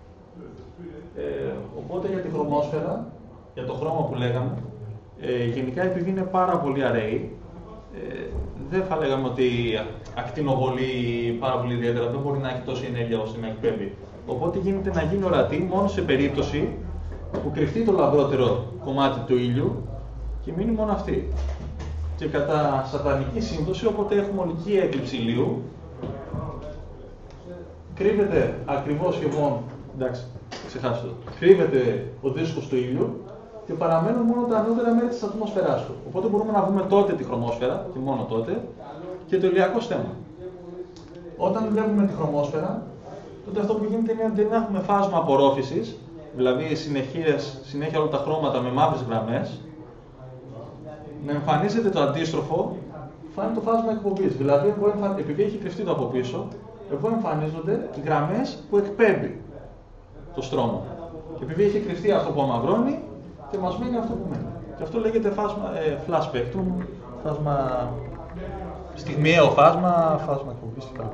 Οπότε για τη χρωμόσφαιρα, για το χρώμα που λέγαμε, γενικά επειδή είναι πάρα πολύ αραιή, δεν θα λέγαμε ότι ακτινοβολεί πάρα πολύ ιδιαίτερα, δεν μπορεί να έχει τόση ενέργεια ώστε να εκπέμπει. Οπότε γίνεται να γίνει ορατή μόνο σε περίπτωση που κρυφτεί το λαμπρότερο κομμάτι του ήλιου και μείνει μόνο αυτή. Και κατά σατανική σύμπτωση, όποτε έχουμε ολική έκλειψη ηλίου, κρύβεται ακριβώς σχεδόν, εντάξει, ξεχάστε το, κρύβεται ο δίσκος του ήλιου και παραμένουν μόνο τα ανώτερα μέρη της ατμόσφαιράς του. Οπότε μπορούμε να δούμε τότε τη χρωμόσφαιρα, και μόνο τότε, και το ηλιακό στέμμα. Όταν βλέπουμε τη χρωμόσφαιρα, τότε αυτό που γίνεται είναι ότι δεν έχουμε φάσμα απορρόφησης, δηλαδή συνέχεια όλα τα χρώματα με μαύρες γραμμές, να εμφανίζεται το αντίστροφο, φάνει το φάσμα εκπομπής. Δηλαδή, επειδή έχει κρυφτεί το από πίσω, εδώ εμφανίζονται οι γραμμές που εκπέμπει το στρώμα. Και επειδή έχει κρυφτεί αυτό που αμαυρώνει, και μας μένει αυτό που μένει. Και αυτό λέγεται φάσμα flash spectrum, φάσμα στιγμιαίο φάσμα εκπομπής κτλ.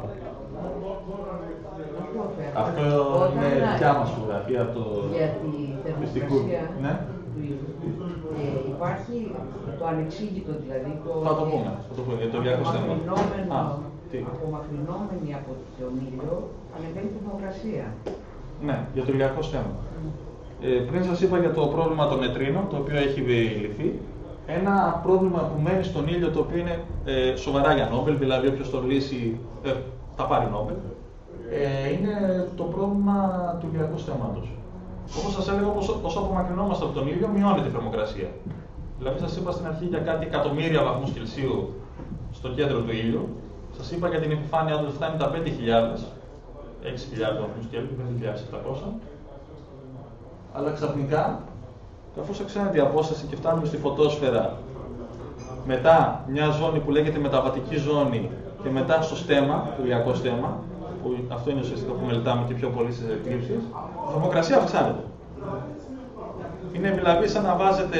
Αυτό είναι δικιά μας φωτογραφία από το πιστικού. Ναι. Υπάρχει το ανεξήγητο, δηλαδή θα το πούμε, για το ηλιακό στέμμα. Απομακρυνόμενοι από τον ήλιο, ανεβαίνει τη θερμοκρασία. Ναι, για το ηλιακό στέμμα. Πριν σας είπα για το πρόβλημα των νετρίνων, το οποίο έχει λυθεί. Ένα πρόβλημα που μένει στον ήλιο, το οποίο είναι σοβαρά για Νόμπελ, δηλαδή όποιος το λύσει θα πάρει Νόμπελ, είναι το πρόβλημα του ηλιακού στέμματος. Όπως σας έλεγα, όσο απομακρυνόμαστε από τον ήλιο, μειώνεται η θερμοκρασία. Δηλαδή, σας είπα στην αρχή για κάτι εκατομμύρια βαθμούς Κελσίου στο κέντρο του ήλιου. Σας είπα για την επιφάνειά του φτάνει τα 5.000, 6.000 βαθμούς Κέλβιν, 5.700. Αλλά ξαφνικά, καθώς αυξάνεται η απόσταση και φτάνουμε στη φωτόσφαιρα, μετά μια ζώνη που λέγεται μεταβατική ζώνη και μετά στο στέμμα, το ηλιακό στέμμα, που αυτό είναι ουσιαστικά που μελετάμε και πιο πολύ στις εκλήψεις, η θερμοκρασία αυξάνεται. Είναι δηλαδή σαν να βάζετε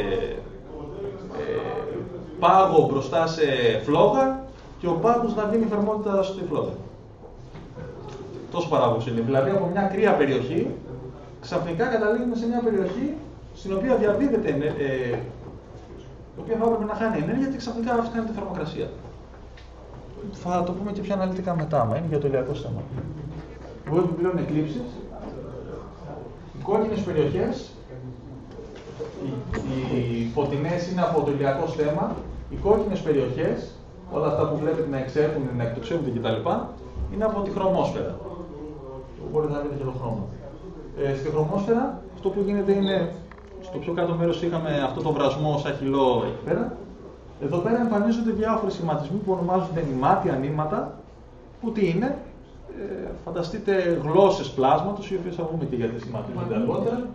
πάγο μπροστά σε φλόγα και ο πάγος να δίνει θερμότητα στη φλόγα. Τόσο παράγωγος είναι. Δηλαδή από μια κρύα περιοχή, ξαφνικά καταλήγουμε σε μια περιοχή στην οποία διαδίδεται, η οποία θα έπρεπε να χάνει ενέργεια και ξαφνικά αυξάνεται η θερμοκρασία. Θα το πούμε και πιο αναλυτικά μετά, είναι για το ηλιακό στέμμα. Εγώ επιπλέον εκλήψεις, οι κόκκινες περιοχές, οι φωτεινές είναι από το ηλιακό στέμμα, οι κόκκινες περιοχές, όλα αυτά που βλέπετε να εξέχουν, να εκτοξεύονται κτλ. Είναι από τη χρωμόσφαιρα. Μπορείτε να δείτε και το χρώμα. Στη χρωμόσφαιρα, αυτό που γίνεται είναι, στο πιο κάτω μέρος είχαμε αυτό το βρασμό σαν χυλό εκεί πέρα. Εδώ πέρα εμφανίζονται διάφοροι σχηματισμοί που ονομάζονται νημάτια, νήματα, που τι είναι, φανταστείτε γλώσσες πλάσματος, οι οποίες θα πούμε και για τις σχηματίζονται αργότερα.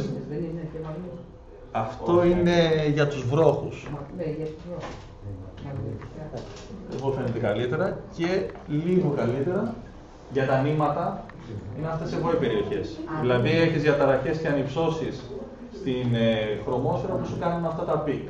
Αυτό είναι για τους βρόχους. Ναι, για τους βρόχους. Εγώ φαίνεται καλύτερα και λίγο καλύτερα για τα νήματα είναι αυτές εδώ οι περιοχές. Δηλαδή έχεις διαταραχές και ανυψώσεις στην χρωμόσφαιρα που σου κάνουν αυτά τα πικ.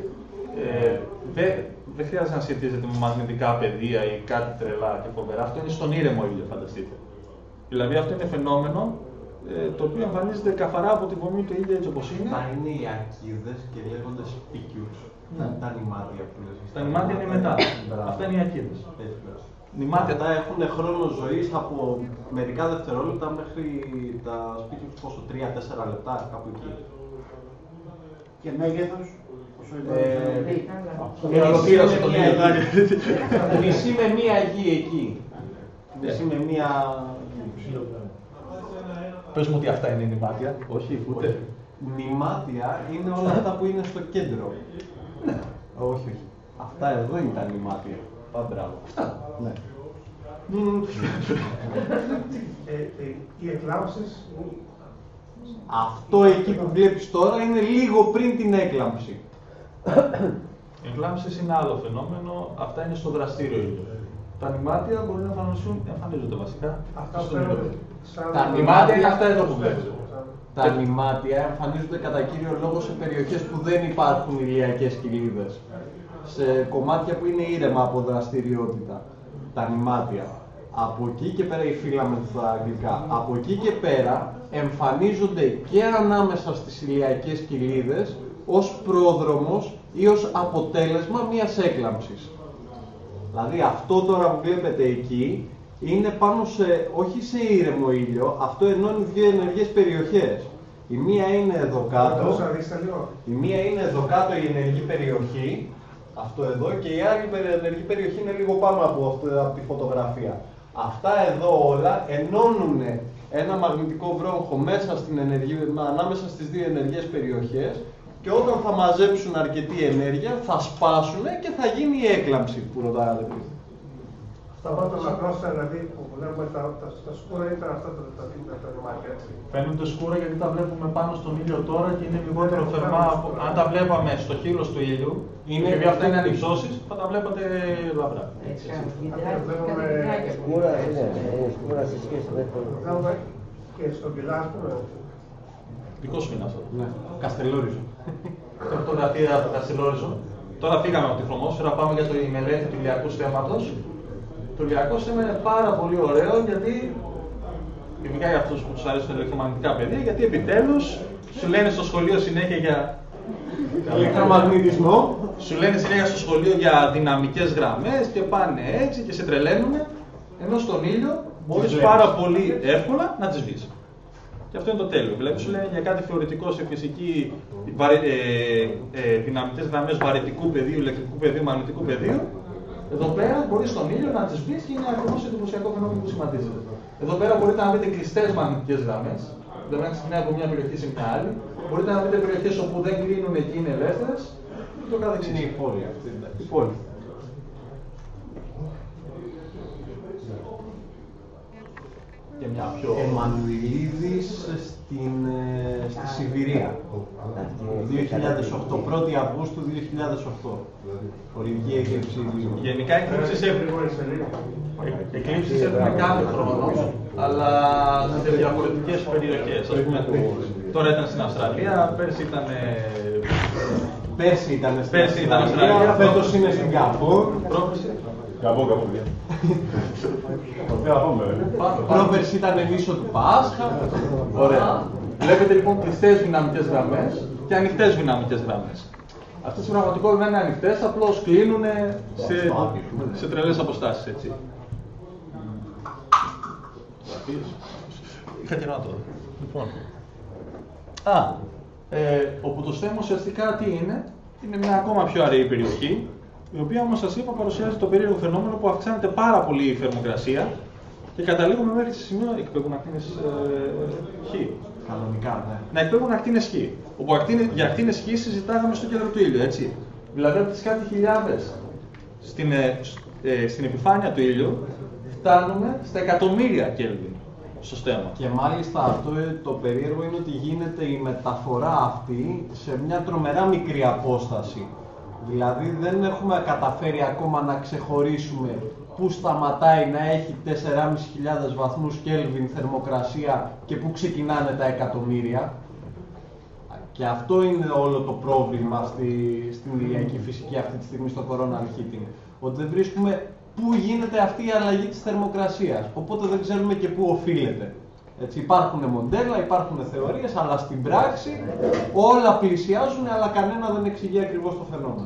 Δεν χρειάζεται να σχετίζεται με μαγνητικά πεδία ή κάτι τρελά και φοβερά. Αυτό είναι στον ήρεμο ήλιο, φανταστείτε. Δηλαδή αυτό είναι φαινόμενο το οποίο εμφανίζεται καθαρά από τη βωμή του ήλιου έτσι όπως είναι. Θα είναι οι ακίδες και λέγονται σπικιούς. Ναι. Τα νημάτια που λες. Τα νημάτια είναι μετά. Αυτά είναι οι ακίδες. Νημάτια τα έχουν χρόνο ζωής από μερικά δευτερόλεπτα μέχρι τα σπίτια του πόσο, 3-4 λεπτά, κάπου εκεί. Και μέγεθος, πόσο είναι. Μισή με μία γη εκεί. Μισή με μία. Πες μου ότι αυτά είναι νημάτια, όχι ούτε. Νημάτια είναι όλα αυτά που είναι στο κέντρο. Ναι. Όχι. Αυτά εδώ είναι τα νημάτια. Μπράβο. Αυτά. Ναι. Οι εκλάμψεις. Αυτό εκεί που βλέπεις τώρα είναι λίγο πριν την έκλαμψη. Οι εκλάμψεις είναι άλλο φαινόμενο, αυτά είναι στο δραστήριο ήλιο. Τα νημάτια μπορεί να εμφανίζονται βασικά. Αυτά φαίνονται σαν. Τα νημάτια είναι αυτά εδώ που βλέπετε. Τα νημάτια εμφανίζονται κατά κύριο λόγο σε περιοχές που δεν υπάρχουν ηλιακές κοιλίδες. Σε κομμάτια που είναι ήρεμα από δραστηριότητα. Τα νημάτια. Από εκεί και πέρα, η filament στα αγγλικά. Από εκεί και πέρα εμφανίζονται και ανάμεσα στις ηλιακές κοιλίδες ως πρόδρομος ή ως αποτέλεσμα μιας έκλαμψης. Δηλαδή αυτό τώρα που βλέπετε εκεί είναι πάνω σε, όχι σε ήρεμο ήλιο, αυτό ενώνει δύο ενεργές περιοχές. Η μία είναι εδώ κάτω, η μία είναι εδώ κάτω η ενεργή περιοχή, αυτό εδώ, και η άλλη ενεργή περιοχή είναι λίγο πάνω από τη φωτογραφία. Αυτά εδώ όλα ενώνουν ένα μαγνητικό βρόχο μέσα ανάμεσα στις δύο ενεργές περιοχές και όταν θα μαζέψουν αρκετή ενέργεια θα σπάσουν και θα γίνει η έκλαμψη που ρωτάγατε πριν. Στα πρώτα μακρόστα δηλαδή που βλέπουμε τα σκούρα ήταν αυτά τα ρημάκια, έτσι. Φαίνονται σκούρα γιατί τα βλέπουμε πάνω στον ήλιο τώρα και είναι λιγότερο θερμά. Αν τα βλέπαμε στο χείλος του ήλιου, επειδή αυτά είναι ανυψώσεις, θα τα βλέπατε λαμπρά. Σκούρα είναι, σκούρα σε σχέση με το... Και στον πυλάσπρο. Δικό σου είναι αυτό. Ναι, Καστελόριζο. Το φωτογραφία από το Καστελόριζο. Τώρα φύγαμε από τη χρωμόσφαιρα, πάμε για τη μελέτη του ηλιακού στέμματος. Το ηλιακό στέμμα είναι πάρα πολύ ωραίο γιατί, ειδικά για αυτούς που τους αρέσουν τα ηλεκτρομαγνητικά πεδία, γιατί επιτέλους σου λένε στο σχολείο συνέχεια για ηλεκτρομαγνητισμό, σου λένε συνέχεια στο σχολείο για δυναμικές γραμμές και πάνε έτσι και σε τρελαίνουν, ενώ στον ήλιο μπορείς πάρα πολύ εύκολα να τις βρεις. Και αυτό είναι το τέλειο. Δηλαδή σου λένε για κάτι θεωρητικό σε φυσική δυναμικές γραμμές βαρυτικού πεδίου, ηλεκτρικού πεδίου, μαγνητικού πεδίου. Εδώ πέρα μπορεί στον ήλιο να τις βρεις και είναι ακριβώς το εντυπωσιακό φαινόμενο που σχηματίζεται. Εδώ πέρα μπορείτε να βρείτε κλειστές μαγνητικές γραμμές, δηλαδή να ξεκινάει από μια περιοχή σε μια άλλη. Μπορείτε να βρείτε περιοχές όπου δεν κλείνουν και είναι ελεύθερες. Και το καθεξής. Είναι η πόλη αυτή. Η πόλη. Και μια πιο... Εμμανουηλίδης στη Σιβηρία. 2008, 1η Αυγούστου 2008. Ορειγική έκλειψη. Γενικά εκλήψεις έχουμε κάθε χρόνο, αλλά σε διαφορετικές περιοχές. Τώρα ήταν στην Αυστραλία, πέρσι ήταν στην Αυστραλία, φέτος είναι στην Γκαμπόν. Καπό. Πρόπερσι ήταν νήσο του Πάσχα. Ωραία. Βλέπετε λοιπόν κλειστές δυναμικές γραμμές και ανοιχτές δυναμικές γραμμές. Αυτές στην πραγματικότητα δεν είναι ανοιχτές, απλώς κλείνουν σε τρελές αποστάσεις, έτσι. Είχα καιρό να το δω. Λοιπόν. Όπου το στέμμα ουσιαστικά τι είναι μια ακόμα πιο αραιή περιοχή, η οποία όμως σας είπα παρουσιάζει το περίεργο φαινόμενο που αυξάνεται πάρα πολύ η θερμοκρασία και καταλήγουμε μέχρι σε σημείο εκπέμπουν ακτίνες Χ. Κανονικά, ναι. Να εκπέμπουν ακτίνες Χ. Όπου για ακτίνες Χ συζητάγαμε στο κέντρο του ήλιου, έτσι. Δηλαδή από τις κάτι χιλιάδες στην επιφάνεια του ήλιου φτάνουμε στα εκατομμύρια Κέλβιν στο στέμμα. Και μάλιστα αυτό το περίεργο είναι ότι γίνεται η μεταφορά αυτή σε μια τρομερά μικρή απόσταση. Δηλαδή δεν έχουμε καταφέρει ακόμα να ξεχωρίσουμε πού σταματάει να έχει 4.500 βαθμούς Κέλβιν θερμοκρασία και πού ξεκινάνε τα εκατομμύρια. Και αυτό είναι όλο το πρόβλημα στην ηλιακή φυσική αυτή τη στιγμή στο coronal heating. Ότι δεν βρίσκουμε πού γίνεται αυτή η αλλαγή της θερμοκρασίας, οπότε δεν ξέρουμε και πού οφείλεται. Έτσι, υπάρχουν μοντέλα, υπάρχουν θεωρίες, αλλά στην πράξη όλα πλησιάζουν, αλλά κανένα δεν εξηγεί ακριβώς το φαινόμενο.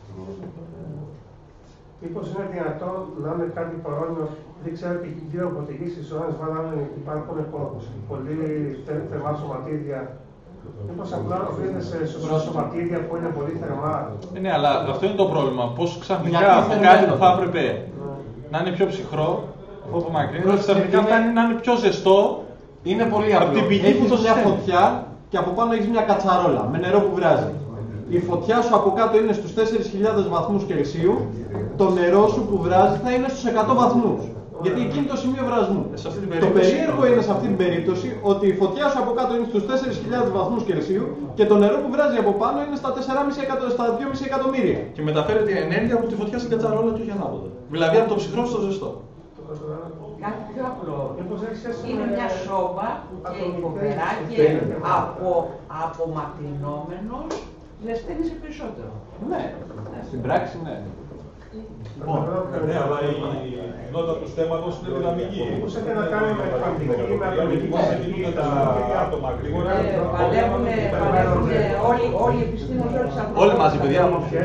Μήπως είναι δυνατόν να είναι κάτι παρόμοιο, δεν ξέρω ότι γύρω από τη γη στις ζώνες υπάρχουν πολύ θερμά σωματίδια. Μήπως απλά οφείλεται σε σωματίδια που είναι πολύ θερμά. Ναι, αλλά αυτό είναι το πρόβλημα. Πώς ξαφνικά από κάτι που θα έπρεπε να είναι πιο ψυχρό, από το μακρύνει, ξαφνικά φτάνει να είναι πιο ζεστό. Είναι πολύ απλό. Από την πηγή που έχεις μια φωτιά και από πάνω έχεις μια κατσαρόλα με νερό που βράζει. Η φωτιά σου από κάτω είναι στους 4.000 βαθμούς Κελσίου, το νερό σου που βράζει θα είναι στους 100 βαθμούς. Γιατί εκεί είναι το σημείο βρασμού. Το περίεργο είναι σε αυτή την περίπτωση ότι η φωτιά σου από κάτω είναι στους 4.000 βαθμούς Κελσίου και το νερό που βράζει από πάνω είναι στα 2,5 εκατομμύρια. Και μεταφέρεται η ενέργεια από τη φωτιά στην κατσαρόλα και όχι ανάποδα. Δηλαδή από το ψυχρό στο ζεστό. Κάτι πιο απλό. Είναι μια σόμπα και υποπερά και απομακρυνόμενος ζεσταίνησε περισσότερο. Ναι, στην πράξη ναι. Ναι, αλλά η νότα του στέμματος είναι δυναμική. Πώς έχει να κάνει με φαντική, με ατομική φυσική, τα άτομα γρήγορα. Παλεύουν όλοι οι επιστήμονες, όλοι μαζί, παιδιά.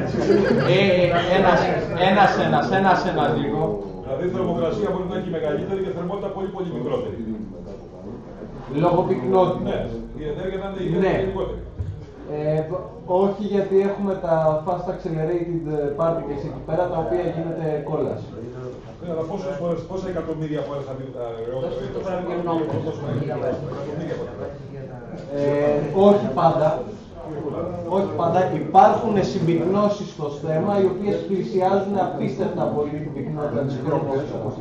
Ένας λίγο. Δηλαδή η θερμοκρασία μπορεί να έχει μεγαλύτερη και η θερμότητα πολύ μικρότερη. Λόγω πυκνότητας. Ναι, η ενέργεια να είναι λιγότερη. Όχι, γιατί έχουμε τα fast accelerated particles εκεί πέρα, τα οποία γίνεται κόλαση. Αλλά πόσα εκατομμύρια φορές θα δείτε τα όχι πάντα. Όχι πάντα. Υπάρχουν συμπυκνώσεις στο στέμμα, οι οποίες πλησιάζουν απίστευτα πολύ την πυκνότητα της χρωμόσφαιρας.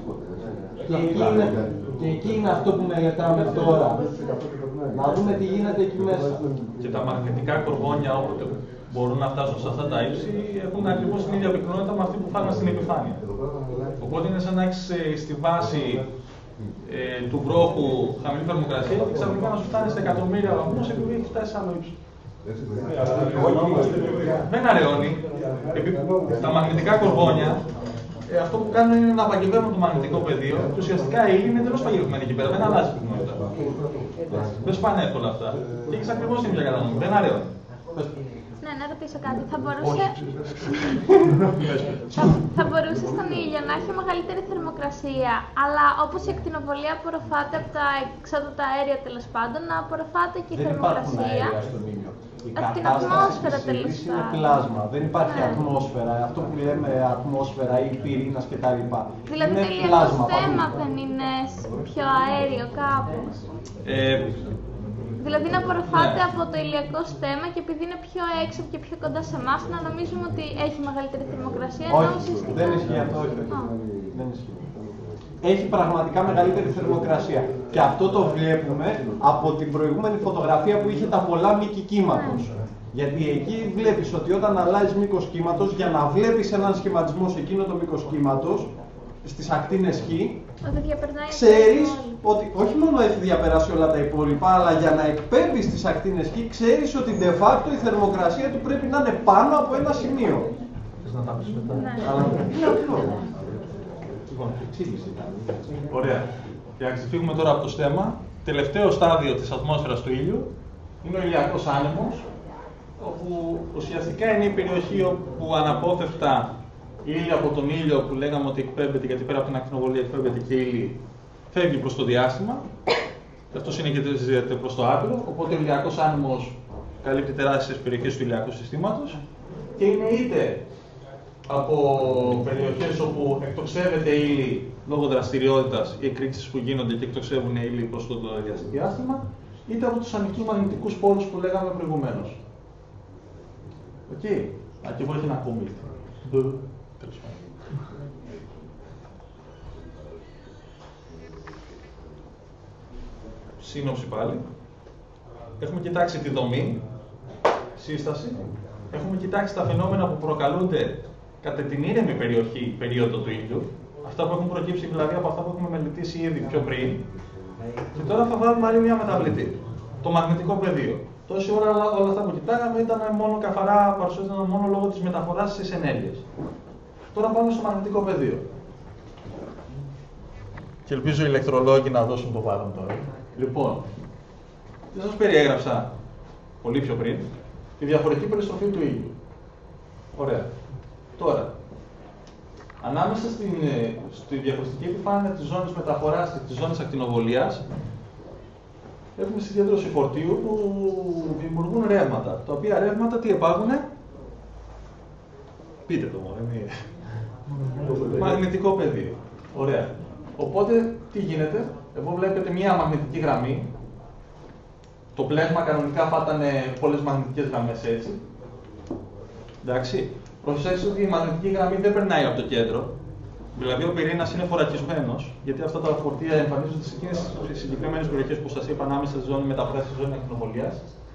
Και εκεί είναι αυτό που μελετάμε τώρα. Να δούμε τι γίνεται εκεί μέσα. Και τα μαγνητικά κορβόνια, όποτε μπορούν να φτάσουν σε αυτά τα ύψη, έχουν ακριβώς την ίδια πυκνότητα με αυτή που φάγανε στην επιφάνεια. Οπότε είναι σαν να έχεις στη βάση του βρόχου χαμηλή θερμοκρασία και ξαφνικά να σου φτάνει στα εκατομμύρια βαθμούς επειδή έχει φτάσει σε άλλο ύψος. Δεν αραιώνει. Τα μαγνητικά κορβόνια, αυτό που κάνουν είναι να παγιδεύουν το μαγνητικό πεδίο και ουσιαστικά η ύλη είναι εντελώς παγιδευμένη εκεί πέρα. Δεν αλλάζει η πυκνότητα. Δεν σου πάνε εύκολα αυτά. Και έχεις ακριβώς την ίδια κατανομή. Δεν αραιώνει. Ναι, να ρωτήσω κάτι. Θα μπορούσε στον ήλιο να έχει μεγαλύτερη θερμοκρασία, αλλά όπως η ακτινοβολία απορροφάται από τα εξόδωτα αέρια τέλος πάντων, να απορροφάται και η θερμοκρασία. Από την ατμόσφαιρα τέλος πάντων. Είναι πλάσμα, δεν υπάρχει ατμόσφαιρα. Αυτό που λέμε ατμόσφαιρα ή πυρήνας κτλ. Δηλαδή το ηλιακό θέμα δεν είναι πιο αέριο κάπως. Δηλαδή να απορροφάται από το ηλιακό στέμμα και επειδή είναι πιο έξω και πιο κοντά σε εμάς, να νομίζουμε ότι έχει μεγαλύτερη θερμοκρασία. Όχι, δεν ισχύει αυτό, όχι. Δεν ισχύει. Έχει πραγματικά μεγαλύτερη θερμοκρασία. Και αυτό το βλέπουμε από την προηγούμενη φωτογραφία που είχε τα πολλά μήκη κύματος. Γιατί εκεί βλέπεις ότι όταν αλλάζεις μήκος κύματος, για να βλέπεις έναν σχηματισμό σε εκείνο το μήκος κύματος, στις ακτίνες Χ, ξέρεις ότι όχι μόνο έχει διαπεράσει όλα τα υπόλοιπα, αλλά για να εκπέμπει στις ακτίνες Χ, ξέρεις ότι de facto η θερμοκρασία του πρέπει να είναι πάνω από ένα σημείο. Θες να τα πεις μετά? Ωραία. Για να ξεφύγουμε τώρα από το στέμμα, τελευταίο στάδιο της ατμόσφαιρας του ήλιου είναι ο ηλιακός άνεμος, όπου ουσιαστικά είναι η περιοχή όπου αναπόφευκτα η ύλη από τον ήλιο που λέγαμε ότι εκπέμπεται, γιατί πέρα από την ακτινοβολία εκπέμπεται και η ύλη, φεύγει προς το διάστημα. Αυτό είναι και προς το άκρο. Οπότε ο ηλιακός άνεμος καλύπτει τεράστιες περιοχές του ηλιακού συστήματος και είναι είτε από περιοχές όπου εκτοξεύεται η ύλη λόγω δραστηριότητας ή εκρήξεις που γίνονται και εκτοξεύουν η ύλη προς το διάστημα, είτε από τους ανοιχτούς μαγνητικούς πόλους που λέγαμε προηγουμένως. Οκ. Και εγώ έχει ένα κόμμα. Σύνοψη πάλι. Έχουμε κοιτάξει τη δομή, σύσταση. Έχουμε κοιτάξει τα φαινόμενα που προκαλούνται κατά την ήρεμη περίοδο του ήλιου. Αυτά που έχουν προκύψει δηλαδή από αυτά που έχουμε μελετήσει ήδη πιο πριν. Και τώρα θα βάλουμε άλλη μια μεταβλητή. Το μαγνητικό πεδίο. Τόση ώρα όλα αυτά που κοιτάγαμε ήταν μόνο καθαρά, παρουσιάζονταν μόνο λόγω της μεταφοράς της ενέργειας. Τώρα πάμε στο μαγνητικό πεδίο. Και ελπίζω οι ηλεκτρολόγοι να δώσουν το παρόν τώρα. Λοιπόν, δεν σας περιέγραψα πολύ πιο πριν τη διαφορετική περιστροφή του ήλιου. Ωραία. Τώρα, ανάμεσα στη διαφορετική επιφάνεια της ζώνης μεταφοράς και της ζώνης ακτινοβολίας, έχουμε συγκέντρωση φορτίου που δημιουργούν ρεύματα. Τα οποία ρεύματα τι επάγουνε? Πείτε το μόνο, μαγνητικό πεδίο. Ωραία. Οπότε, τι γίνεται? Εδώ βλέπετε μία μαγνητική γραμμή. Το πλέγμα κανονικά θα ήταν πολλές μαγνητικές γραμμές έτσι. Εντάξει. Προσέξτε ότι η μαγνητική γραμμή δεν περνάει από το κέντρο. Δηλαδή, ο πυρήνας είναι φορακισμένος, γιατί αυτά τα φορτία εμφανίζονται σε εκείνες τις συγκεκριμένες περιοχές που σας είπα, ανάμεσα στη ζώνη μεταφοράς και στη ζώνη ακτινοβολίας.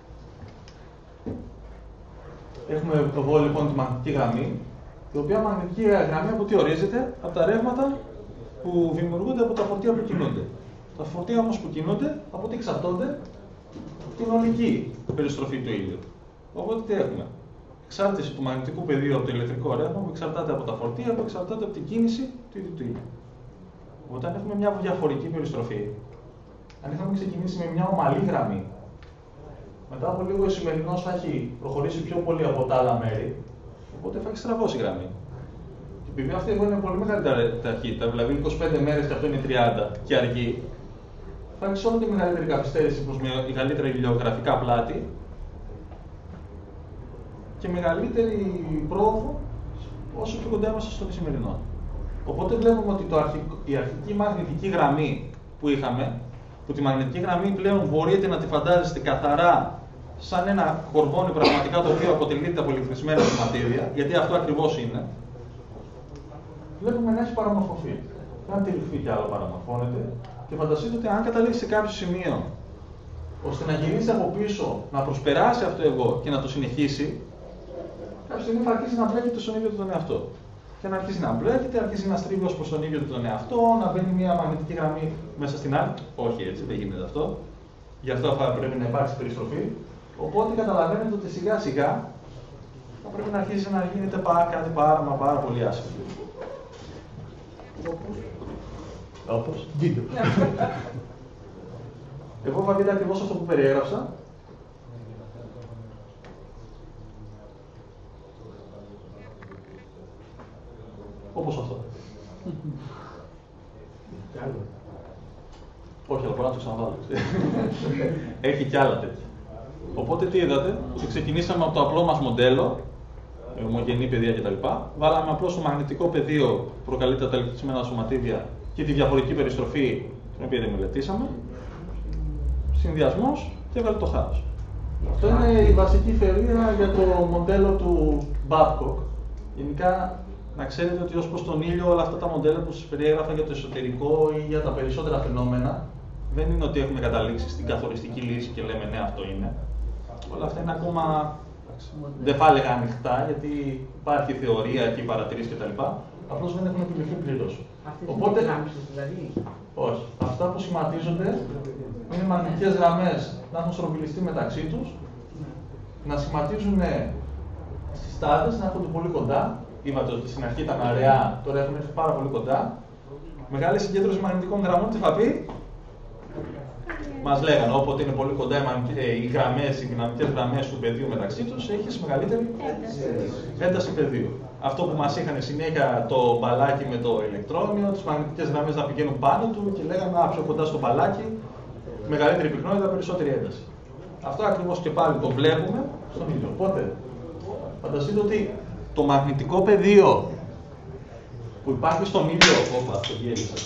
Έχουμε εδώ λοιπόν τη μαγνητική γραμμή, η οποία μαγνητική γραμμή από τι ορίζεται? Από τα ρεύματα που δημιουργούνται από τα φορτία που κινούνται. Τα φορτία όμως που κινούνται, από τι εξαρτώνται? Την ολική περιστροφή του ήλιου. Οπότε τι έχουμε? Εξάρτηση του μαγνητικού πεδίου από το ηλεκτρικό ρεύμα που εξαρτάται από τα φορτία, που εξαρτάται από την κίνηση του ίδιου του ήλιου. Οπότε, αν έχουμε μια διαφορική περιστροφή, αν είχαμε ξεκινήσει με μια ομαλή γραμμή, μετά από λίγο ο σημερινός θα έχει προχωρήσει πιο πολύ από τα άλλα μέρη, οπότε θα έχει στραβώσει η γραμμή. Και επειδή αυτή εδώ είναι πολύ μεγαλύτερη ταχύτητα, δηλαδή 25 μέρες και αυτό είναι 30 και αργή, θα έχει όλο τη μεγαλύτερη καθυστέρηση προς μεγαλύτερα ηλιογραφικά πλάτη. και μεγαλύτερη πρόοδο όσο πιο κοντά είμαστε στον σημερινό. Οπότε βλέπουμε ότι η αρχική μαγνητική γραμμή που είχαμε, που τη μαγνητική γραμμή πλέον μπορείτε να τη φαντάζεστε καθαρά σαν ένα κορβόνι πραγματικά το οποίο αποτελείται από ηλεκτρισμένα σωματίδια, γιατί αυτό ακριβώς είναι, βλέπουμε να έχει παραμορφωθεί. Δεν αντιληφθεί κι άλλο παραμορφώνεται και φανταστείτε ότι αν καταλήξει σε κάποιο σημείο ώστε να γυρίσει από πίσω, να προσπεράσει αυτό εγώ και να το συνεχίσει, κάποια στιγμή θα αρχίσει να μπλέκεται στον ίδιο τον εαυτό. Και να αρχίσει να μπλέκεται, αρχίζει να στρίβει ως προς τον ίδιο τον εαυτό, να μπαίνει μια μαγνητική γραμμή μέσα στην άλλη. Όχι έτσι, δεν γίνεται αυτό. Γι' αυτό θα πρέπει να υπάρξει περιστροφή. Οπότε καταλαβαίνετε ότι σιγά σιγά θα πρέπει να αρχίσει να γίνεται κάτι πάρα πολύ άσχημο. Όπως βίντεο. Εγώ θα δείτε ακριβώς αυτό που περιέγραψα. Όπως αυτό. Όχι, αλλά μπορώ να το ξαναβάλω. Έχει κι άλλα τέτοια. Οπότε τι είδατε, ότι ξεκινήσαμε από το απλό μας μοντέλο, ομογενή πεδία κτλ. Βάλαμε απλώς το μαγνητικό πεδίο που προκαλείται από τα ηλεκτρισμένα σωματίδια και τη διαφορετική περιστροφή, την οποία δεν μελετήσαμε. Συνδυασμός και έβγαλε το χάος. Αυτό είναι η βασική θεωρία για το μοντέλο του Babcock. Γενικά, να ξέρετε ότι ως προς τον ήλιο, όλα αυτά τα μοντέλα που σας περιέγραφα για το εσωτερικό ή για τα περισσότερα φαινόμενα, δεν είναι ότι έχουμε καταλήξει στην καθοριστική λύση και λέμε ναι, αυτό είναι. Όλα αυτά είναι ακόμα, δεν θα έλεγα ανοιχτά, γιατί υπάρχει θεωρία και παρατηρήσεις κτλ. Απλώς δεν έχουν επιληφθεί πλήρως. Οπότε, δηλαδή. Όχι. Αυτά που σχηματίζονται είναι μαγνητικές γραμμές να έχουν στρογγυλιστεί μεταξύ τους, να σχηματίζουν συστάτες, να έρχονται πολύ κοντά. Είπατε ότι στην αρχή ήταν αραιά, τώρα έχουν έρθει πάρα πολύ κοντά. Μεγάλη συγκέντρωση μαγνητικών γραμμών, τι θα πει? Μας λέγανε, όποτε είναι πολύ κοντά οι γραμμές, οι δυναμικές γραμμές του πεδίου μεταξύ τους, έχεις μεγαλύτερη ένταση πεδίου. Αυτό που μας είχαν συνέχεια το μπαλάκι με το ηλεκτρόνιο, τις μαγνητικές γραμμές να πηγαίνουν πάνω του και λέγανε πιο κοντά στο μπαλάκι, μεγαλύτερη πυκνότητα, περισσότερη ένταση. Αυτό ακριβώς και πάλι το βλέπουμε στον ήλιο. Οπότε, φανταστείτε ότι το μαγνητικό πεδίο που υπάρχει στον ήλιο, όπα, το γέλισα.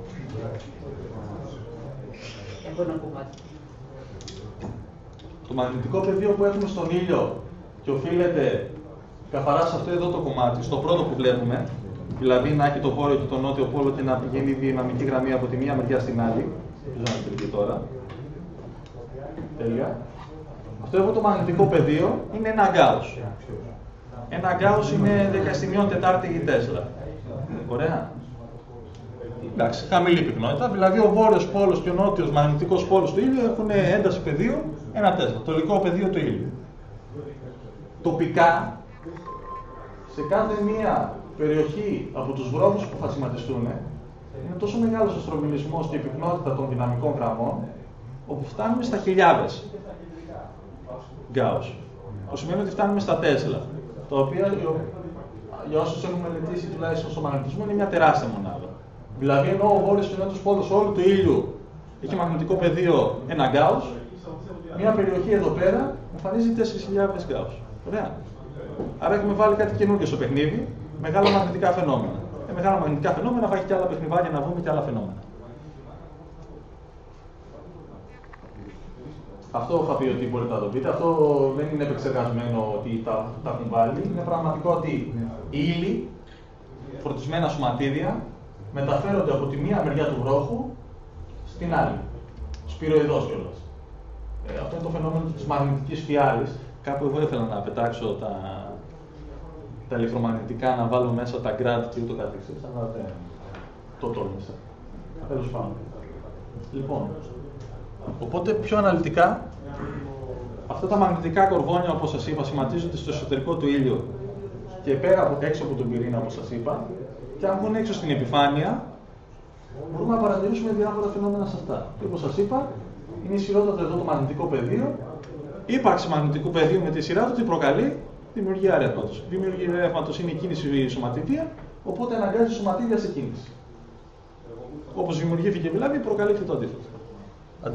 Το μαγνητικό πεδίο που έχουμε στον ήλιο και οφείλεται καθαρά σε αυτό εδώ το κομμάτι, στο πρώτο που βλέπουμε, δηλαδή να έχει το βόρειο και το νότιο πόλο και να πηγαίνει η δυναμική γραμμή από τη μία μεριά στην άλλη. Δεν ξέρω αν λειτουργεί τώρα. Τέλεια. Αυτό εδώ το μαγνητικό πεδίο είναι ένα γκάους. Ένα γκάους είναι 10⁻⁴ Τέσλα. Ωραία. Εντάξει, χαμηλή πυκνότητα. Δηλαδή ο βόρειος πόλος και ο νότιος μαγνητικός πόλος του ήλιου έχουν ένταση πεδίου 1 Τέσλα. Το υλικό πεδίο του ήλιου. Τοπικά, σε κάθε μία περιοχή από τους βρόχους που θα σχηματιστούν, είναι τόσο μεγάλος ο στρογγυλισμός και η πυκνότητα των δυναμικών γραμμών, όπου φτάνουμε στα χιλιάδες γκάους. Που σημαίνει ότι φτάνουμε στα Τέσλα. Τα οποία, για όσους έχουν μελετήσει τουλάχιστον στο μαγνητισμό, είναι μια τεράστια μονάδα. Δηλαδή, ενώ ο βόρειος και ο νότιος πόλος όλου του ήλιου έχει μαγνητικό πεδίο 1 γκάους, μια περιοχή εδώ πέρα εμφανίζει 4.000 γκάους. Ωραία. Άρα έχουμε βάλει κάτι καινούργιο στο παιχνίδι, μεγάλα μαγνητικά φαινόμενα. Μεγάλα μαγνητικά φαινόμενα θα έχει και άλλα παιχνιδάκια να βρούμε και άλλα φαινόμενα. Αυτό θα πει ότι μπορείτε να το πείτε. Αυτό δεν είναι επεξεργασμένο ότι τα έχουν βάλει. Είναι πραγματικό ότι οι ύλοι, φορτισμένα σωματίδια, μεταφέρονται από τη μία μεριά του βρόχου στην άλλη. Σπυροειδώς κιόλας. Αυτό είναι το φαινόμενο της μαγνητικής φιάλης. Κάπου εγώ ήθελα να πετάξω τα ηλεκτρομαγνητικά, να βάλω μέσα τα γκραντ και ούτω καθεξής, αλλά δεν το τόλμησα. Τέλος πάντων. Λοιπόν, οπότε πιο αναλυτικά, αυτά τα μαγνητικά κορβόνια, όπως σας είπα, σχηματίζονται στο εσωτερικό του ήλιου και πέρα έξω από τον πυρήνα, όπως σας είπα, και αν βγουν έξω στην επιφάνεια, μπορούμε να παρατηρήσουμε διάφορα φαινόμενα σε αυτά. Και όπως σας είπα, είναι ισχυρότατο εδώ το μαγνητικό πεδίο. Η ύπαρξη μαγνητικού πεδίου με τη σειρά του τι προκαλεί? Δημιουργία ρεύματος. Δημιουργία ρεύματος είναι η κίνηση σωματίδια, οπότε αναγκάζει σωματίδια σε κίνηση. Όπως δημιουργήθηκε δηλαδή, προκαλείται το αντίθετο.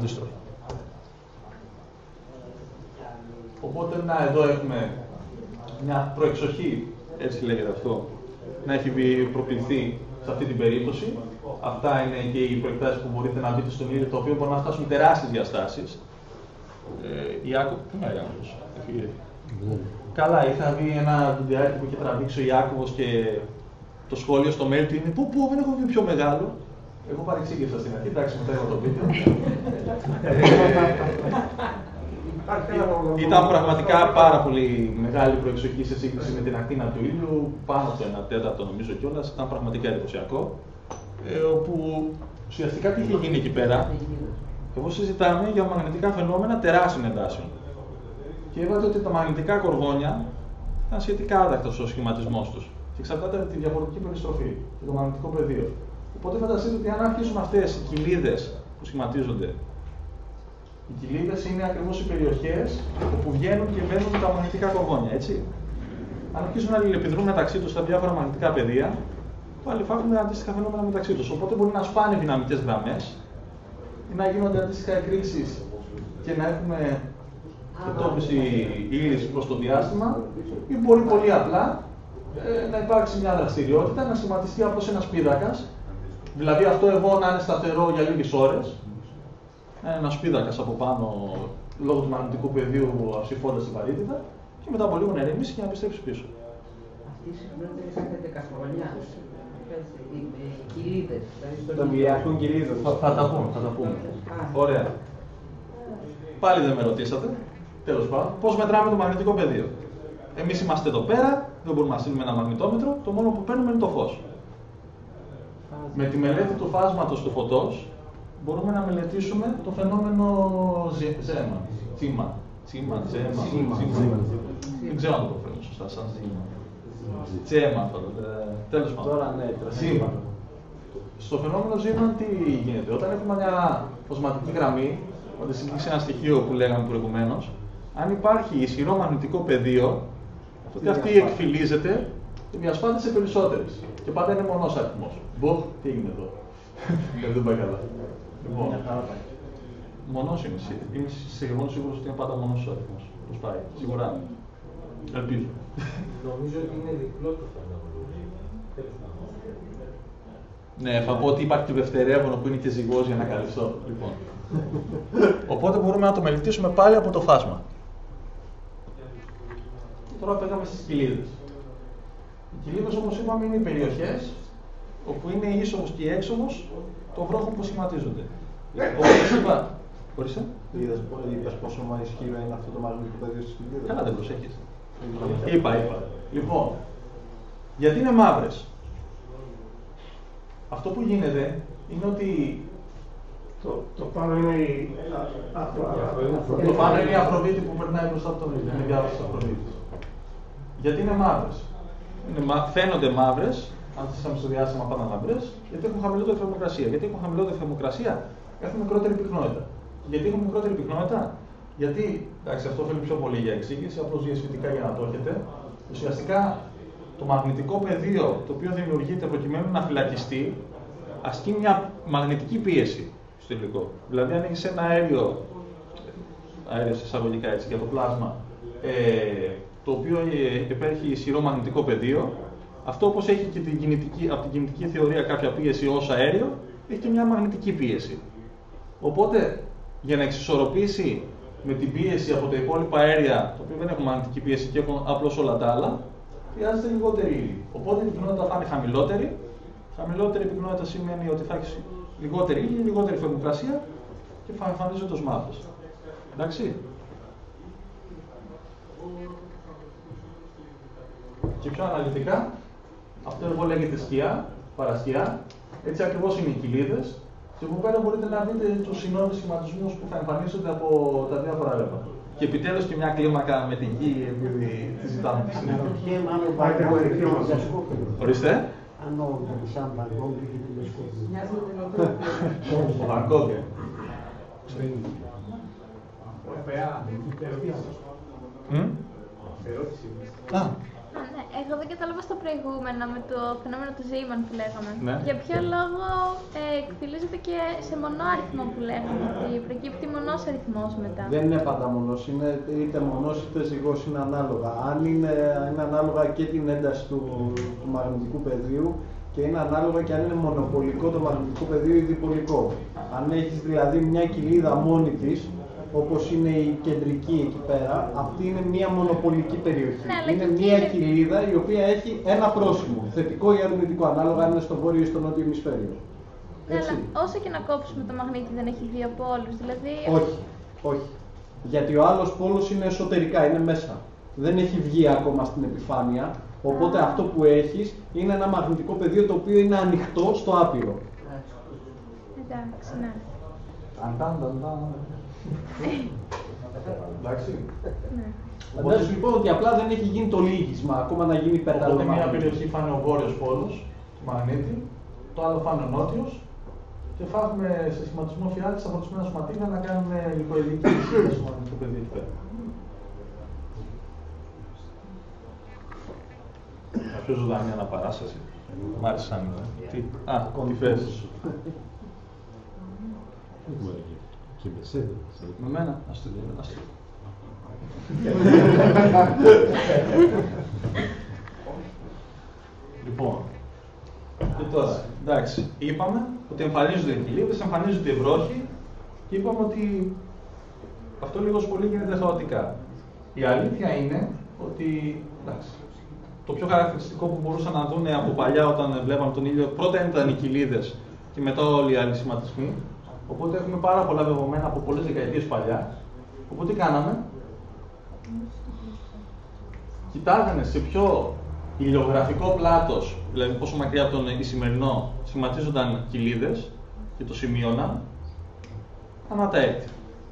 Αντίστροφα. Οπότε, να, εδώ έχουμε μια προεξοχή, έτσι λέγεται αυτό, να έχει προκληθεί σε αυτή την περίπτωση. Αυτά είναι και οι προεκτάσεις που μπορείτε να δείτε στον ήλιο, το οποίο μπορεί να φτάσουν τεράστιες διαστάσεις. Πού είναι ο Ιάκωβος, έφυγε. Καλά, είχα δει ένα βιντεάκι που είχε τραβήξει ο Ιάκωβος και το σχόλιο στο mail του είναι «Πού, δεν έχω δει πιο μεγάλο». Εγώ παρεξήγησα στην αρχή, εντάξει, μετά είδα το βίντεο. Ήταν πραγματικά πάρα πολύ μεγάλη προεξοχή σε σύγκριση με την ακτίνα του ήλιου, πάνω από το 1/4 νομίζω κιόλας, ήταν πραγματικά εντυπωσιακό. Όπου ουσιαστικά τι είχε γίνει εκεί πέρα, εδώ συζητάμε για μαγνητικά φαινόμενα τεράστιων εντάσεων. Και είπατε ότι τα μαγνητικά κορδόνια ήταν σχετικά άδακτος ο σχηματισμός τους. Και εξαρτάται από τη διαφορετική περιστροφή και το μαγνητικό πεδίο. Οπότε φανταστείτε ότι αν αρχίσουν αυτές οι κοιλίδες που σχηματίζονται, οι κοιλίδες είναι ακριβώς οι περιοχές όπου βγαίνουν και μπαίνουν τα μαγνητικά κορδόνια, έτσι. Αν αρχίσουν να αλληλεπιδρούν μεταξύ τους στα διάφορα μαγνητικά πεδία, πάλι υπάρχουν αντίστοιχα φαινόμενα μεταξύ τους. Οπότε μπορεί να σπάνε δυναμικές γραμμές ή να γίνονται αντίστοιχα εκρήξεις και να έχουμε εκτόπιση ύλης προς το διάστημα, ή μπορεί πολύ απλά να υπάρξει μια δραστηριότητα, να σχηματιστεί απλώς ένας πίδακας. Δηλαδή αυτό εδώ να είναι σταθερό για λίγες ώρες, να είναι ένας πίδακας από πάνω λόγω του μαγνητικού πεδίου αψηφώντας την βαρύτητα, και μετά από λίγο να ηρεμήσει και να επιστρέψει πίσω. Αυτή συμπληρώνεται σαν 11 χρόνια. Οι κοιλίδες. Των ηλιακών κοιλίδων. Θα τα πούμε. Ωραία. Πάλι δεν με ρωτήσατε. Τέλος πάντων, πώς μετράμε το μαγνητικό πεδίο. Εμείς είμαστε εδώ πέρα, δεν μπορούμε να στείλουμε ένα μαγνητόμετρο, το μόνο που παίρνουμε είναι το φως. Με τη μελέτη του φάσματος του φωτός μπορούμε να μελετήσουμε το φαινόμενο ζέμα. Δεν ξέρω αν το προφέρω σωστά, σαν ζήμα. Τσέμα, τέλος πάντων. Τώρα ναι, ζήμα. Στο φαινόμενο ζήμα τι γίνεται? Όταν έχουμε μια φωσματική γραμμή, όταν συγκλήσει ένα στοιχείο που λέγαμε προηγουμένως, αν υπάρχει ισχυρό μαγνητικό πεδίο, τότε αυτή εκφυλίζεται και διασπάται σε περισσότερες. Και πάντα είναι μονός αριθμός. Μποχ, τι έγινε εδώ? Δεν πάει καλά. Λοιπόν, μονός είναι. Είμαι σχεδόν σίγουρος ότι είναι πάντα μονός ο αριθμός. Πώς πάει, σίγουρα. Ελπίζω. Νομίζω ότι είναι διπλό το φαινόμενο. Ναι, θα πω ότι υπάρχει και δευτερεύονο που είναι και ζυγός για να καλυφθώ. Λοιπόν. Οπότε μπορούμε να το μελετήσουμε πάλι από το φάσμα. Τώρα πήγαμε στις κοιλίδες. Οι κοιλίδες, όπως είπαμε, είναι οι περιοχές όπου είναι η είσοδος και η έξοδος των βρόχων που σχηματίζονται. Όπως είπα. Χωρίστε. Είπες πόσο ισχυρό είναι αυτό το μαγνητικό πεδίο στις κοιλίδες. Καλά, δεν προσέχεις. Είπα. Λοιπόν, γιατί είναι μαύρες? Αυτό που γίνεται είναι ότι το πάνω είναι η Αφροδίτη. Το πάνω είναι η Αφροδίτη που περνάει μπροστά από τον ήλιο. Είναι η διάβαση της Αφροδίτης. Γιατί είναι μαύρες? Φαίνονται μαύρες, αν θέσαμε στο διάστημα πάντα μαύρες, γιατί έχουν χαμηλότερη θερμοκρασία. Γιατί έχουν χαμηλότερη θερμοκρασία, έχουν μικρότερη πυκνότητα. Γιατί έχουν μικρότερη πυκνότητα? Γιατί, εντάξει, αυτό θέλει πιο πολύ για εξήγηση, απλώς διασφυτικά για να το έχετε. Ουσιαστικά το μαγνητικό πεδίο το οποίο δημιουργείται προκειμένου να φυλακιστεί ασκεί μια μαγνητική πίεση στο υλικό. Δηλαδή, αν έχεις ένα αέριο εισαγωγικά έτσι, για το πλάσμα, το οποίο υπέρχει ισχυρό μαγνητικό πεδίο, αυτό όπως έχει και από την κινητική θεωρία κάποια πίεση ως αέριο, έχει και μια μαγνητική πίεση. Οπότε, για να εξισορροπήσει με την πίεση από τα υπόλοιπα αέρια, το οποίο δεν έχουν μαγνητική πίεση και έχουν απλώς όλα τα άλλα, χρειάζεται λιγότερη ύλη. Οπότε η πυκνότητα θα είναι χαμηλότερη. Χαμηλότερη πυκνότητα σημαίνει ότι θα έχει λιγότερη ύλη, λιγότερη θερμοκρασία και θα εμφανίζονται ως μαύρες. Εντάξει. Και πιο αναλυτικά, αυτό εδώ λέγεται σκιά, παρασκιά. Έτσι ακριβώς είναι οι κοιλίδες. Και από πέρα μπορείτε να δείτε τους συνόλους σχηματισμούς που θα εμφανίζονται από τα διάφορα ρεύμα. Και επιτέλους και μια κλίμακα με την γη, επειδή τη ζητάμε τη συνέχεια. Ορίστε. Αν ο σαν Βαγκόγκ είχε τηλεσκόπιο. Ο Βαγκόγκ. Ερώτηση. Ναι, εγώ δεν κατάλαβα στο προηγούμενο με το φαινόμενο του Ζήμαν που λέγαμε. Ναι. Για ποιο λόγο εκφυλίζεται και σε μονό αριθμό που λέγαμε, ότι προκύπτει μονός αριθμός μετά? Δεν είναι πάντα μονός, είναι είτε μονός είτε ζυγός, είναι ανάλογα. Αν είναι ένα ανάλογα και την ένταση του μαγνητικού πεδίου και είναι ανάλογα και αν είναι μονοπολικό το μαγνητικό πεδίο ή διπολικό. Αν έχεις δηλαδή μια κοιλίδα μόνη της, όπως είναι η κεντρική εκεί πέρα, αυτή είναι μια μονοπολική περιοχή. Ναι, είναι μια κοιλίδα η οποία έχει ένα πρόσημο, θετικό ή αρνητικό, ανάλογα αν είναι στο βόρειο ή στο νότιο ημισφαίριο. Ναι, αλλά όσο και να κόψουμε το μαγνήτη δεν έχει δύο πόλους, δηλαδή... Όχι, όχι. Γιατί ο άλλος πόλος είναι εσωτερικά, είναι μέσα. Δεν έχει βγει ακόμα στην επιφάνεια, οπότε αυτό που έχεις είναι ένα μαγνητικό πεδίο το οποίο είναι ανοιχτό στο άπειρο. Εντάξει, ναι. Εντάξει. Ναι. Φαντάζομαι λοιπόν ότι απλά δεν έχει γίνει το λύγισμα, ακόμα να γίνει πέταλο. Οπότε μια περιοχή φάνε ο βόρειος πόλος του μαγνήτη, το άλλο φάνε ο νότιος και θα έχουμε σε σχηματισμό φιάλτης απορρισμένα σωματίδια να κάνουμε λιποειδική σχέση στο μαγνητικό πεδίο εκεί πέρα. Να πιο ζωντανή αναπαράσταση. Μ' άρεσε σαν τι. Α, τι φες. Και με σένα. Με μένα, ας το λέω. Λοιπόν, και τώρα, εντάξει, είπαμε ότι εμφανίζονται οι κοιλίδες, εμφανίζονται οι βρόχοι και είπαμε ότι αυτό λίγος πολύ γίνεται χαοτικά. Η αλήθεια είναι ότι, εντάξει, το πιο χαρακτηριστικό που μπορούσαν να δουν από παλιά όταν βλέπαμε τον ήλιο, πρώτα ήταν οι κοιλίδες και μετά όλοι οι άλλοι σχηματισμοί. Οπότε έχουμε πάρα πολλά δεδομένα από πολλές δεκαετίες παλιά. Οπότε τι κάναμε? Κοιτάγανε σε ποιο ηλιογραφικό πλάτος, δηλαδή πόσο μακριά από τον Ισημερινό, σχηματίζονταν κοιλίδες και το σημείωναν ανά τα έτη.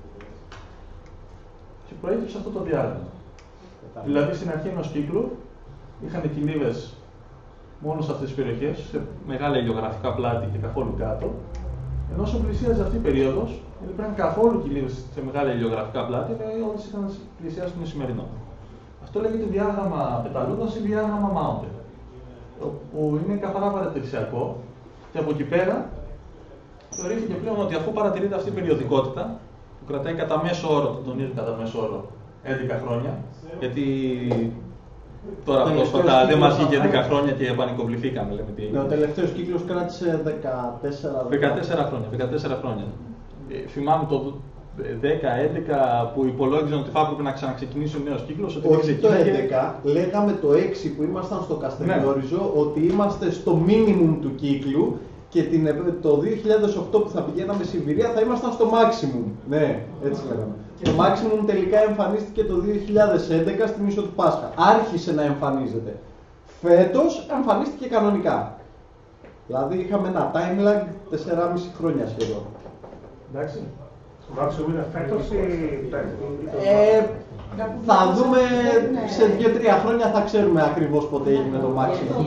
Και προέκυψε αυτό το διάγραμμα. Δηλαδή στην αρχή ενός κύκλου είχαν κοιλίδες μόνο σε αυτές τις περιοχές, σε μεγάλα ηλιογραφικά πλάτη και καθόλου κάτω. Ενώ όσο πλησίαζε αυτή η περίοδος, δεν υπήρχαν καθόλου κοιλίδες σε μεγάλα ηλιογραφικά πλάτη, δηλαδή όλες είχαν πλησιάσει τον Ισημερινό. Αυτό λέγεται διάγραμμα πεταλούδας ή διάγραμμα Mountain, που είναι καθαρά παρατηρησιακό και από εκεί πέρα θεωρήθηκε πλέον ότι αφού παρατηρείται αυτή η περιοδικότητα, που κρατάει κατά μέσο όρο, τον τονίζω κατά μέσο όρο, 11 χρόνια, γιατί τώρα πρόσφατα δεν μας βγήκε 10 χρόνια και πανικοβληθήκαμε, λέμε τι έγινε. Ο τελευταίος κύκλος κράτησε 14 χρόνια. Θυμάμαι το 10-11 που υπολόγιζαν ότι θα έπρεπε να ξαναξεκινήσει ο νέος κύκλος. Όχι το 11, λέγαμε το 6 που ήμασταν στο Καστελόριζο, ότι είμαστε στο minimum του κύκλου και το 2008 που θα πηγαίναμε Σιβηρία θα ήμασταν στο maximum. Ναι, έτσι λέγαμε. Το maximum τελικά εμφανίστηκε το 2011 στην ίσο του Πάσχα. Άρχισε να εμφανίζεται. Φέτος εμφανίστηκε κανονικά. Δηλαδή είχαμε ένα time lag 4,5 χρόνια σχεδόν. Εντάξει. Το maximum είναι φέτος ή θα δούμε σε 2-3 χρόνια θα ξέρουμε ακριβώς πότε έγινε το maximum.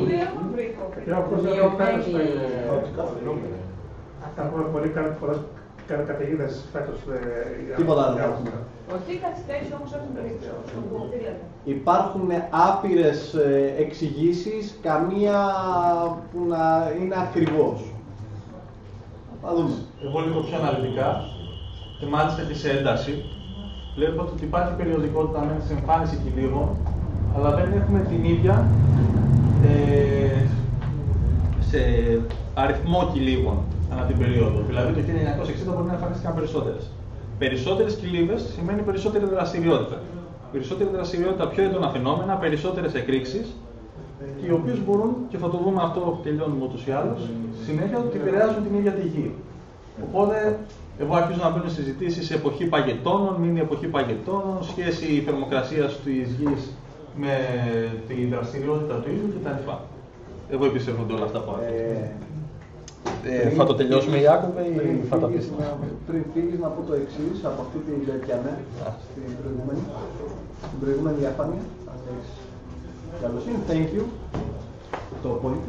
Θα έχουμε πολύ πολλές καταιγίδες φέτος. Τίποτα δεν θα έχουμε. Όχι καθυστέρηση όμως όχι με. Υπάρχουν άπειρες εξηγήσεις, καμία που να είναι ακριβώς. Θα δούμε. Εγώ λίγο πιο αναλυτικά και μάλιστα και σε ένταση. Βλέπω ότι υπάρχει περιοδικότητα με την εμφάνιση κοιλίδων, αλλά δεν έχουμε την ίδια σε αριθμό κοιλίδων ανά την περίοδο. Δηλαδή το 1960 μπορεί να εμφανίστηκαν περισσότερες. Περισσότερες κοιλίδες σημαίνει περισσότερη δραστηριότητα. Περισσότερη δραστηριότητα, πιο έντονα φαινόμενα, περισσότερες εκρήξεις, οι οποίες μπορούν, και θα το δούμε αυτό τελειώνουμε ούτως ή άλλως, συνέχεια ότι επηρεάζουν την ίδια τη γη. Οπότε, εγώ αρχίζω να μπαίνω συζητήσεις σε εποχή παγετώνων, μήνυ εποχή παγετώνων, σχέση θερμοκρασίας της γης με τη δραστηριότητα του ήλιου κτλ. Εγώ επισέρχονται όλα αυτά που θα το τελειώσουμε, Ιάκωβε, ή θα τα πεις? Πριν φύγεις να πω το εξής, από αυτή την τέτοια στην προηγούμενη διαφάνεια. Καλώς είναι, thank you. Το πονείτε.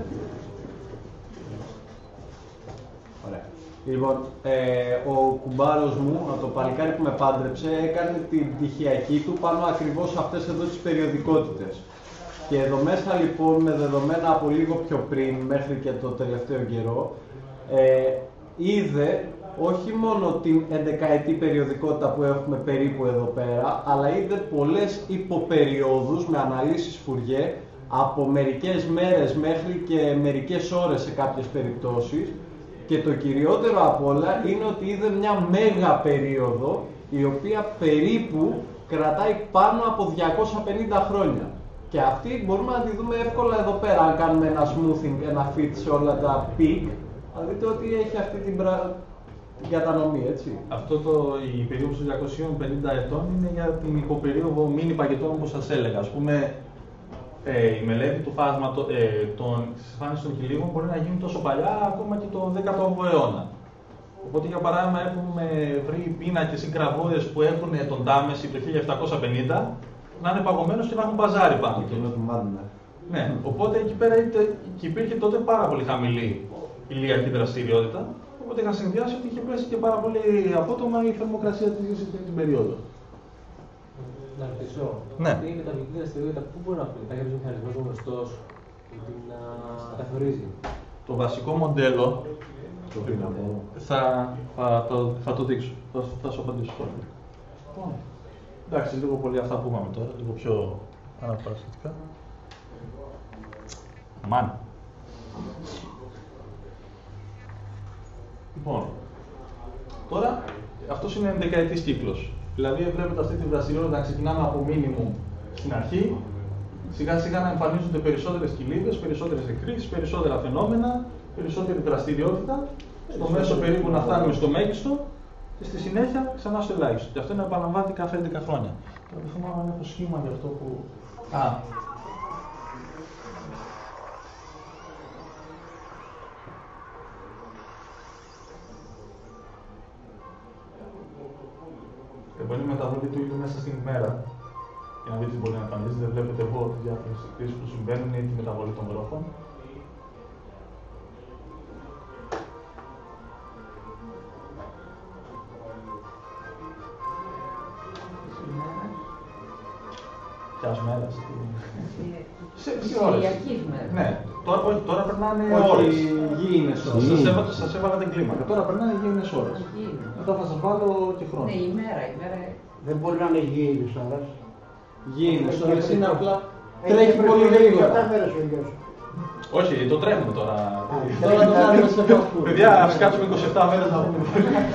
Ωραία. Λοιπόν, ο κουμπάρος μου, το παλικάρι που με πάντρεψε, έκανε την πτυχιακή του πάνω ακριβώς σε αυτές εδώ τις περιοδικότητες. Και εδώ μέσα λοιπόν, με δεδομένα από λίγο πιο πριν, μέχρι και το τελευταίο καιρό, είδε όχι μόνο την 11ετή περιοδικότητα που έχουμε περίπου εδώ πέρα, αλλά είδε πολλές υποπεριόδους με αναλύσεις Φουριέ από μερικές μέρες μέχρι και μερικές ώρες σε κάποιες περιπτώσεις, και το κυριότερο απ' όλα είναι ότι είδε μια μέγα περίοδο η οποία περίπου κρατάει πάνω από 250 χρόνια. Και αυτή μπορούμε να τη δούμε εύκολα εδώ πέρα, αν κάνουμε ένα smoothing, ένα fit σε όλα τα peak, θα δείτε ότι έχει αυτή την κατανομή, έτσι. Η περίοδος των 250 ετών είναι για την υποπερίοδο μίνι παγετών, όπως σας έλεγα. Ας πούμε, η μελέτη του φάσματος της εμφάνισης των χιλίβων μπορεί να γίνει τόσο παλιά, ακόμα και το 18ο αιώνα. Οπότε, για παράδειγμα, έχουμε βρει πίνακες ή γραβούρες που έχουν τον Τάμεση το 1750 να είναι παγωμένος και να έχουν παζάρι πάνω. Ναι, οπότε εκεί πέρα υπήρχε τότε πάρα πολύ χαμηλή ηλιακή δραστηριότητα. Οπότε είχαν συνδυάσει ότι είχε πέσει και πάρα πολύ απότομα η θερμοκρασία της γης εκείνη την περίοδο. Να ρωτήσω, ναι. Αυτή η μεταβλητική δραστηριότητα πού μπορεί να πει, υπάρχει κάποιος μηχανισμός γνωστός που την καθορίζει? Το βασικό μοντέλο θα το δείξω, θα σου απαντήσω τώρα. Εντάξει, λίγο πολύ αυτά που είπαμε τώρα, λίγο πιο αναπαραστατικά. Μάνα. Λοιπόν, τώρα αυτός είναι 11ετής κύκλος. Δηλαδή, βλέπετε αυτή τη δραστηριότητα να ξεκινάμε από minimum στην αρχή, σιγά σιγά να εμφανίζονται περισσότερες κοιλίδες, περισσότερες εκκρίσεις, περισσότερα φαινόμενα, περισσότερη δραστηριότητα, στο μέσο περίπου να φτάνουμε στο μέγιστο και στη συνέχεια ξανά στο ελάχιστο. Και αυτό είναι επαναλαμβάνεται κάθε 11 χρόνια. Τώρα δεν θυμάμαι αν έχω σχήμα για αυτό που. Λοιπόν, είναι η μεταβολή του ήλιου μέσα στην ημέρα. Για να δείτε τι μπορεί να εμφανίζεται, βλέπετε εδώ τις διάφορες εκκρίσεις που συμβαίνουν ή τη μεταβολή των βρόχων. Ποιας μέρας? Σε ώρες. Ναι, τώρα περνάνε ώρες. Γήινες ώρες. Σας έβαλα την κλίμακα. Τώρα περνάνε γήινες ώρες. Μετά θα σας βάλω και χρόνο. Ναι, η μέρα. Δεν μπορεί να είναι γήινες ώρες. Γήινες ώρες είναι απλά τρέχει πολύ γρήγορα. Όχι, το τρέχουμε τώρα. Τώρα το κάνουμε σε φάσκου. Παιδιά, ας κάτσουμε 27 μέρες να πούμε.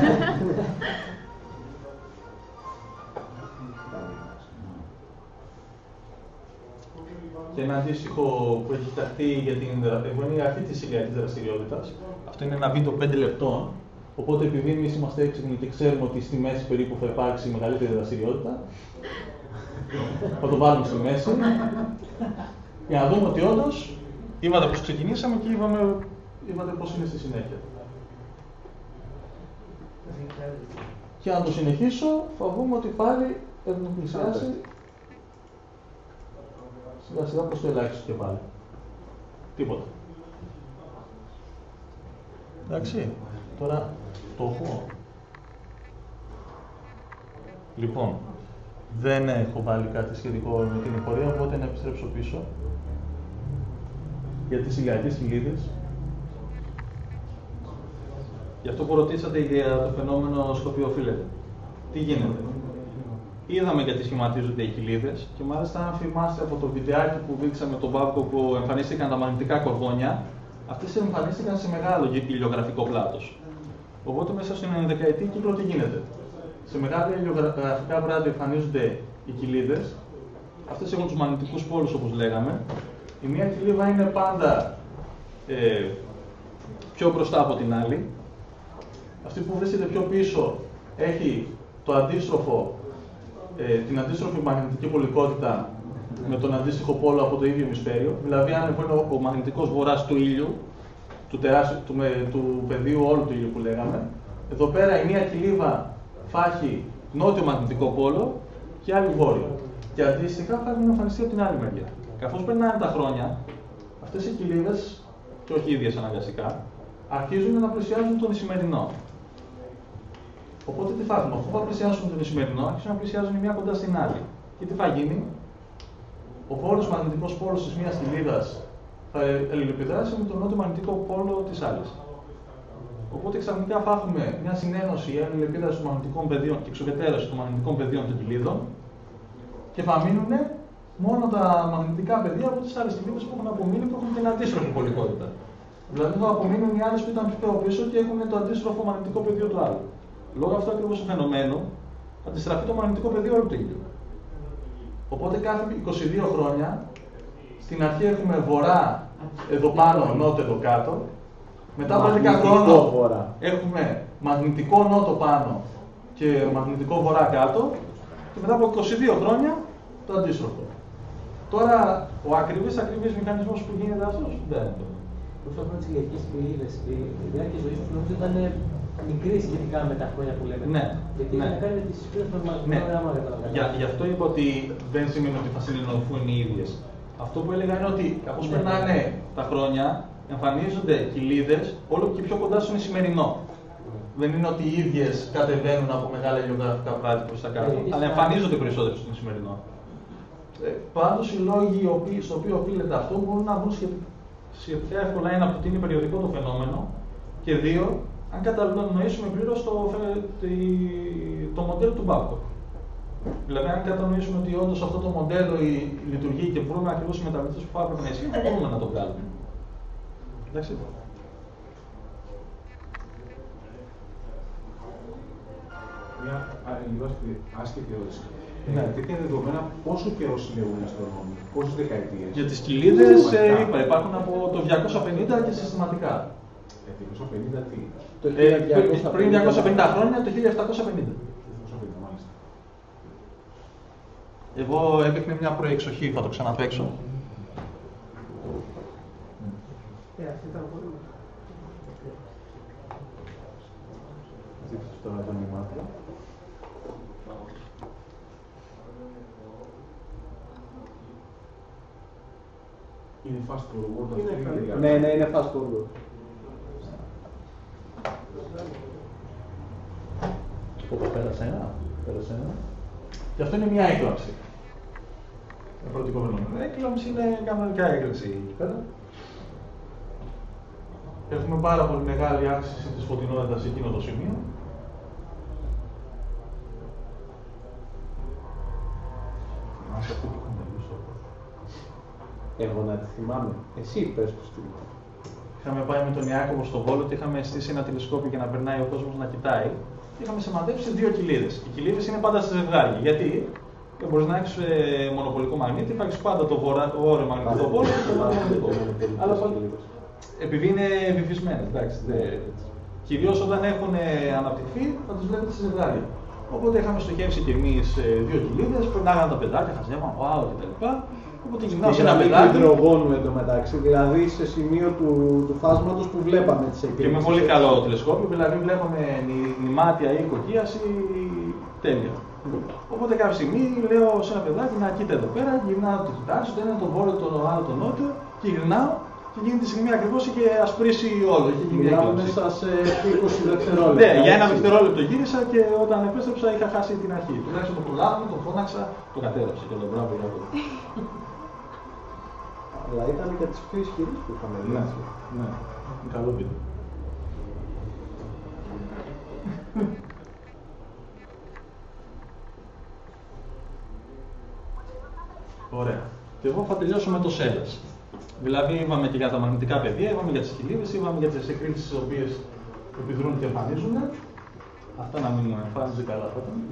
Και ένα αντίστοιχο που έχει φτιαχτεί για την αρχή της ηλιακής δραστηριότητας. Αυτό είναι ένα βίντεο 5 λεπτών. Οπότε, επειδή εμείς είμαστε έξυπνοι και ξέρουμε ότι στη μέση περίπου θα υπάρξει μεγαλύτερη δραστηριότητα, θα το βάλουμε στη μέση για να δούμε ότι όντως είπατε πώς ξεκινήσαμε και είπατε πώς είναι στη συνέχεια. Και αν το συνεχίσω, θα δούμε ότι πάλι έχουμε πλησιάσει σιγά σιγά προς το ελάχιστο και πάλι. Τίποτα. Εντάξει, τώρα το έχω. Λοιπόν, δεν έχω βάλει κάτι σχετικό με την πορεία, οπότε να επιστρέψω πίσω για τις ηλιακές κοιλίδες. Για αυτό που ρωτήσατε για το φαινόμενο στο οποίο οφείλεται. Τι γίνεται? Είδαμε γιατί σχηματίζονται οι κοιλίδες και μάλιστα αν θυμάστε από το βιντεάκι που δείξαμε τον Βάβκο που εμφανίστηκαν τα μαγνητικά κορδόνια, αυτές εμφανίστηκαν σε μεγάλο ηλιογραφικό πλάτος. Οπότε μέσα στην 11ετή κύκλο τι γίνεται? Σε μεγάλα ηλιογραφικά βράδια εμφανίζονται οι κοιλίδες. Αυτές έχουν τους μαγνητικούς πόλους όπως λέγαμε. Η μία κοιλίδα είναι πάντα πιο μπροστά από την άλλη. Αυτή που βρίσκεται πιο πίσω έχει το αντίστροφο, την αντίστροφη μαγνητική πολικότητα με τον αντίστοιχο πόλο από το ίδιο ημισφαίριο. Δηλαδή, αν είναι ο μαγνητικός βορράς του ήλιου, του πεδίου όλου του ήλιου που λέγαμε, εδώ πέρα η μία κοιλίδα θα έχει νότιο μαγνητικό πόλο και άλλη βόρειο. Και αντίστοιχα θα έχουν εμφανιστεί από την άλλη μεριά. Καθώς περνάνε τα χρόνια, αυτές οι κοιλίδες, και όχι ίδιες αναγκαστικά, αρχίζουν να πλησιάζουν τον Ισημερινό. Οπότε τι θα έχουμε? Αφού θα πλησιάσουν τον Ισημερινό, αρχίζουν να πλησιάζουν η μία κοντά στην άλλη. Και τι θα γίνει? Ο βόρειος μαγνητικός πόλος της μίας κοιλίδας θα αλληλεπιδράσει με τον νότιο μαγνητικό πόλο της άλλης. Οπότε ξαφνικά θα έχουμε μια συνένωση, η αλληλεπίδραση των μαγνητικών πεδίων και εξουδετερώση των μαγνητικών πεδίων των κοιλίδων και θα μείνουν μόνο τα μαγνητικά πεδία από τις άλλες κοιλίδες που έχουν απομείνει που έχουν την αντίστροφη πολικότητα. Δηλαδή θα απομείνουν οι άλλες που ήταν πιο πίσω και έχουν το αντίστροφο μαγνητικό πεδίο του άλλου. Λόγω αυτού ακριβώς του φαινομένου θα αντιστραφεί το μαγνητικό πεδίο όλου του ήλιου. Οπότε κάθε 22 χρόνια στην αρχή έχουμε βορρά εδώ πάνω, νότο εδώ κάτω. Μετά από 11 χρόνια έχουμε μαγνητικό νότο πάνω και μαγνητικό βορρά κάτω. Και μετά από 22 χρόνια το αντίστροφο. Τώρα ο ακριβής μηχανισμός που γίνεται αυτός δεν είναι. Όσο αφορά τις ηλιακές κοιλίδες, η διάρκεια ζωής τους νομίζω ήταν μικρή σχετικά με τα χρόνια που λέμε. Ναι. Γιατί είχε να κάνει με τις συσπήρες των μαγνητικών. Γι' αυτό είπα ότι δεν σημαίνει ότι θα συνεννοηθούν οι ίδιες. Αυτό που έλεγα είναι ότι καθώς περνάνε τα χρόνια, εμφανίζονται κοιλίδες όλο και πιο κοντά στο σημερινό. Δεν είναι ότι οι ίδιες κατεβαίνουν από μεγάλα ηλιογραφικά βράδια προς τα κάτω, αλλά εμφανίζονται περισσότερο στο σημερινό. Πάντως οι λόγοι στο οποίο οφείλεται αυτό μπορούν να βγουν σχετικά εύκολα. Ένα από ότι είναι περιοδικό το φαινόμενο και δύο, αν κατανοήσουμε πλήρως το μοντέλο του Babcock. Δηλαδή, αν κατανοήσουμε ότι όντως αυτό το μοντέλο λειτουργεί και βρούμε ακριβώς οι μεταβλητές που θα έπρεπε να ισχύουν, μπορούμε να το βγάλουμε. Εντάξει. Μια άσχετη ερώτηση. Τέτοια δεδομένα πόσο καιρό συλλέγουν αστρονόμοι, πόσες δεκαετίες? Για τις κοιλίδες υπάρχουν από το 250 και συστηματικά. 250 τι? Πριν 250 χρόνια, το 1750. Εγώ έπαιχνε μια προεξοχή, θα το ξαναπαίξω. Τώρα το μημάτιο. Είναι fast forward. Ναι, είναι fast forward. Πέρασε ένα. Και αυτό είναι μια έκλαψη. Ερωτικό φαινόμενο. Έκλαψη είναι κανονικά έκλαψη εκεί πέρα. Έχουμε πάρα πολύ μεγάλη αύξηση της φωτεινότητας σε εκείνο το σημείο. Εγώ να τη θυμάμαι. Εσύ πες πως τη θυμάμαι. Είχαμε πάει με τον Ιάκωβο στον Βόλο και είχαμε στήσει ένα τηλεσκόπιο για να περνάει ο κόσμος να κοιτάει. Είχαμε σημαδέψει δύο κοιλίδες. Οι κοιλίδες είναι πάντα σε ζευγάρια. Γιατί δεν μπορείς να έχεις μονοπολικό μαγνήτη, θα έχεις πάντα το βόρειο μαγνητικό πόλο και το νότιο μαγνητικό. Αλλά επειδή είναι βυθισμένες, εντάξει. Κυρίως όταν έχουν αναπτυχθεί, θα τους βλέπετε σε ζευγάρια. Οπότε είχαμε στοχεύσει και εμείς δύο κοιλίδες, περνάγανε τα παιδάκια, χαζεύαν, wow κτλ. Οπότε γυρνάω σε ένα παιδάκι. Υδρογόνου εντωμεταξύ, δηλαδή σε σημείο του φάσματος που βλέπαμε τις εκκλήσεις. Και με πολύ καλό τηλεσκόπιο, δηλαδή βλέπαμε νημάτια ή κοκκίαση τέλεια. Οπότε κάποια στιγμή λέω σε ένα παιδάκι να κοίτα εδώ πέρα, γυρνάω το κοιτάξω, το ένα τον βόρειο, το άλλο τον νότιο και γυρνάω και γίνεται τη στιγμή ακριβώς είχε ασπρίσει όλο. Μιλάω μέσα σε 20 δευτερόλεπτα. Ναι, για ένα δευτερόλεπτο γύρισα και όταν επέστρεψα είχα χάσει την αρχή. Τουλάχιστον το προλάβαμε, το φώναξα, το κατέραψα και τον μπράβο για αυτό. Αλλά ήταν και τις πιο ισχυρές που είχαμε δει. Ναι, είναι καλό βίντεο. Ωραία. Και εγώ θα τελειώσω με το ΣΕΔΑΣ. Δηλαδή είπαμε και για τα μαγνητικά πεδία, είπαμε για τις κοιλίδες, είπαμε για τις εκρήξεις τις οποίες επιδρούν και εμφανίζουν. Αυτά να μην εμφανίζει καλά θα ήταν.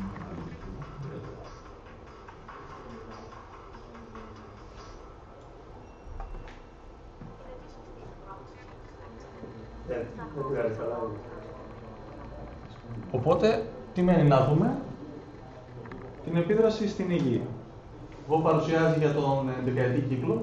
Οπότε, τι μένει να δούμε? Την επίδραση στην υγεία. Εγώ παρουσιάζει για τον δεκαετή κύκλο.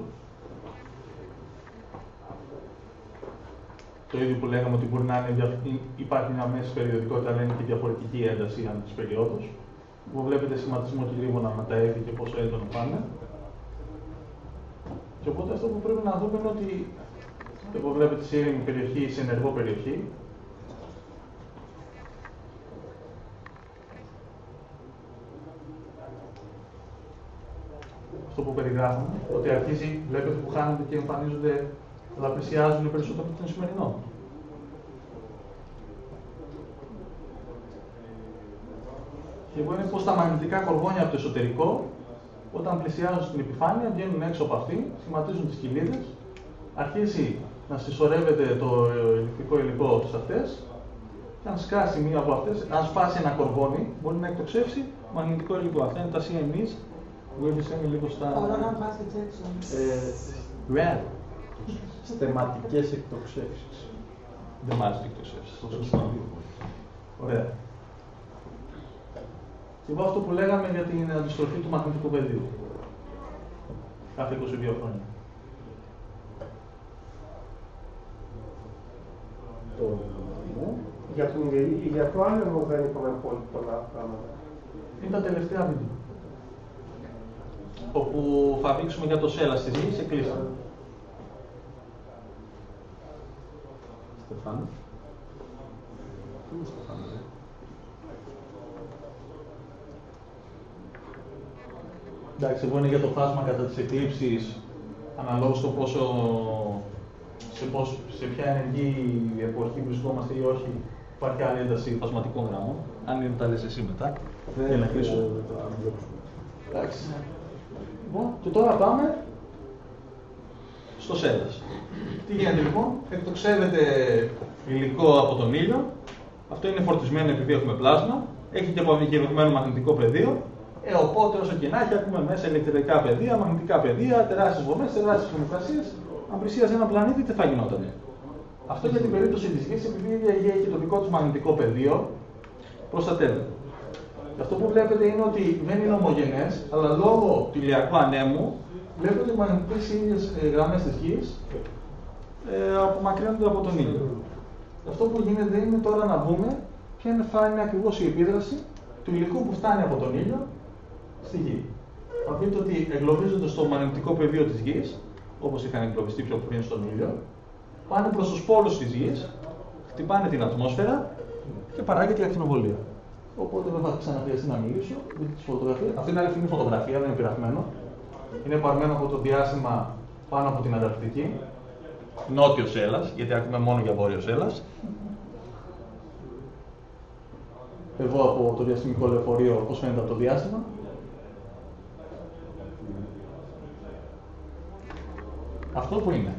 Το ίδιο που λέγαμε ότι μπορεί να είναι, υπάρχει μια μέση περιοδικότητα, αλλά είναι και διαφορετική ένταση ανά τις περιόδους. Που βλέπετε σχηματισμό κυρίβων να μεταέφει και πόσο έντονο πάνε. Και οπότε αυτό που πρέπει να δούμε είναι ότι εδώ βλέπετε σε ήρεμη περιοχή, σε ενεργό περιοχή. Αυτό που περιγράφουμε, ότι αρχίζει, βλέπετε που χάνονται και εμφανίζονται, αλλά πλησιάζουν περισσότερο από τον σημερινό. Και εγώ είναι πως τα μαγνητικά κορβόνια από το εσωτερικό, όταν πλησιάζουν στην επιφάνεια, βγαίνουν έξω από αυτή, σχηματίζουν τις κοιλίδες, αρχίζει να συσσωρεύεται το ηλεκτρικό υλικό από τις αυτές, και αν σκάσει μία από αυτές, αν σπάσει ένα κορβόνι, μπορεί να εκτοξεύσει μαγνητικό υλικό. Αυτά είναι τα CMEs. Βοήθησε με λίγο στα. Στεματικές εκτοξεύσεις. Δεν μ' άρεσε η εκτοξεύσεις. Ωραία. Και εγώ αυτό που λέγαμε για την αντιστροφή του μαγνητικού πεδίου. Κάθε 22 χρόνια. Για το άνεμο δεν είπαμε πολύ πολλά πράγματα. Είναι τα τελευταία βίντεο. Όπου θα δείξουμε για το σέλας της γης, κλείσαμε. Στεφάνο. Τι είναι Στεφάνο, Εντάξει, εγώ είναι για το φάσμα κατά τις εκλήψεις, αναλόγως στο πόσο, σε ποια ενεργή εποχή βρισκόμαστε ή όχι, υπάρχει άλλη ένταση φασματικών γραμμών. Αν είναι τα λες εσύ μετά, για να κλείσω. Εντάξει. Λοιπόν, και τώρα πάμε στο σέλας. Τι γίνεται λοιπόν, εκτοξεύεται υλικό από τον ήλιο. Αυτό είναι φορτισμένο επειδή έχουμε πλάσμα. Έχει και αποδικαιωμένο μαγνητικό πεδίο. Οπότε όσο και να έχει, έχουμε μέσα ηλεκτρικά πεδία, μαγνητικά πεδία, τεράστιες βομές, τεράστιες θερμοκρασίες. Αν πλησίαζε ένα πλανήτη, τι θα γινότανε. Αυτό για την περίπτωση της Γης, επειδή η ίδια η Γη έχει το δικό της μαγνητικό πεδίο, προστατεύεται. Αυτό που βλέπετε είναι ότι δεν είναι ομογενές, αλλά λόγω του ηλιακού ανέμου, βλέπετε οι μαγνητικές ίδιες γραμμές της Γης απομακρύνονται από τον ήλιο. Αυτό που γίνεται είναι τώρα να δούμε ποια είναι ακριβώς η επίδραση του υλικού που φτάνει από τον ήλιο στη Γη. Θα δείτε ότι εγκλωβίζονται στο μαγνητικό πεδίο της Γης, όπως είχαν εγκλωβιστεί πιο πριν στον ήλιο, πάνε προς τους πόλους της Γης, χτυπάνε την ατμόσφαιρα και παράγεται η ακτινοβολία. Οπότε δεν θα ξαναχρειαστεί να μιλήσω. Δείτε τις φωτογραφίες. Αυτή είναι αληθινή φωτογραφία, δεν είναι πειραγμένο. Είναι πάρμένο από το διάστημα πάνω από την Ανταρκτική. Νότιος Έλλας, γιατί ακούμε μόνο για βόρειος Έλλας. Εδώ από το διαστημικό λεωφορείο, πώς φαίνεται από το διάστημα. Αυτό που είναι.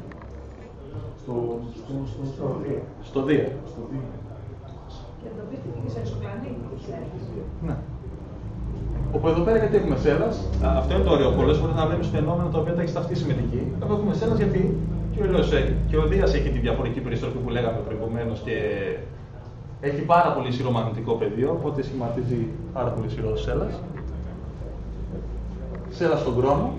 Στο Δία. Και εντοπίστηκε και σε εξωπλανήτη. Ναι. Όπου εδώ πέρα γιατί έχουμε σέλας, αυτό είναι το ωραίο. Πολλές φορές να βλέπεις φαινόμενα τα οποία τα έχεις ταυτίσει με τη Γη. Εδώ έχουμε σέλας γιατί και ο Δίας έχει τη διαφορική περιστροφή που λέγαμε προηγουμένως και έχει πάρα πολύ ισχυρό μαγνητικό πεδίο, οπότε σχηματίζει πάρα πολύ ισχυρό σέλας. Σέλας στον χρόνο.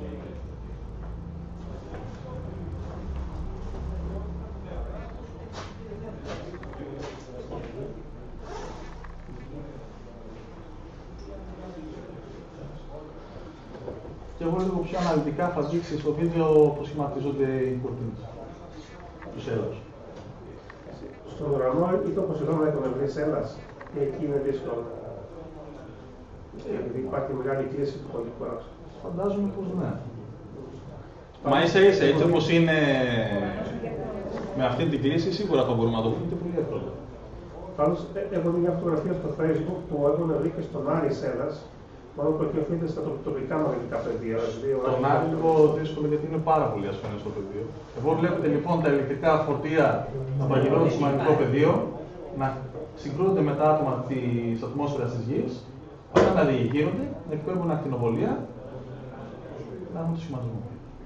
Και εγώ λίγο πιο αναλυτικά θα δείξει στο βίντεο πώς σχηματίζονται οι κουρτίνες του σέλας. Στον ουρανό ή το Ποσειδώνα έχουμε βρει σέλας, και εκεί είναι δύσκολο. Γιατί υπάρχει μεγάλη κλίση του χωρικού άξονα. Φαντάζομαι πως ναι. Μα ίσα ίσα, έτσι όπως είναι με αυτή την κλίση, σίγουρα θα μπορούμε να το βρούμε πολύ εύκολα. Πάντως, έχω δει μια φωτογραφία στο Facebook που έχουν βρει και στον Άρη σέλας, μόνο που εκεί οφείλεται στα τοπικά μαγνητικά πεδία. Τον Άρη λίγο δύσκολο γιατί είναι πάρα πολύ ασφαλές το πεδίο. Εδώ βλέπετε λοιπόν τα ηλεκτρικά φορτία να παγιδεύονται στο μαγνητικό πεδίο, να συγκρούονται με τα άτομα της ατμόσφαιρας της Γης, όταν να διηγείρονται, να εκπέμπουν ακτινοβολία, να έχουν το σχηματισμό.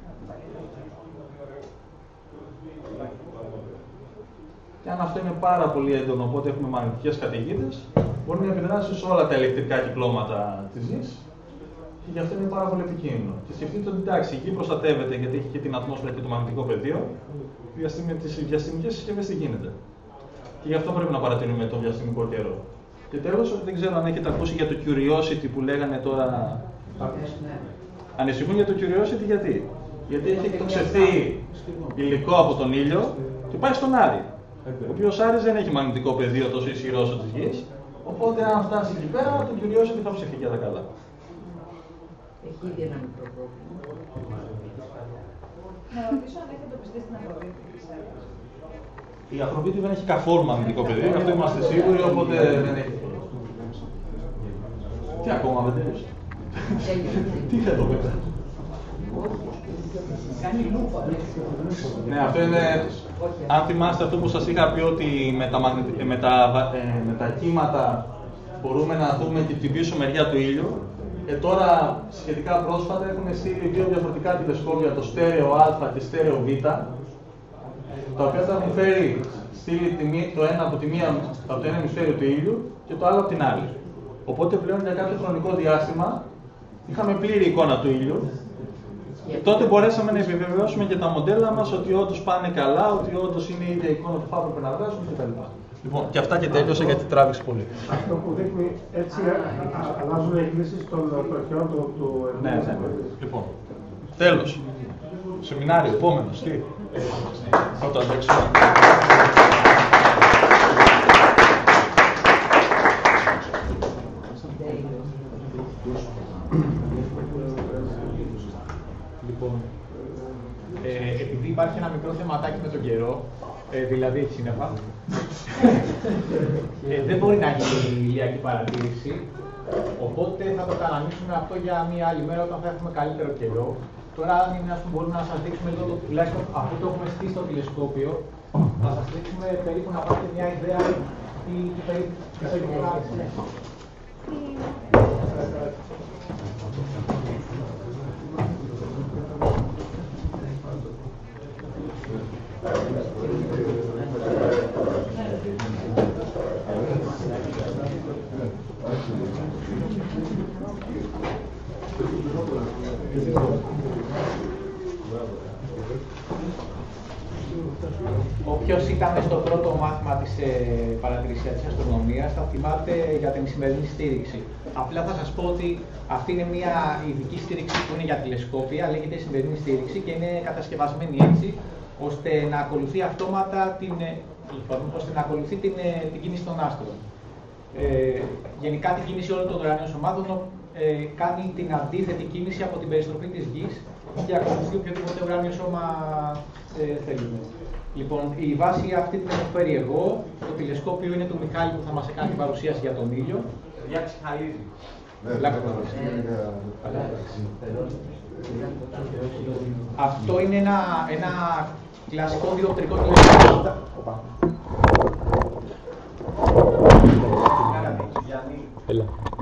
Και αν αυτό είναι πάρα πολύ έντονο, οπότε έχουμε μαγνητικές καταιγίδες, μπορεί να επιδράσει σε όλα τα ηλεκτρικά κυκλώματα της Γης και γι' αυτό είναι πάρα πολύ επικίνδυνο. Και σκεφτείτε ότι εντάξει, η Γη προστατεύεται γιατί έχει και την ατμόσφαιρα και το μαγνητικό πεδίο, με τις διαστημικές συσκευές τι γίνεται. Και γι' αυτό πρέπει να παρατηρούμε τον διαστημικό καιρό. Και τέλος, δεν ξέρω αν έχετε ακούσει για το Curiosity που λέγανε τώρα. Ανησυχούν για το Curiosity γιατί. Γιατί έχει εκτοξευθεί υλικό από τον ήλιο και πάει στον Άρη. Ο οποίος Άρης δεν έχει μαγνητικό πεδίο τόσο ισχυρό όσο της Γης. Οπότε, αν φτάσει εκεί πέρα, το Curiosity θα ψηφίσει για τα καλά. Έχει ήδη ένα μικρό πρόβλημα. Να ρωτήσω αν έχετε πιστεί στην Αφροδίτη της Έλλας. Η Αφροδίτη δεν έχει καθόλου μαγνητικό πεδίο, αυτό είμαστε σίγουροι, οπότε δεν έχει. Τι ακόμα δεν τέλειωσε. Τι είναι εδώ μετά. Κάνει λούπα. Ναι, αυτό είναι. Αν θυμάστε αυτό που σας είχα πει ότι με τα κύματα μπορούμε να δούμε και την πίσω μεριά του ήλιου. Τώρα, σχετικά πρόσφατα, έχουν στείλει δύο διαφορετικά τηλεσκόπια, το στέρεο Α και στέρεο Β, τα οποία θα έχουν στείλει το ένα από το ένα ημισφαίριο του ήλιου και το άλλο από την άλλη. Οπότε πλέον για κάποιο χρονικό διάστημα είχαμε πλήρη εικόνα του ήλιου. Τότε μπορέσαμε να επιβεβαιώσουμε και τα μοντέλα μας ότι όντως πάνε καλά, ότι όντως είναι η ίδια εικόνα που θα έπρεπε να βγάζουμε κτλ. Λοιπόν, και αυτά και τέλειωσα γιατί τράβηξε πολύ. Αυτό που δείχνει έτσι αλλάζουν οι εκκλήσεις των τροχιών του Ναι. Λοιπόν, τέλος. Σεμινάριο, επόμενος. Τι. Θα το αντέξουμε. Λοιπόν, επειδή υπάρχει ένα μικρό θεματάκι με τον καιρό, δηλαδή η σύννεφα, δεν μπορεί να γίνει ηλιακή παρατήρηση, οπότε θα το κανονίσουμε αυτό για μία άλλη μέρα όταν θα έχουμε καλύτερο καιρό. Τώρα, αν είναι, μπορούμε να σας δείξουμε λίγο, τουλάχιστον αφού το έχουμε στήσει στο τηλεσκόπιο, να σας δείξουμε περίπου να πάρετε μια ιδέα τι περίπου Όποιος ήταν στο πρώτο μάθημα της παρατηρησιακής αστρονομίας θα θυμάται για την σημερινή στήριξη. Απλά θα σας πω ότι αυτή είναι μια ειδική στήριξη που είναι για τηλεσκόπια, λέγεται σημερινή στήριξη και είναι κατασκευασμένη έτσι ώστε να ακολουθεί αυτόματα την κίνηση των άστρων. Γενικά την κίνηση όλων των ουρανίων σωμάτων κάνει την αντίθετη κίνηση από την περιστροφή της Γης και ακολουθεί οποιοδήποτε ουράνιο σώμα θέλουμε. Λοιπόν, η βάση αυτή την έχω φέρει εγώ. Το τηλεσκόπιο είναι του Μιχάλη που θα μας κάνει την παρουσίαση για τον ήλιο. Για ψυχαλίζει. Αυτό είναι ένα κλασικό διοπτρικό τηλεσκόπιο. Έλα.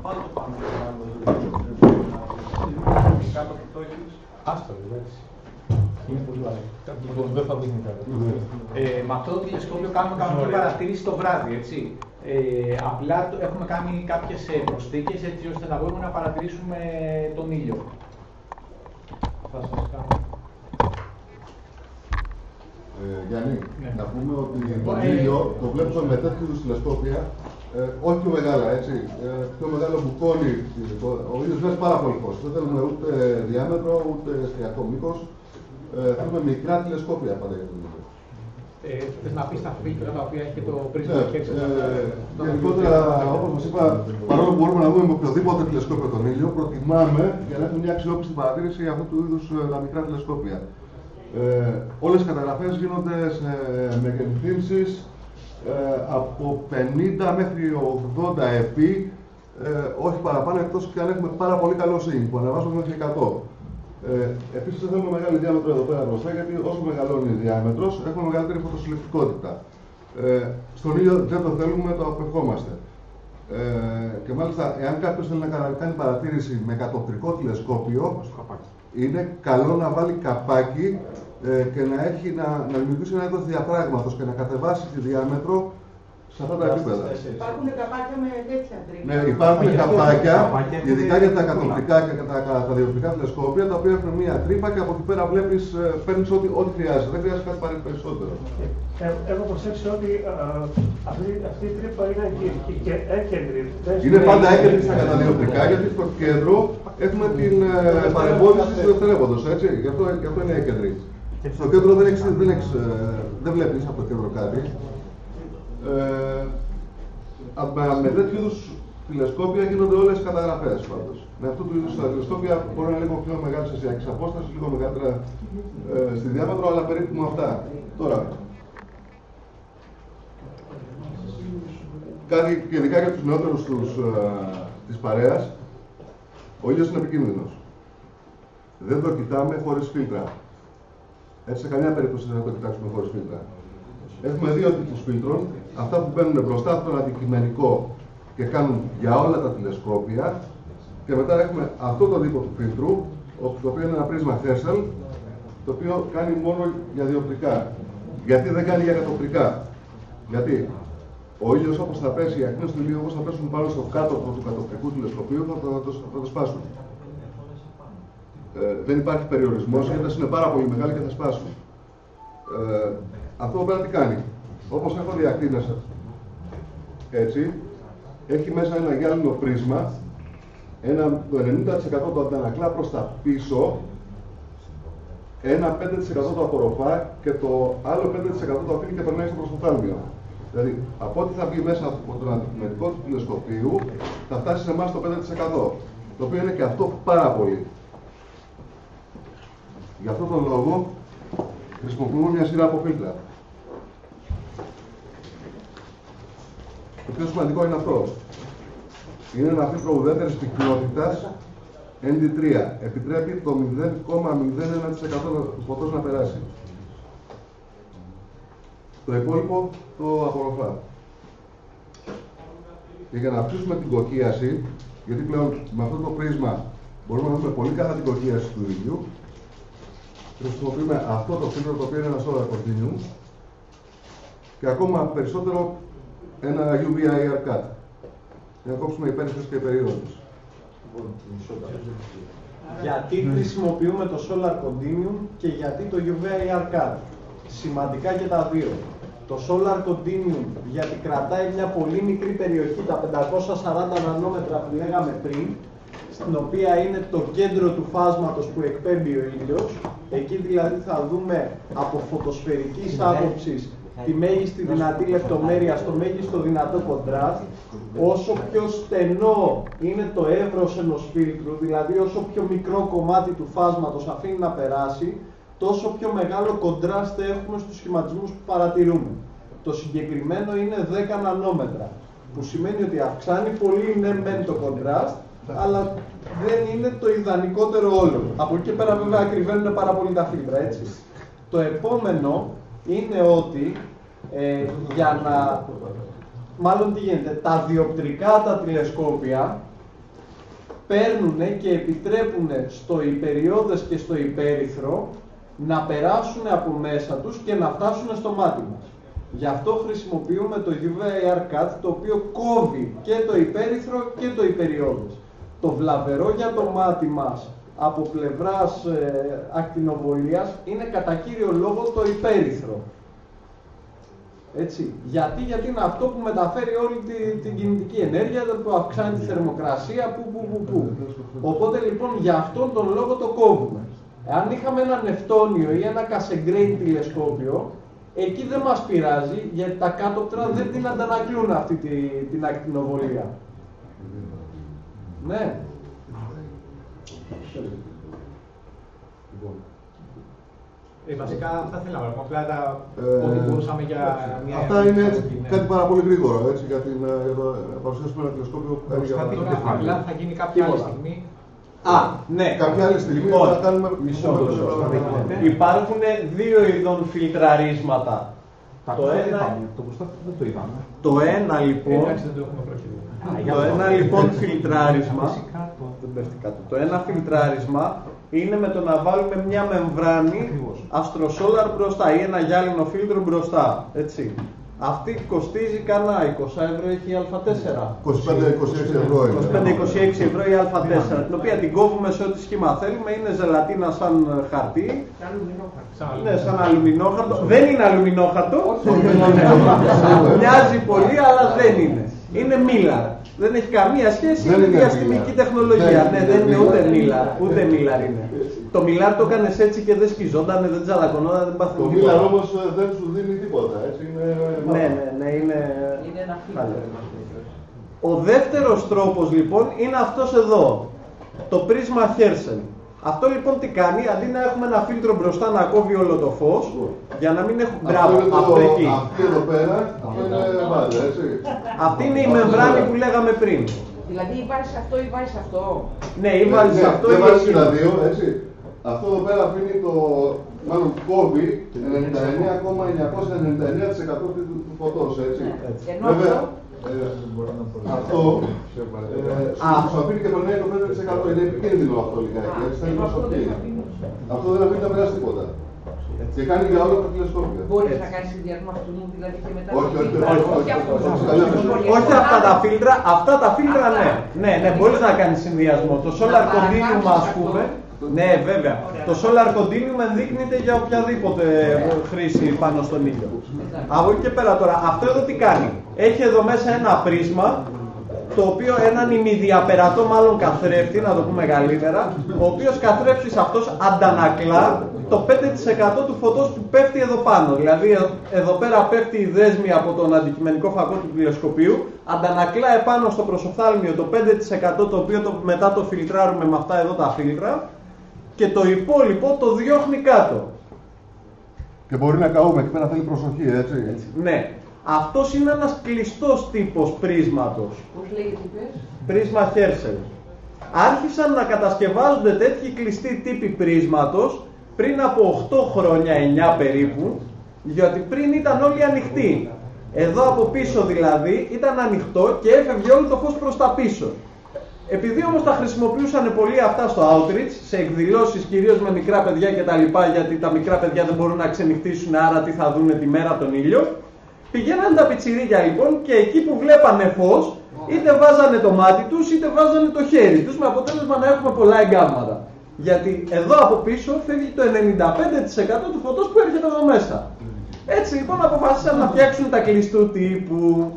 Άστο, εντάξει. Είναι πολύ βαρύ. Λοιπόν, δεν θα δείχνει κάτι. Με αυτό το τηλεσκόπιο κάνουμε κανονική παρατήρηση το βράδυ, έτσι. Απλά έχουμε κάνει κάποιες προσθήκες έτσι ώστε να μπορούμε να παρατηρήσουμε τον ήλιο. Θα σας κάνω. Γιάννη, να πούμε ότι τον ήλιο το βλέπουμε με τέτοιου είδους τηλεσκόπια, όχι πιο μεγάλα, έτσι. Πιο μεγάλο μπουκόνι. Ο ήλιος βγάζει πάρα πολύ φως. Δεν θέλουμε ούτε διάμετρο, ούτε εστιακό μήκος. Θέλουμε μικρά τηλεσκόπια πάντα για τον ήλιο. Θες να πεις τα φίλτρα τα οποία έχει και το πρίσμα και έξω. Γενικότερα, όπως σας είπα, παρόλο που μπορούμε να δούμε με οποιοδήποτε τηλεσκόπιο τον ήλιο, προτιμάμε για να έχουμε μια αξιόπιστη παρατήρηση αυτού του είδους τα μικρά τηλεσκόπια. Όλες οι καταγραφές γίνονται με γεννηθύνσεις από 50 μέχρι 80 επί, όχι παραπάνω, εκτός και αν έχουμε πάρα πολύ καλό sync, που ανεβάζουμε μέχρι 100. Επίσης δεν θέλουμε μεγάλη διάμετρο εδώ πέρα μπροστά, γιατί όσο μεγαλώνει η διάμετρος, έχουμε μεγαλύτερη φωτοσυλλεκτικότητα. Στον ήλιο δεν το θέλουμε, το απευχόμαστε. Και μάλιστα, εάν κάποιος θέλει να κάνει παρατήρηση με κατοπτρικό τηλεσκόπιο, είναι καλό να βάλει καπάκι και να δημιουργήσει ένα είδος διαφράγματος και να κατεβάσει τη διάμετρο σε αυτά τα επίπεδα. Υπάρχουν καπάκια με τέτοια τρίκα. Ναι, υπάρχουν καπάκια, ειδικά για τα κατοπτρικά και τα διοπτρικά τηλεσκόπια, τα οποία έχουν μία τρύπα και από εκεί πέρα παίρνεις ό,τι χρειάζεται. Δεν χρειάζεται κάτι περισσότερο. Έχω προσέξει ότι αυτή η τρύπα είναι και έκεντρη. Είναι πάντα έκεντρη στα καταδιοπτρικά, γιατί στο κέντρο έχουμε την παρεμπόδιση του δευτερεύοντος, έτσι. Γι' αυτό είναι έκεντρη. Στο κέντρο δεν βλέπεις από το κέντρο κάτι. Με τέτοιου είδους τηλεσκόπια γίνονται όλες οι καταγραφές πάντως. Με αυτού του είδους τα τηλεσκόπια μπορεί να είναι λίγο πιο μεγάλη αισθησιακή απόσταση, λίγο μεγαλύτερα στη διάμετρο, αλλά περίπου με αυτά. Τώρα, κάτι ειδικά για τους νεότερους της παρέας, Ο ήλιος είναι επικίνδυνος. Δεν το κοιτάμε χωρίς φίλτρα. Έτσι, σε καμία περίπτωση δεν θα το κοιτάξουμε χωρίς φίλτρα. Έχουμε δύο τύπους φίλτρων. Αυτά που μπαίνουν μπροστά από τον αντικειμενικό και κάνουν για όλα τα τηλεσκόπια. Και μετά έχουμε αυτό το τύπο του φίλτρου, το οποίο είναι ένα πρίσμα Herschel, το οποίο κάνει μόνο για διοπτρικά. Γιατί δεν κάνει για κατοπτρικά? Γιατί ο ήλιος όπως θα πέσει, οι ακτίνες του ήλιου όπως θα πέσουν πάνω στο κάτωπτρο του κατοπτρικού τηλεσκοπίου θα το σπάσουν. Δεν υπάρχει περιορισμός, γιατί είναι πάρα πολύ μεγάλη και θα σπάσουν. Αυτό πέρα τι κάνει? Όπως έχω δει ακτίνες έτσι, έχει μέσα ένα γυάλινο πρίσμα, το 90% το αντανακλά προς τα πίσω, ένα 5% το απορροφά και το άλλο 5% το αφήνει και περνάει στο προστοφθάλμιο. Δηλαδή, από ό,τι θα μπει μέσα από τον αντικειμενικό του τηλεσκοπίου, θα φτάσει σε εμάς το 5%. Το οποίο είναι και αυτό πάρα πολύ. Γι' αυτόν τον λόγο χρησιμοποιούμε μια σειρά από φίλτρα. Το πιο σημαντικό είναι αυτό. Είναι ένα φίλτρο ουδέτερης πυκνότητας ND3. Επιτρέπει το 0,01% του φωτός να περάσει. Το υπόλοιπο το απορροφά. Και για να αυξήσουμε την κοκκίαση, γιατί πλέον με αυτό το πρίσμα μπορούμε να δούμε πολύ καλά την κοκκίαση του ήλιου, χρησιμοποιούμε αυτό το φίλτρο, το οποίο είναι ένα solar continuum, και ακόμα περισσότερο ένα UV IR cut, για να κόψουμε υπέρυθρες και υπερηρώδεις. Γιατί χρησιμοποιούμε το solar continuum και γιατί το UV IR cut? Σημαντικά και τα δύο. Το solar continuum γιατί κρατάει μια πολύ μικρή περιοχή, τα 540 νανόμετρα που λέγαμε πριν, στην οποία είναι το κέντρο του φάσματος που εκπέμπει ο ήλιος. Εκεί δηλαδή θα δούμε από φωτοσφαιρικής άποψης τη μέγιστη δυνατή λεπτομέρεια στο μέγιστο δυνατό κοντράστ. Όσο πιο στενό είναι το εύρος ενός φίλτρου, δηλαδή όσο πιο μικρό κομμάτι του φάσματος αφήνει να περάσει, τόσο πιο μεγάλο κοντράστ έχουμε στους σχηματισμούς που παρατηρούμε. Το συγκεκριμένο είναι 10 νανόμετρα, που σημαίνει ότι αυξάνει πολύ ναι μεν το κοντράστ, αλλά δεν είναι το ιδανικότερο όλο. Από εκεί και πέρα βέβαια ακριβένουν πάρα πολύ τα φίλτρα, έτσι. Το επόμενο είναι ότι για να... Μάλλον τι γίνεται, τα διοπτρικά τα τηλεσκόπια παίρνουν και επιτρέπουν στο υπεριώδες και στο υπέρυθρο να περάσουν από μέσα τους και να φτάσουν στο μάτι μας. Γι' αυτό χρησιμοποιούμε το UV-IR cut, το οποίο κόβει και το υπέρυθρο και το υπεριώδες. Το βλαβερό για το μάτι μας από πλευράς ακτινοβολίας είναι κατά κύριο λόγο το υπέρυθρο. Έτσι. Γιατί είναι αυτό που μεταφέρει όλη την κινητική ενέργεια, που αυξάνει τη θερμοκρασία, που. Οπότε λοιπόν για αυτόν τον λόγο το κόβουμε. Αν είχαμε ένα νεφτόνιο ή ένα Cassegrain τηλεσκόπιο, εκεί δεν μας πειράζει, γιατί τα κάτωπτρα δεν την αντανακλούν αυτή την ακτινοβολία. Ναι. Βασικά αυτά θέλαμε, απλά ό,τι μπορούσαμε για μια... Αυτά είναι κάτι πάρα πολύ γρήγορο, έτσι, για το παρουσιάσουμε ένα τηλεσκόπιο που κάνει για το απλά θα γίνει κάποια άλλη στιγμή. Α, ναι. Κάποια άλλη στιγμή θα κάνουμε... Μισό. Υπάρχουν δύο ειδών φιλτραρίσματα. Το ένα λοιπόν... Το ένα λοιπόν φιλτράρισμα... Το ένα φιλτράρισμα είναι με το να βάλουμε μια μεμβράνη αστροσόλαρ μπροστά ή ένα γυάλινο φίλτρο μπροστά. Έτσι. Αυτή κοστίζει κανένα 20 ευρώ, έχει η Α4. 25-26 ευρώ η Α4, την οποία την κόβουμε σε ό,τι σχήμα θέλουμε. Είναι ζελατίνα σαν χαρτί. Ναι, σαν αλουμινόχαρτο. Δεν είναι αλουμινόχαρτο. Μοιάζει πολύ, αλλά δεν είναι. Είναι μίλαρ. Δεν έχει καμία σχέση με διαστημική τεχνολογία. Ναι, δεν είναι ούτε μίλαρ. Ούτε μίλαρ είναι. Το μιλάρ το έκανες έτσι και δεν σκιζόταν, δεν τσαλακωνόταν, δεν πάθαινε τίποτα. Το μιλάρ όμως δεν σου δίνει τίποτα, έτσι είναι... Ναι, είναι ένα φίλτρο. Ο δεύτερος τρόπος λοιπόν είναι αυτός εδώ. Το πρίσμα Herschel. Αυτό λοιπόν τι κάνει, αντί να έχουμε ένα φίλτρο μπροστά να κόβει όλο το φως, για να μην έχουμε... Μπράβο, αυτό εκεί. Αυτή εδώ πέρα, αυτό είναι βάλε, έτσι. Αυτή είναι η μεμβράνη που λέγαμε πριν. Δηλαδή ή βάζεις αυτό ή βάζεις αυτό. Ναι, ή βάζεις αυτό ή δεν βάζεις εκείνο. τα δύο, έτσι. Αυτό εδώ πέρα αφήνει το, μάλλον κόβει 99,999% του φωτός, έτσι. Βέβαια, αυτό σου αφήνει και το 95%. Είναι επικίνδυνο αυτό λιγάκι, έτσι. Θέλει προσοχή. Αυτό δεν αφήνει να περάσει τίποτα. Και κάνει για όλα τα τηλεσκόπια. Μπορείς να κάνεις συνδυασμό αυτού μου, δηλαδή και μετά. Όχι αυτά τα φίλτρα, αυτά τα φίλτρα ναι. Ναι, μπορείς να κάνεις συνδυασμό. Το Solar Continuum, ας πούμε, ναι, βέβαια. Το Solar Continuum ενδείκνυται για οποιαδήποτε χρήση πάνω στον ήλιο. Από εκεί και πέρα τώρα, αυτό εδώ τι κάνει. Έχει εδώ μέσα ένα πρίσμα, το οποίο έναν ημιδιαπερατό μάλλον καθρέφτη, να το πούμε καλύτερα, ο οποίος καθρέφτης αυτός αντανακλά το 5% του φωτός που πέφτει εδώ πάνω. Δηλαδή εδώ πέρα πέφτει η δέσμη από τον αντικειμενικό φακό του τηλεσκοπίου, αντανακλά επάνω στο προσοφθάλμιο το 5% το οποίο μετά το φιλτράρουμε με αυτά εδώ τα φίλτρα και το υπόλοιπο το διώχνει κάτω. Και μπορεί να καούμε, εκεί πέρα θέλει προσοχή, έτσι. Ναι. Αυτός είναι ένας κλειστός τύπος πρίσματος. Πώς λέγεται πες? Πρίσμα Herschel. Άρχισαν να κατασκευάζονται τέτοιοι κλειστοί τύποι πρίσματος πριν από 8 χρόνια, 9 περίπου, γιατί πριν ήταν όλοι ανοιχτοί. Εδώ από πίσω δηλαδή ήταν ανοιχτό και έφευγε όλο το φως προς τα πίσω. Επειδή όμως τα χρησιμοποιούσαν πολύ αυτά στο outreach, σε εκδηλώσεις κυρίως με μικρά παιδιά κτλ, γιατί τα μικρά παιδιά δεν μπορούν να ξενυχτήσουν, άρα τι θα δούνε τη μέρα τον ήλιο, πηγαίναν τα πιτσιρίκια λοιπόν και εκεί που βλέπανε φως, είτε βάζανε το μάτι τους είτε βάζανε το χέρι τους, με αποτέλεσμα να έχουμε πολλά εγκάμματα. Γιατί εδώ από πίσω φεύγει το 95% του φωτός που έρχεται εδώ μέσα. Έτσι λοιπόν αποφάσισαν να φτιάξουν τα κλειστού τύπου.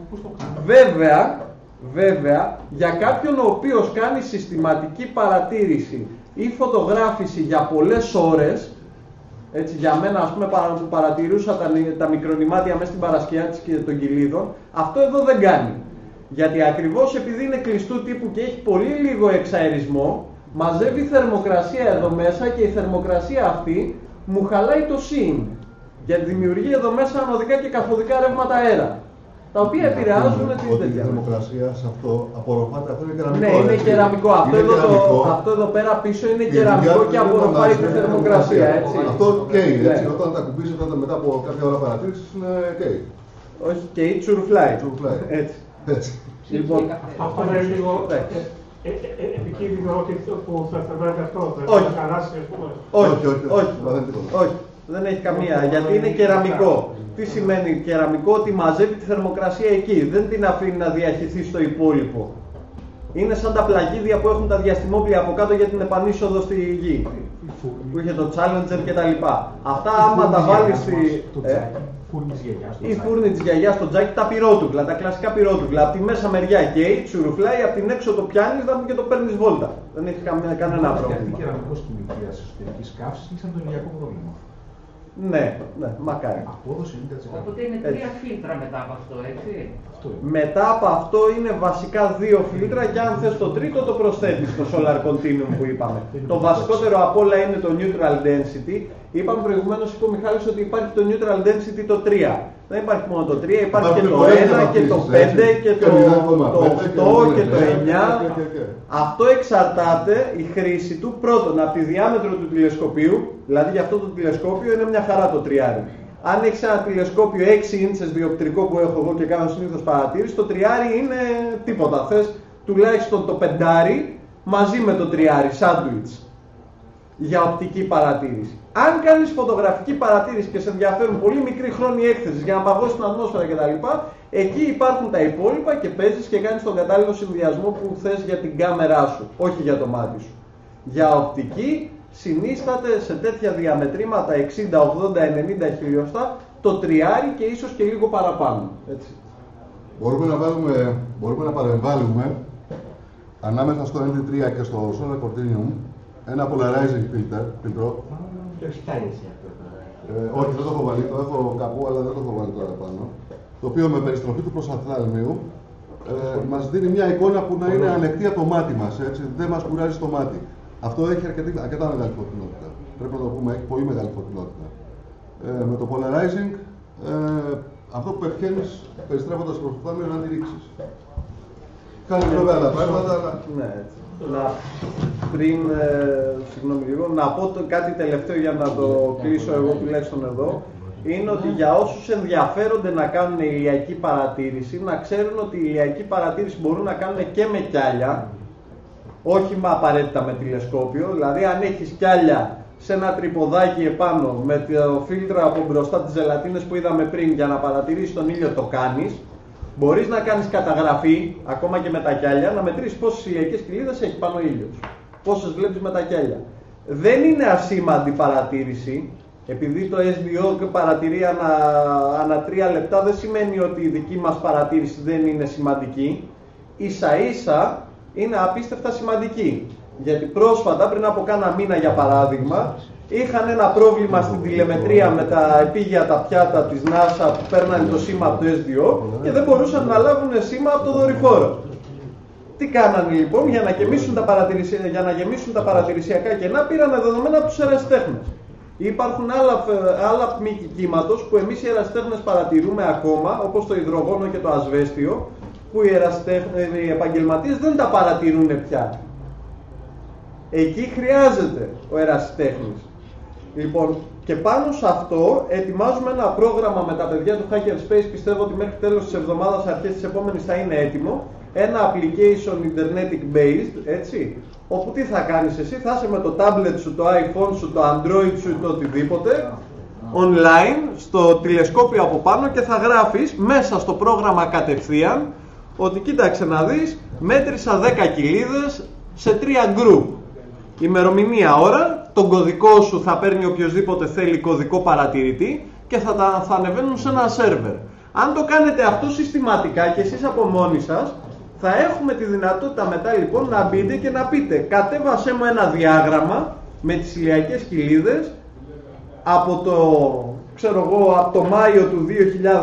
Βέβαια, για κάποιον ο οποίος κάνει συστηματική παρατήρηση ή φωτογράφηση για πολλές ώρες, έτσι, για μένα ας πούμε που παρατηρούσα τα μικρονημάτια μέσα στην παρασκιά της και των κοιλίδων, αυτό εδώ δεν κάνει. Γιατί ακριβώς επειδή είναι κλειστού τύπου και έχει πολύ λίγο εξαερισμό, μαζεύει θερμοκρασία εδώ μέσα και η θερμοκρασία αυτή μου χαλάει το σύν. Γιατί δημιουργεί εδώ μέσα ανωδικά και καθοδικά ρεύματα αέρα, τα οποία επηρεάζουν την τέτοια. Η θερμοκρασία σε αυτό απορροφάται, αυτό είναι κεραμικό. Ναι, είναι κεραμικό. Αυτό εδώ πέρα πίσω είναι κεραμικό και απορροφάει τη θερμοκρασία. Έτσι. Αυτό καίει, έτσι. Όταν τα κουμπίσει μετά από κάποια ώρα παρατήρηση είναι καίει. Όχι, καίει, τσουρουφλάει. Έτσι. Λοιπόν, αυτό είναι λίγο επικίνδυνο ότι που θα θερμάνει αυτό, θα χαλάσει, ας πούμε. Όχι. Δεν έχει καμία, γιατί είναι κεραμικό. Τι σημαίνει κεραμικό? Ότι μαζεύει τη θερμοκρασία εκεί, δεν την αφήνει να διαχυθεί στο υπόλοιπο. Είναι σαν τα πλαγίδια που έχουν τα διαστημόπλια από κάτω για την επανείσοδο στη γη. Που είχε το Challenger κτλ. Αυτά άμα τα βάλεις στη... Η φούρνη της γιαγιάς στο τζάκι, τα πυρότουκλα, τα κλασικά πυρότουκλα. Από τη μέσα μεριά καίει, τσουρουφλάει, από την έξω το πιάνεις και το παίρνεις βόλτα. Δεν έχει κανένα πρόβλημα. Γιατί κεραμικός κημικείας εσωτερικής καύσης είναι σαν το ενεργειακό πρόβλημα. Ναι, μακάρι. Απόδοση 90%. Οπότε είναι 3 φίλτρα μετά από αυτό, έτσι. Μετά από αυτό είναι βασικά 2 φίλτρα και αν θες το τρίτο το προσθέτεις στο Solar Continuum που είπαμε. Το βασικότερο απ' όλα είναι το Neutral Density. Είπαμε προηγουμένως, είπε ο Μιχάλης, ότι υπάρχει το Neutral Density το 3. Δεν υπάρχει μόνο το 3, υπάρχει και το 1 και το 5 και το 8 και το 9. Αυτό εξαρτάται η χρήση του πρώτον από τη διάμετρο του τηλεσκοπίου, δηλαδή για αυτό το τηλεσκόπιο είναι μια χαρά το τριάρι. Αν έχεις ένα τηλεσκόπιο 6 ίντσες διοπτρικό που έχω εγώ και κάνω συνήθως παρατήρηση, το τριάρι είναι τίποτα. Θες τουλάχιστον το πεντάρι μαζί με το τριάρι, sandwich, για οπτική παρατήρηση. Αν κάνεις φωτογραφική παρατήρηση και σε ενδιαφέρουν πολύ μικρή χρόνη έκθεση για να παγώσεις την ατμόσφαιρα κτλ., εκεί υπάρχουν τα υπόλοιπα και παίζεις και κάνεις τον κατάλληλο συνδυασμό που θες για την κάμερά σου, όχι για το μάτι σου. Για οπτική συνίσταται σε τέτοια διαμετρήματα 60, 80, 90 χιλιοστά το τριάρι και ίσως και λίγο παραπάνω. Έτσι. Μπορούμε να παρεμβάλλουμε ανάμεσα στο ND3 και στο Solar Continuum ένα polarizing filter. Όχι, δεν το έχω βάλει, το έχω κάπου, αλλά δεν το έχω βάλει τώρα πάνω. Το οποίο με περιστροφή του προσανθάλμιου μας δίνει μια εικόνα που να είναι ανεκτή από το μάτι μας, έτσι, δεν μας κουράζει το μάτι. Αυτό έχει αρκετά μεγάλη φωτεινότητα. Πρέπει να το πούμε, έχει πολύ μεγάλη φωτεινότητα. Με το polarizing, αυτό που πετυχαίνεις περιστρέφοντας το προσανθάλμιο είναι να τη ρίξεις. Κάνει βέβαια άλλα πράγματα, αλλά... Ναι, έτσι. Πριν, συγγνώμη λίγο, να πω κάτι τελευταίο για να το κλείσω εγώ τουλάχιστον εδώ. Είναι ότι για όσους ενδιαφέρονται να κάνουν ηλιακή παρατήρηση, να ξέρουν ότι η ηλιακή παρατήρηση μπορούν να κάνουν και με κιάλια, όχι με απαραίτητα με τηλεσκόπιο. Δηλαδή, αν έχεις κιάλια σε ένα τρυποδάκι επάνω με το φίλτρο από μπροστά, τις ζελατίνες που είδαμε πριν, για να παρατηρήσεις τον ήλιο, το κάνεις. Μπορείς να κάνεις καταγραφή, ακόμα και με τα κιάλια, να μετρήσεις πόσες ηλιακές κοιλίδες έχει πάνω ο ήλιος. Πόσες βλέπεις με τα κιάλια. Δεν είναι ασήμαντη παρατήρηση. Επειδή το SDO παρατηρεί ανά 3 λεπτά, δεν σημαίνει ότι η δική μας παρατήρηση δεν είναι σημαντική. Ίσα ίσα είναι απίστευτα σημαντική. Γιατί πρόσφατα, πριν από κάνα μήνα για παράδειγμα, είχαν ένα πρόβλημα στην τηλεμετρία με τα επίγεια τα πιάτα της NASA που παίρνανε το σήμα από το SDO και δεν μπορούσαν να λάβουν σήμα από το δορυφόρο. Τι κάνανε λοιπόν? Για να γεμίσουν τα παρατηρησιακά κενά, πήραν δεδομένα από τους ερασιτέχνες. Υπάρχουν άλλα μήκη κύματος που εμείς οι ερασιτέχνες παρατηρούμε ακόμα, όπως το υδρογόνο και το ασβέστιο, που οι επαγγελματίες δεν τα παρατηρούν πια. Εκεί χρειάζεται ο ερασιτέχνης. Λοιπόν, και πάνω σε αυτό ετοιμάζουμε ένα πρόγραμμα με τα παιδιά του Hackerspace, πιστεύω ότι μέχρι τέλος της εβδομάδας, αρχές της επόμενης θα είναι έτοιμο, ένα application internetic based, έτσι, όπου τι θα κάνεις εσύ? Θα είσαι με το tablet σου, το iPhone σου, το Android σου, το οτιδήποτε, online, στο τηλεσκόπιο από πάνω και θα γράφεις μέσα στο πρόγραμμα κατευθείαν ότι κοίταξε να δεις, μέτρησα 10 κοιλίδες σε 3 group. Ημερομηνία, ώρα, τον κωδικό σου θα παίρνει οποιοδήποτε θέλει κωδικό παρατηρητή και θα ανεβαίνουν σε ένα σερβερ. Αν το κάνετε αυτό συστηματικά και εσείς από μόνοι σας, θα έχουμε τη δυνατότητα μετά λοιπόν να μπείτε και να πείτε κατέβασέ μου ένα διάγραμμα με τις ηλιακές κοιλίδες από το Μάιο του 2013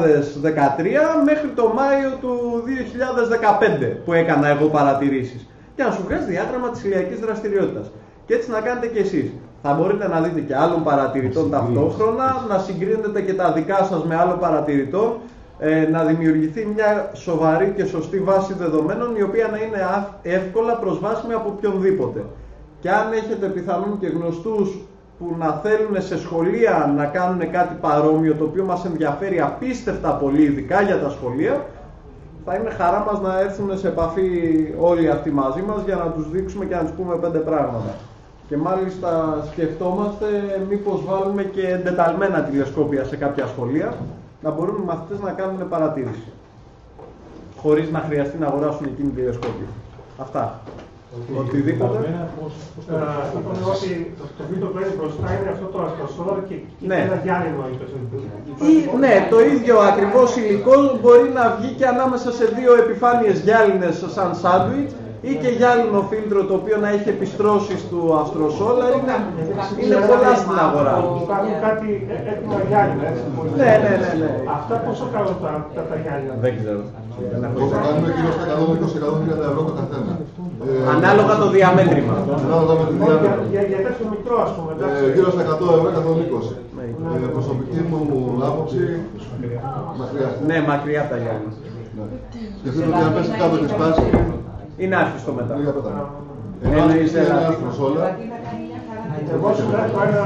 μέχρι το Μάιο του 2015 που έκανα εγώ παρατηρήσεις. Και να σου βγάζει διάγραμμα της ηλιακής δραστηριότητας. Και έτσι να κάνετε και εσείς. Θα μπορείτε να δείτε και άλλων παρατηρητών ταυτόχρονα, να συγκρίνετε και τα δικά σας με άλλων παρατηρητών, να δημιουργηθεί μια σοβαρή και σωστή βάση δεδομένων, η οποία να είναι εύκολα προσβάσιμη από οποιονδήποτε. Και αν έχετε πιθανόν και γνωστούς που να θέλουν σε σχολεία να κάνουν κάτι παρόμοιο, το οποίο μας ενδιαφέρει απίστευτα πολύ, ειδικά για τα σχολεία, θα είναι χαρά μας να έρθουν σε επαφή όλοι αυτοί μαζί μας για να τους δείξουμε και να τους πούμε 5 πράγματα. Και μάλιστα σκεφτόμαστε μήπως βάλουμε και εντεταλμένα τηλεσκόπια σε κάποια σχολεία, να μπορούν οι μαθητές να κάνουν παρατήρηση, χωρίς να χρειαστεί να αγοράσουν εκείνη τηλεσκόπια. Αυτά. Οτιδήποτε. Είπαμε ότι το βίντεο που έχει μπροστά είναι αυτό το αστροσόλαρ και ένα γυάλινο. Ναι, το ίδιο ακριβώς υλικό μπορεί να βγει και ανάμεσα σε 2 επιφάνειες γυάλινες σαν σάντουιτς ή και γυάλινο φίλτρο το οποίο να έχει επιστρώσεις του αστροσόλαρ. Είναι πολλά στην αγορά. Υπάρχουν κάτι έτοιμα γυάλινα, έτσι. Ναι. Αυτά πόσο κάνουν τα γυάλινα? Δεν ξέρω. Θα κάνουμε γύρω στα 120-130 ευρώ το καθένα. Ανάλογα το διαμέτρημα. Ανάλογα με το διάμετρο. Για τέτοιο μικρό, ας πούμε. Γύρω στα 100 ευρώ, 120. Προσωπική μου άποψη, μακριά. Ναι, μακριά τα γυάλινα. Σκεφτείτε ότι αν πέσει κάτω και σπάσει, είναι άρχιστο μετά. Ενώ είσαι ένα αστροσόλαρ. Εγώ σου έχω ένα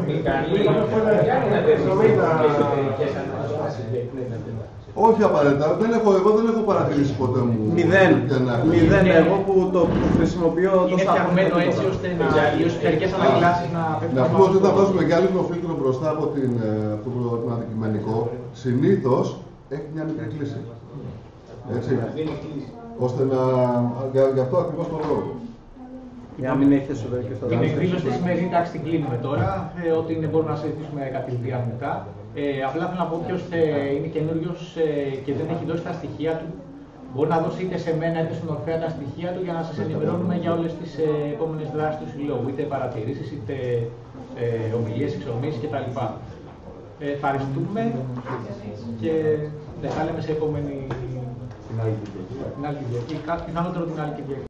όχι απαραίτητα. Εγώ δεν έχω παρατηρήσει ποτέ μου. Μηδέν εγώ που το χρησιμοποιώ τόσο. Είναι φτιαγμένο έτσι ώστε να οι εσωτερικές ανακλάσεις να πέφτουν. Να πούμε ότι όταν βάζουμε γυάλινο φίλτρο μπροστά από το αντικειμενικό, συνήθως έχει μια μικρή κλίση. Έτσι. Ώστε να. Γι' αυτό ακριβώς τον λόγο. Για να μην έχει εσωτερικές ανακλάσεις. Την εκδήλωση στη σημερινή τάξη την κλείνουμε τώρα. Ότι μπορούμε να συζητήσουμε κατηδία μετά. Απλά θέλω να πω ποιος είναι καινούριος και δεν έχει δώσει τα στοιχεία του. Μπορεί να δώσει είτε σε μένα είτε στον Ορφέα τα στοιχεία του για να σας ενημερώνουμε για όλες τις επόμενες δράσεις του Συλλόγου. Είτε παρατηρήσεις, είτε ομιλίες, εξομίσεις κτλ. Ευχαριστούμε και θα λέμε σε επόμενη. Την άλλη Κυριακή. Πιθανότερο την άλλη Κυριακή.